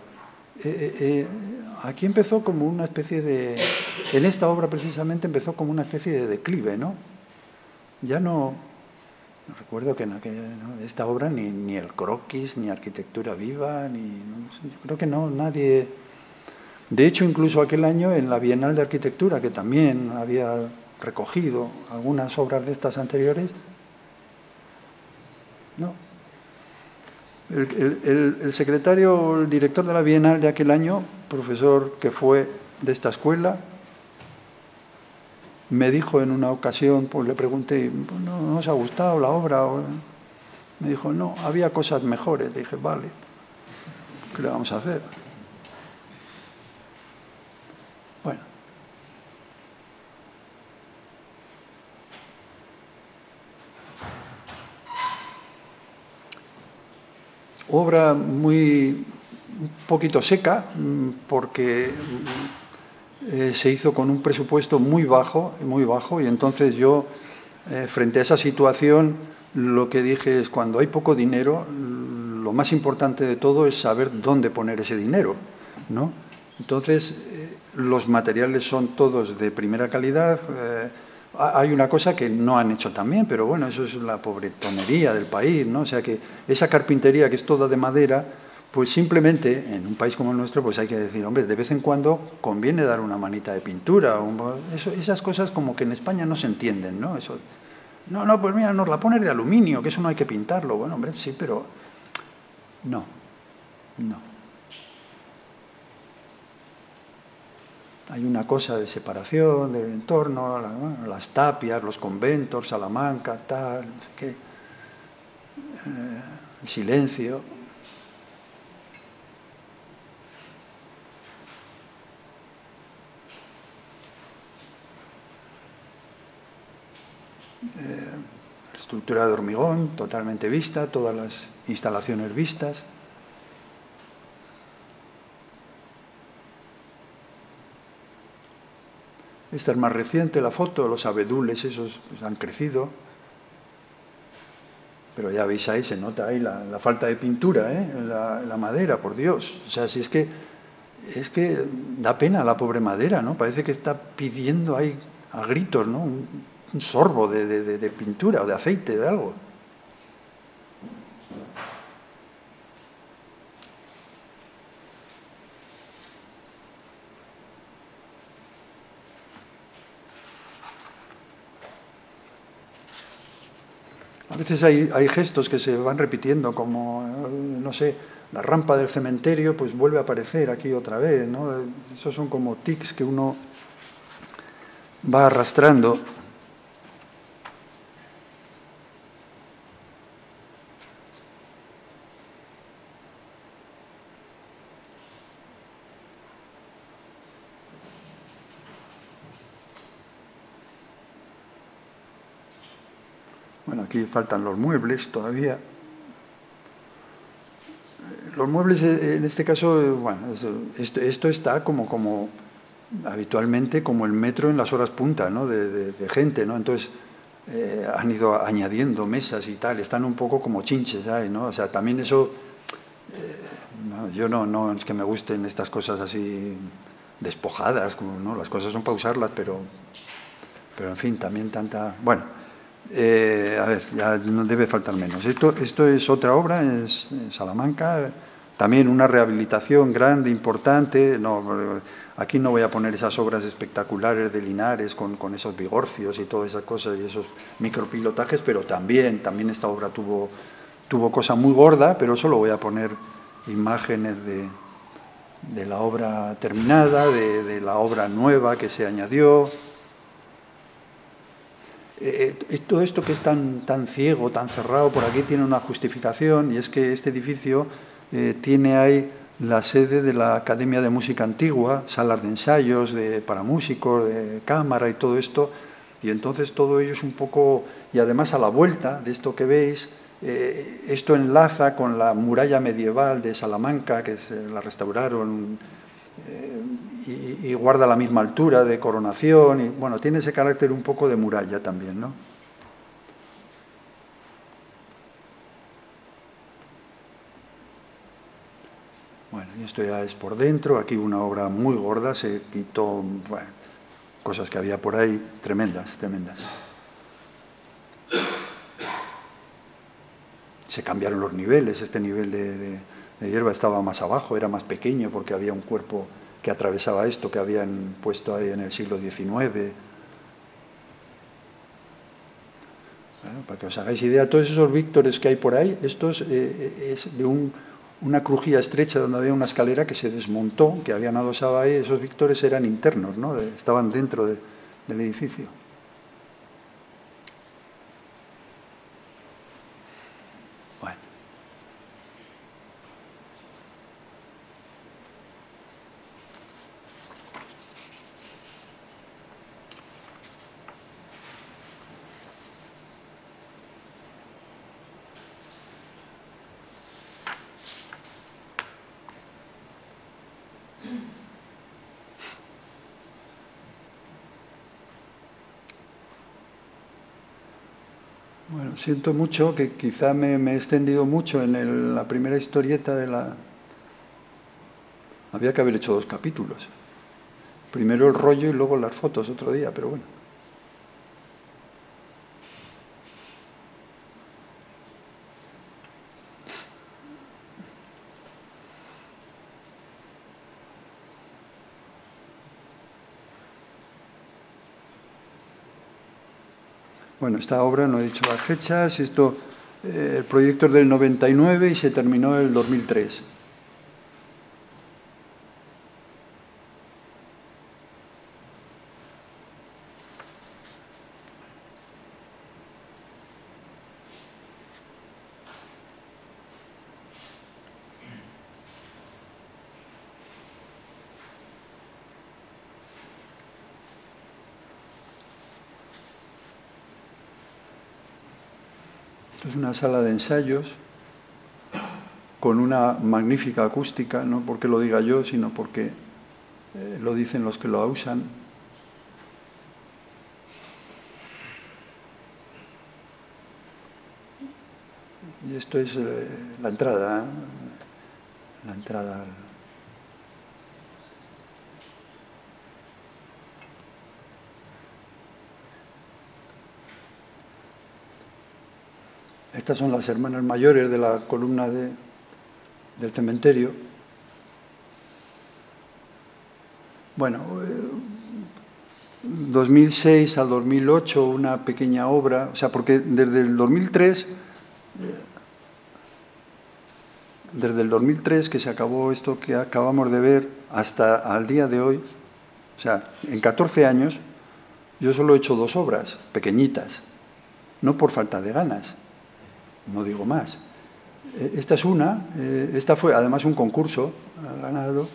Aquí empezó como una especie de, en esta obra precisamente empezó como una especie de declive, ¿no? Ya no recuerdo que en esta obra ni el croquis, ni arquitectura viva, no sé, yo creo que no, nadie. De hecho, incluso aquel año en la Bienal de Arquitectura, que también había recogido algunas obras de estas anteriores, no. El secretario o el director de la Bienal de aquel año, profesor que fue de esta escuela, me dijo en una ocasión, pues le pregunté, ¿no os ha gustado la obra? Me dijo, no, había cosas mejores. Le dije, vale, ¿qué le vamos a hacer? Bueno. Obra un poquito seca, porque se hizo con un presupuesto muy bajo, y entonces yo, frente a esa situación, lo que dije es, cuando hay poco dinero, lo más importante de todo es saber dónde poner ese dinero, ¿no? Entonces, los materiales son todos de primera calidad. Hay una cosa que no han hecho también, pero bueno, eso es la pobretonería del país, ¿no? O sea que esa carpintería que es toda de madera, pues simplemente en un país como el nuestro, pues hay que decir, hombre, de vez en cuando conviene dar una manita de pintura. Esas cosas como que en España no se entienden, ¿no? Eso, no, pues mira, nos la pones de aluminio, que eso no hay que pintarlo. Bueno, hombre, sí, pero no. Hay una cosa de separación del entorno, las tapias, los conventos, Salamanca, tal, no sé qué, silencio. Estructura de hormigón, totalmente vista, todas las instalaciones vistas. Esta es más reciente, la foto, los abedules esos pues, han crecido. Pero ya veis ahí, se nota ahí la falta de pintura, en la madera, por Dios. O sea, si es que da pena la pobre madera, ¿no? Parece que está pidiendo ahí a gritos, ¿no? Un sorbo de pintura o de aceite, de algo. A veces hay gestos que se van repitiendo, como, no sé, la rampa del cementerio, pues vuelve a aparecer aquí otra vez, ¿no? Esos son como tics que uno va arrastrando. Bueno, aquí faltan los muebles todavía. Los muebles, en este caso, bueno, esto está como habitualmente como el metro en las horas punta, ¿no? de gente, ¿no? Entonces han ido añadiendo mesas y tal, están un poco como chinches ahí, ¿no? O sea, también eso, yo no es que me gusten estas cosas así despojadas, ¿no? Las cosas son para usarlas, pero en fin, también tanta... Bueno, a ver, ya no debe faltar menos. Esto es otra obra, es Salamanca, también una rehabilitación grande, importante. No, aquí no voy a poner esas obras espectaculares de Linares con esos vigorcios y todas esas cosas y esos micropilotajes, pero también esta obra tuvo cosa muy gorda, pero solo voy a poner imágenes de la obra terminada, de la obra nueva que se añadió. Todo esto que es tan ciego, tan cerrado, por aquí tiene una justificación, y es que este edificio tiene ahí la sede de la Academia de Música Antigua, salas de ensayos para músicos, de cámara y todo esto, y entonces todo ello es un poco... Y además a la vuelta de esto que veis, esto enlaza con la muralla medieval de Salamanca, que se la restauraron, y guarda la misma altura de coronación, y bueno, tiene ese carácter un poco de muralla también, ¿no? Bueno, y esto ya es por dentro, aquí una obra muy gorda, se quitó, bueno, cosas que había por ahí tremendas, tremendas. Se cambiaron los niveles, este nivel de hierba estaba más abajo, era más pequeño porque había un cuerpo que atravesaba esto que habían puesto ahí en el siglo XIX. Bueno, para que os hagáis idea, todos esos víctores que hay por ahí, estos es de una crujía estrecha donde había una escalera que se desmontó, que habían adosado ahí, esos víctores eran internos, ¿no? Estaban dentro del edificio. Bueno. Bueno, siento mucho que quizá me he extendido mucho en la primera historieta de la... Había que haber hecho 2 capítulos. Primero el rollo y luego las fotos otro día, pero bueno. Bueno, esta obra, no he dicho las fechas, el proyecto es del 99 y se terminó en el 2003. Es una sala de ensayos con una magnífica acústica, no porque lo diga yo, sino porque lo dicen los que lo usan. Y esto es la entrada, la entrada. Estas son las hermanas mayores de la columna del cementerio. Bueno, 2006 al 2008 una pequeña obra, o sea, porque desde el 2003 que se acabó esto que acabamos de ver hasta al día de hoy, o sea, en 14 años yo solo he hecho 2 obras pequeñitas, no por falta de ganas. No digo más. Esta es una, esta fue además un concurso, ha ganado,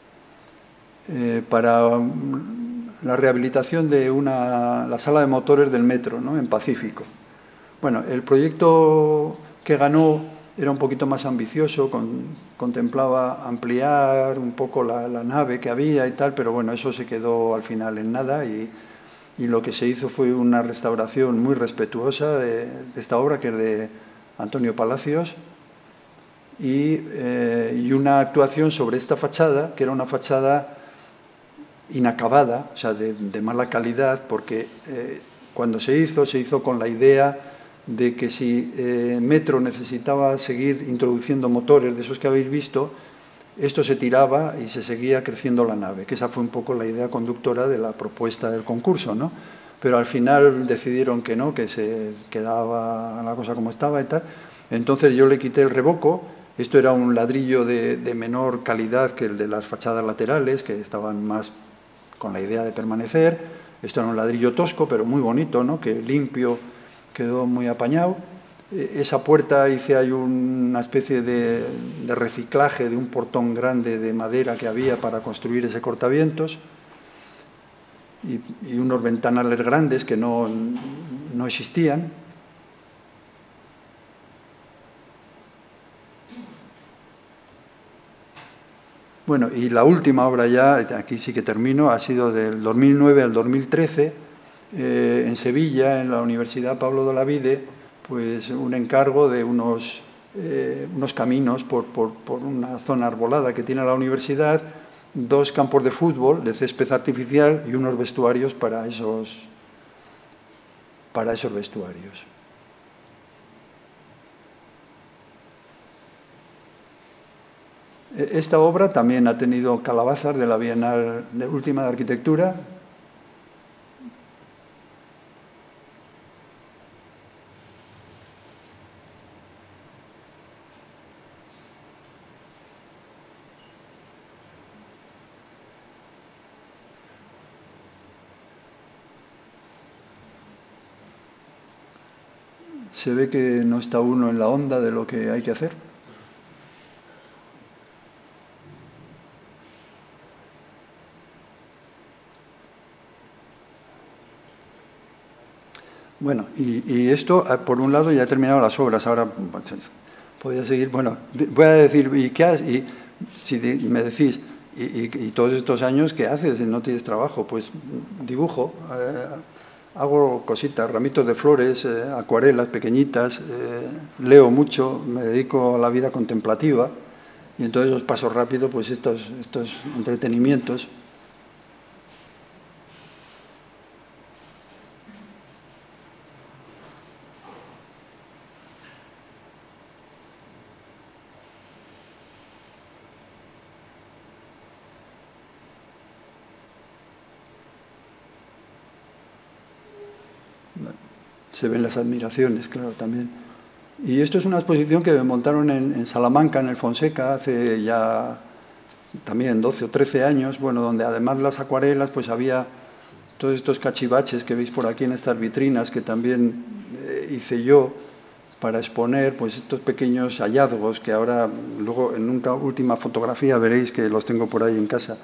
para la rehabilitación de la sala de motores del metro, ¿no? En Pacífico. Bueno, el proyecto que ganó era un poquito más ambicioso, contemplaba ampliar un poco la nave que había y tal, pero bueno, eso se quedó al final en nada y lo que se hizo fue una restauración muy respetuosa de esta obra, que es de Antonio Palacios, y una actuación sobre esta fachada, que era una fachada inacabada, o sea, de mala calidad, porque cuando se hizo con la idea de que si Metro necesitaba seguir introduciendo motores de esos que habéis visto, esto se tiraba y se seguía creciendo la nave, que esa fue un poco la idea conductora de la propuesta del concurso, ¿no? Pero al final decidieron que no, que se quedaba la cosa como estaba y tal. Entonces yo le quité el revoco. Esto era un ladrillo de menor calidad que el de las fachadas laterales, que estaban más con la idea de permanecer. Esto era un ladrillo tosco, pero muy bonito, ¿no? Que limpio, quedó muy apañado. Esa puerta hice ahí una especie de reciclaje de un portón grande de madera que había para construir ese cortavientos. Y unos ventanales grandes que no existían. Bueno, y la última obra ya, aquí sí que termino, ha sido del 2009 al 2013, en Sevilla, en la Universidad Pablo de Olavide, pues un encargo de unos caminos por una zona arbolada que tiene la universidad, 2 campos de fútbol de césped artificial y unos vestuarios para esos vestuarios. Esta obra también ha tenido calabazas de la Bienal Última de Arquitectura. Se ve que no está uno en la onda de lo que hay que hacer. Bueno, y esto, por un lado, ya he terminado las obras. Ahora podría seguir. Bueno, voy a decir, ¿y qué haces? Y si me decís, ¿y todos estos años qué haces? ¿No tienes trabajo? Pues dibujo, hago cositas, ramitos de flores, acuarelas pequeñitas, leo mucho, me dedico a la vida contemplativa y entonces os paso rápido pues estos entretenimientos. Se ven las admiraciones, claro, también. Y esto es una exposición que me montaron en Salamanca, en el Fonseca, hace ya también 12 o 13 años, bueno, donde además las acuarelas, pues había todos estos cachivaches que veis por aquí en estas vitrinas, que también hice yo para exponer pues estos pequeños hallazgos que ahora, luego en una última fotografía veréis que los tengo por ahí en casa.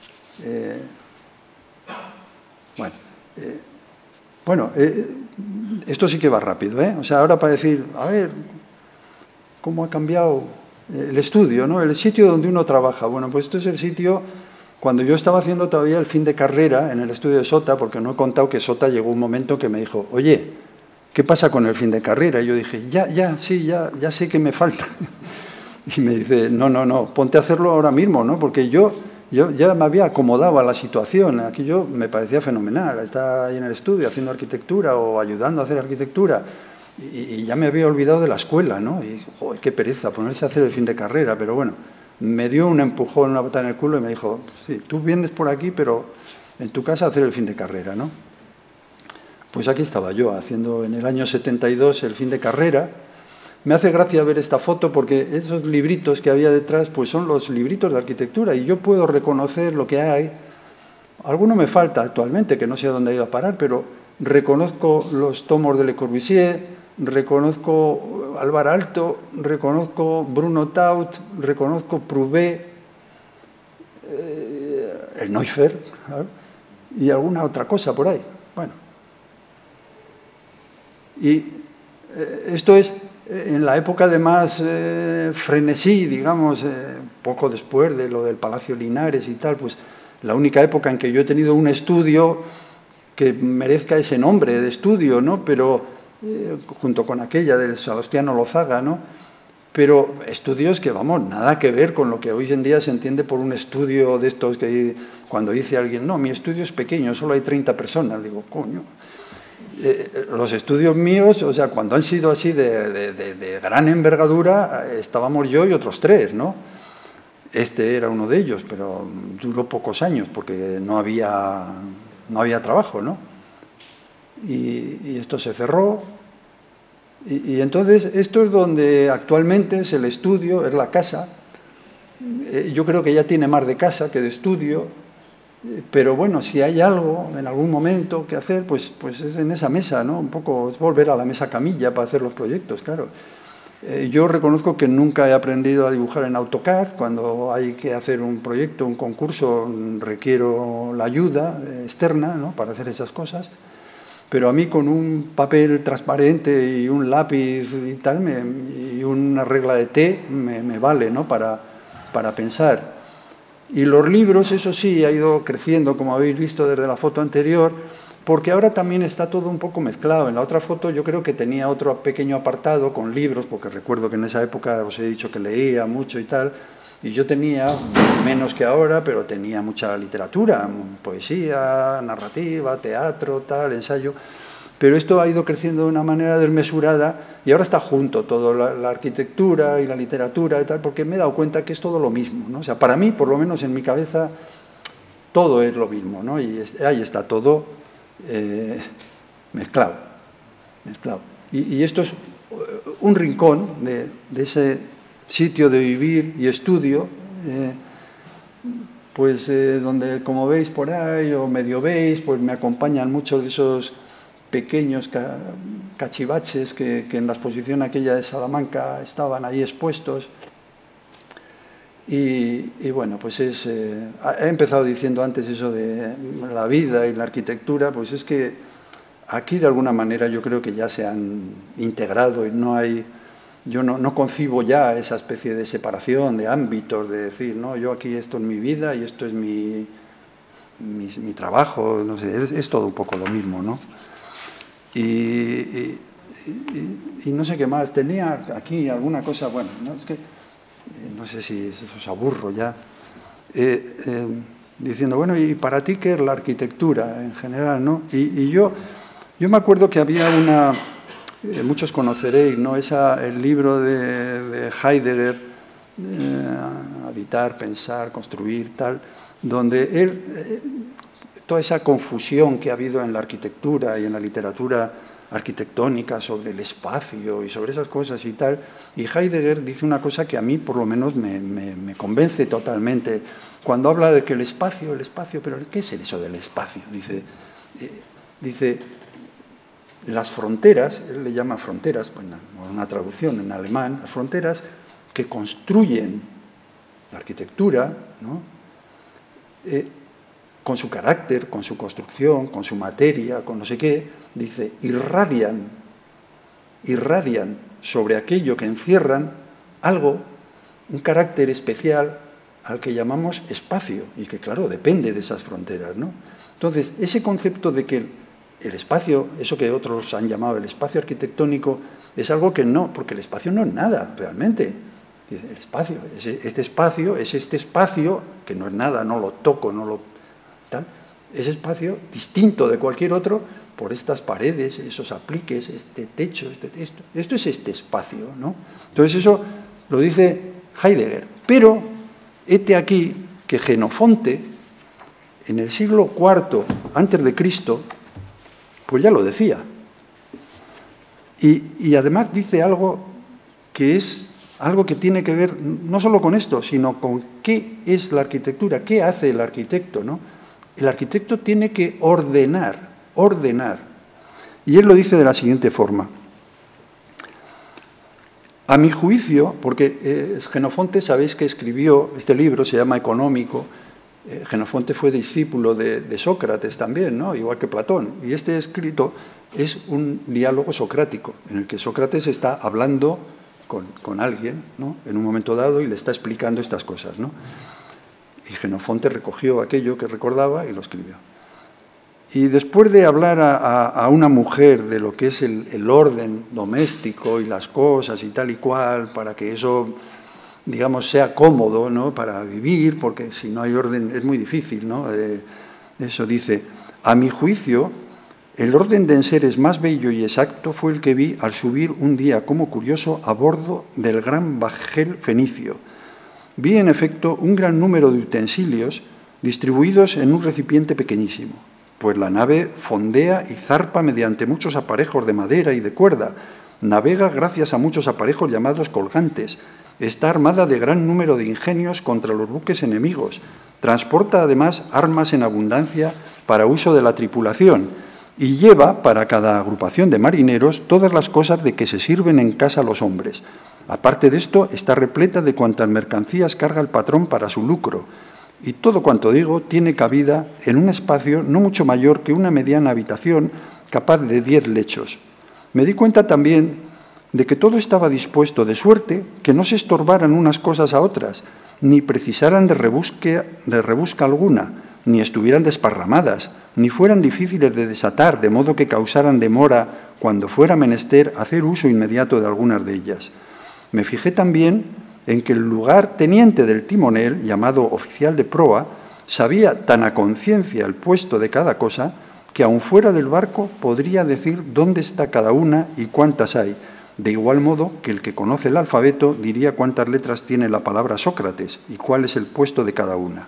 Bueno, esto sí que va rápido, ¿eh? O sea, ahora para decir, a ver, ¿cómo ha cambiado el estudio, ¿no? El sitio donde uno trabaja. Bueno, pues esto es el sitio, cuando yo estaba haciendo todavía el fin de carrera en el estudio de Sota, porque no he contado que Sota llegó un momento que me dijo, oye, ¿qué pasa con el fin de carrera? Y yo dije, ya sé que me falta. Y me dice, no, ponte a hacerlo ahora mismo, ¿no? Porque yo ya me había acomodado a la situación, aquello me parecía fenomenal, estar ahí en el estudio haciendo arquitectura o ayudando a hacer arquitectura, y ya me había olvidado de la escuela, ¿no? Y, joder, qué pereza ponerse a hacer el fin de carrera, pero bueno, me dio un empujón, una patada en el culo y me dijo, sí, tú vienes por aquí, pero en tu casa a hacer el fin de carrera, ¿no? Pues aquí estaba yo, haciendo en el año 72 el fin de carrera. Me hace gracia ver esta foto porque esos libritos que había detrás pues son los libritos de arquitectura y yo puedo reconocer lo que hay. Alguno me falta actualmente, que no sé a dónde ha ido a parar, pero reconozco los tomos de Le Corbusier, reconozco Alvar Aalto, reconozco Bruno Taut, reconozco Prouvé, el Neuffer, ¿claro? Y alguna otra cosa por ahí. Bueno. Y esto es en la época de más frenesí, digamos, poco después de lo del Palacio Linares y tal, pues la única época en que yo he tenido un estudio que merezca ese nombre de estudio, ¿no? Pero junto con aquella del Salustiano Lozaga, ¿no? Pero estudios que, vamos, nada que ver con lo que hoy en día se entiende por un estudio de estos que cuando dice alguien, no, mi estudio es pequeño, solo hay 30 personas, digo, coño. Los estudios míos, o sea, cuando han sido así de gran envergadura, estábamos yo y otros 3, ¿no? Este era uno de ellos, pero duró pocos años porque no había trabajo, ¿no? Y esto se cerró. Y entonces esto es donde actualmente es el estudio, es la casa. Yo creo que ya tiene más de casa que de estudio. Pero bueno, si hay algo en algún momento que hacer, pues es en esa mesa, ¿no? Un poco es volver a la mesa camilla para hacer los proyectos, claro. Yo reconozco que nunca he aprendido a dibujar en AutoCAD. Cuando hay que hacer un proyecto, un concurso, requiero la ayuda externa, ¿no? Para hacer esas cosas. Pero a mí con un papel transparente y un lápiz y tal, y una regla de té me vale, ¿no? Para pensar. Y los libros, eso sí, ha ido creciendo, como habéis visto desde la foto anterior, porque ahora también está todo un poco mezclado. En la otra foto yo creo que tenía otro pequeño apartado con libros, porque recuerdo que en esa época os he dicho que leía mucho y tal, y yo tenía, menos que ahora, pero tenía mucha literatura, poesía, narrativa, teatro, tal, ensayo. Pero esto ha ido creciendo de una manera desmesurada y ahora está junto todo, la arquitectura y la literatura y tal, porque me he dado cuenta que es todo lo mismo, ¿no? O sea, para mí, por lo menos en mi cabeza, todo es lo mismo, ¿no? Y ahí está todo mezclado. Y esto es un rincón de ese sitio de vivir y estudio, pues donde, como veis por ahí, o medio veis, pues me acompañan muchos de esos pequeños cachivaches que en la exposición aquella de Salamanca estaban ahí expuestos. Y bueno, pues he empezado diciendo antes eso de la vida y la arquitectura, pues es que aquí de alguna manera yo creo que ya se han integrado y no hay, yo no concibo ya esa especie de separación de ámbitos, de decir, no, yo aquí esto es mi vida y esto es mi trabajo, no sé, es todo un poco lo mismo, ¿no? Y no sé qué más, tenía aquí alguna cosa, bueno, ¿no? Es que no sé si os aburro ya, diciendo, bueno, ¿y para ti qué es la arquitectura en general, no? Y yo me acuerdo que había una, muchos conoceréis, ¿no? El libro de Heidegger, Habitar, Pensar, Construir, tal, donde él, toda esa confusión que ha habido en la arquitectura y en la literatura arquitectónica sobre el espacio y sobre esas cosas y tal, y Heidegger dice una cosa que a mí por lo menos me convence totalmente, cuando habla de que el espacio, pero ¿qué es eso del espacio? Dice las fronteras, él le llama fronteras, bueno, una traducción en alemán, las fronteras que construyen la arquitectura, ¿no? Con su carácter, con su construcción, con su materia, con no sé qué, dice, irradian sobre aquello que encierran algo, un carácter especial al que llamamos espacio, y que, claro, depende de esas fronteras, ¿no? Entonces, ese concepto de que el espacio, eso que otros han llamado el espacio arquitectónico, es algo que no, porque el espacio no es nada, realmente. El espacio, este espacio, que no es nada, no lo toco, no lo tal, ese espacio distinto de cualquier otro por estas paredes, esos apliques, este techo, esto es este espacio, ¿no? Entonces eso lo dice Heidegger. Pero hete aquí que Jenofonte, en el siglo IV antes de Cristo, pues ya lo decía. Y además dice algo que es algo que tiene que ver no solo con esto, sino con qué es la arquitectura, qué hace el arquitecto, ¿no? El arquitecto tiene que ordenar. Y él lo dice de la siguiente forma. A mi juicio, porque Jenofonte, sabéis que escribió este libro, se llama Económico. Jenofonte fue discípulo de Sócrates también, ¿no? Igual que Platón. Y este escrito es un diálogo socrático, en el que Sócrates está hablando con alguien, ¿no? En un momento dado, y le está explicando estas cosas, ¿no? Y Jenofonte recogió aquello que recordaba y lo escribió. Y después de hablar a una mujer de lo que es el orden doméstico y las cosas y tal y cual, para que eso, digamos, sea cómodo, ¿no? Para vivir, porque si no hay orden es muy difícil, ¿no? Eso dice, a mi juicio, el orden de enseres más bello y exacto fue el que vi al subir un día como curioso a bordo del gran bajel fenicio. Vi, en efecto, un gran número de utensilios distribuidos en un recipiente pequeñísimo, pues la nave fondea y zarpa mediante muchos aparejos de madera y de cuerda, navega gracias a muchos aparejos llamados colgantes, está armada de gran número de ingenios contra los buques enemigos, transporta además armas en abundancia para uso de la tripulación y lleva para cada agrupación de marineros todas las cosas de que se sirven en casa los hombres. Aparte de esto, está repleta de cuantas mercancías carga el patrón para su lucro, y todo cuanto digo tiene cabida en un espacio no mucho mayor que una mediana habitación capaz de 10 lechos. Me di cuenta también de que todo estaba dispuesto de suerte que no se estorbaran unas cosas a otras, ni precisaran de rebusca alguna, ni estuvieran desparramadas, ni fueran difíciles de desatar, de modo que causaran demora cuando fuera menester hacer uso inmediato de algunas de ellas. Me fijé también en que el lugarteniente del timonel, llamado oficial de proa, sabía tan a conciencia el puesto de cada cosa que aun fuera del barco podría decir dónde está cada una y cuántas hay, de igual modo que el que conoce el alfabeto diría cuántas letras tiene la palabra Sócrates y cuál es el puesto de cada una.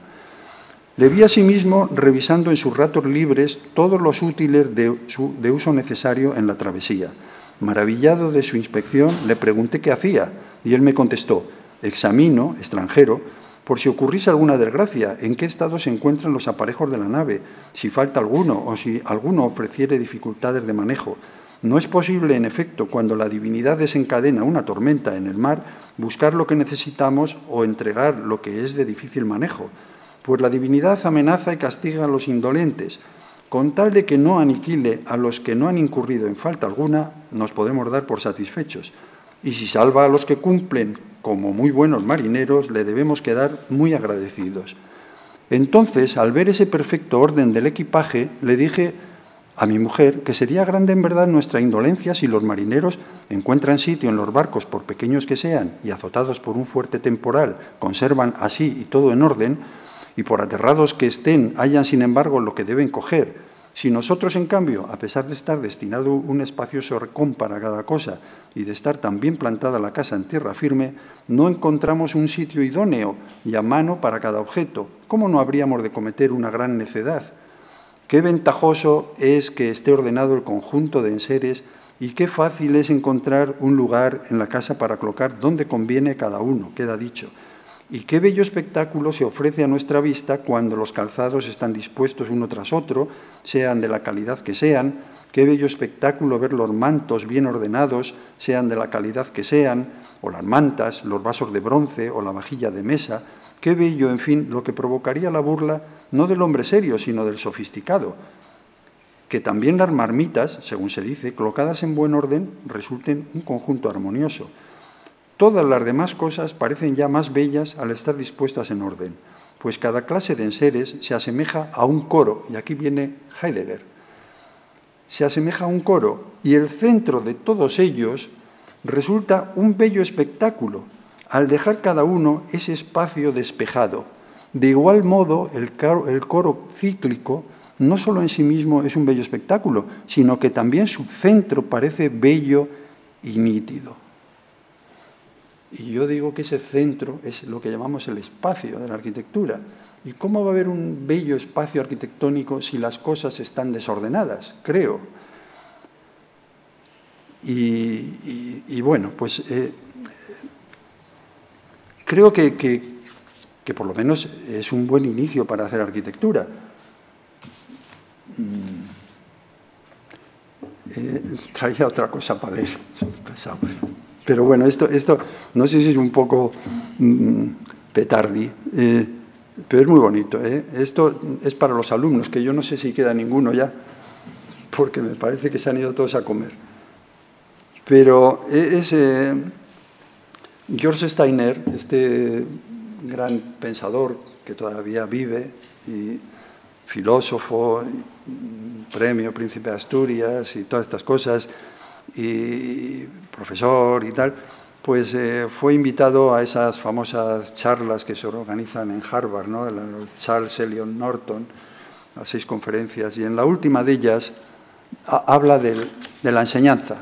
Le vi asimismo revisando en sus ratos libres todos los útiles de uso necesario en la travesía. Maravillado de su inspección, le pregunté qué hacía y él me contestó: examino, extranjero, por si ocurriese alguna desgracia, en qué estado se encuentran los aparejos de la nave, si falta alguno o si alguno ofreciere dificultades de manejo. No es posible, en efecto, cuando la divinidad desencadena una tormenta en el mar, buscar lo que necesitamos o entregar lo que es de difícil manejo, pues la divinidad amenaza y castiga a los indolentes. Con tal de que no aniquile a los que no han incurrido en falta alguna, nos podemos dar por satisfechos. Y si salva a los que cumplen como muy buenos marineros, le debemos quedar muy agradecidos. Entonces, al ver ese perfecto orden del equipaje, le dije a mi mujer que sería grande en verdad nuestra indolencia si los marineros encuentran sitio en los barcos, por pequeños que sean, y azotados por un fuerte temporal, conservan así y todo en orden, y por aterrados que estén, hallan sin embargo lo que deben coger. Si nosotros, en cambio, a pesar de estar destinado un espacioso recón para cada cosa y de estar tan bien plantada la casa en tierra firme, no encontramos un sitio idóneo y a mano para cada objeto, ¿cómo no habríamos de cometer una gran necedad? Qué ventajoso es que esté ordenado el conjunto de enseres y qué fácil es encontrar un lugar en la casa para colocar donde conviene cada uno, queda dicho. Y qué bello espectáculo se ofrece a nuestra vista cuando los calzados están dispuestos uno tras otro, sean de la calidad que sean. Qué bello espectáculo ver los mantos bien ordenados, sean de la calidad que sean, o las mantas, los vasos de bronce o la vajilla de mesa. Qué bello, en fin, lo que provocaría la burla no del hombre serio, sino del sofisticado. Que también las marmitas, según se dice, colocadas en buen orden, resulten un conjunto armonioso. Todas las demás cosas parecen ya más bellas al estar dispuestas en orden, pues cada clase de enseres se asemeja a un coro, y aquí viene Heidegger, se asemeja a un coro, y el centro de todos ellos resulta un bello espectáculo, al dejar cada uno ese espacio despejado. De igual modo, el coro cíclico no solo en sí mismo es un bello espectáculo, sino que también su centro parece bello y nítido. Y yo digo que ese centro es lo que llamamos el espacio de la arquitectura. ¿Y cómo va a haber un bello espacio arquitectónico si las cosas están desordenadas? Creo. Y bueno, pues creo que por lo menos es un buen inicio para hacer arquitectura. Traía otra cosa para leer, pesado. Pero bueno, esto no sé si es un poco petardi, pero es muy bonito. Esto es para los alumnos, que yo no sé si queda ninguno ya, porque me parece que se han ido todos a comer. Pero es George Steiner, este gran pensador que todavía vive, y filósofo, premio Príncipe de Asturias y todas estas cosas, y profesor y tal, pues fue invitado a esas famosas charlas que se organizan en Harvard, ¿no? De Charles Eliot Norton, las 6 conferencias, y en la última de ellas habla de la enseñanza,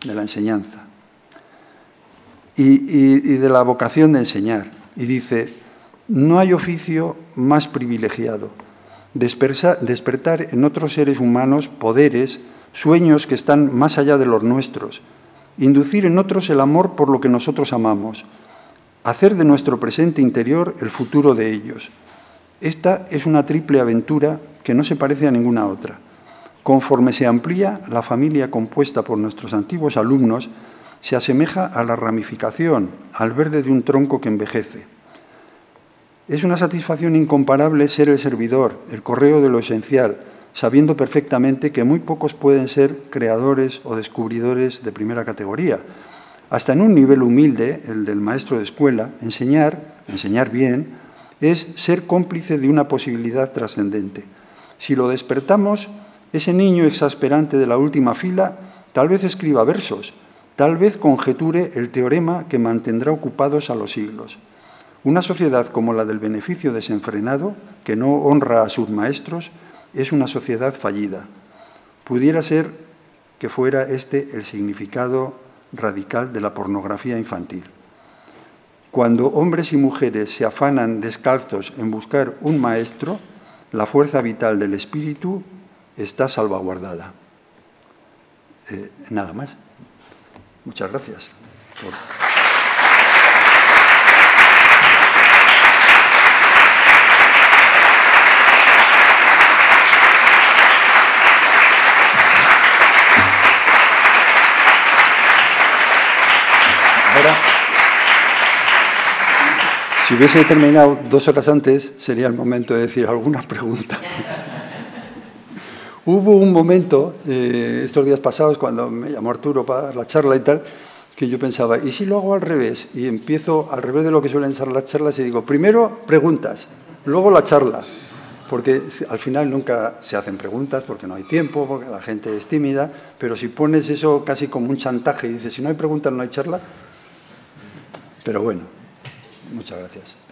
y de la vocación de enseñar, y dice: no hay oficio más privilegiado, despertar en otros seres humanos poderes, sueños que están más allá de los nuestros, inducir en otros el amor por lo que nosotros amamos, hacer de nuestro presente interior el futuro de ellos. Esta es una triple aventura que no se parece a ninguna otra. Conforme se amplía, la familia compuesta por nuestros antiguos alumnos se asemeja a la ramificación, al verde de un tronco que envejece. Es una satisfacción incomparable ser el servidor, el correo de lo esencial, sabiendo perfectamente que muy pocos pueden ser creadores o descubridores de primera categoría. Hasta en un nivel humilde, el del maestro de escuela, enseñar enseñar bien, es ser cómplice de una posibilidad trascendente. Si lo despertamos, ese niño exasperante de la última fila tal vez escriba versos, tal vez conjeture el teorema que mantendrá ocupados a los siglos. Una sociedad como la del beneficio desenfrenado, que no honra a sus maestros, es una sociedad fallida. Pudiera ser que fuera este el significado radical de la pornografía infantil. Cuando hombres y mujeres se afanan descalzos en buscar un maestro, la fuerza vital del espíritu está salvaguardada. Nada más. Muchas gracias. Ahora, si hubiese terminado 2 horas antes, sería el momento de decir alguna pregunta. Hubo un momento, estos días pasados, cuando me llamó Arturo para dar la charla y tal, que yo pensaba, ¿y si lo hago al revés? Y empiezo al revés de lo que suelen ser las charlas y digo, primero preguntas, luego la charla. Porque al final nunca se hacen preguntas, porque no hay tiempo, porque la gente es tímida, pero si pones eso casi como un chantaje y dices, si no hay preguntas no hay charla. Pero bueno, muchas gracias.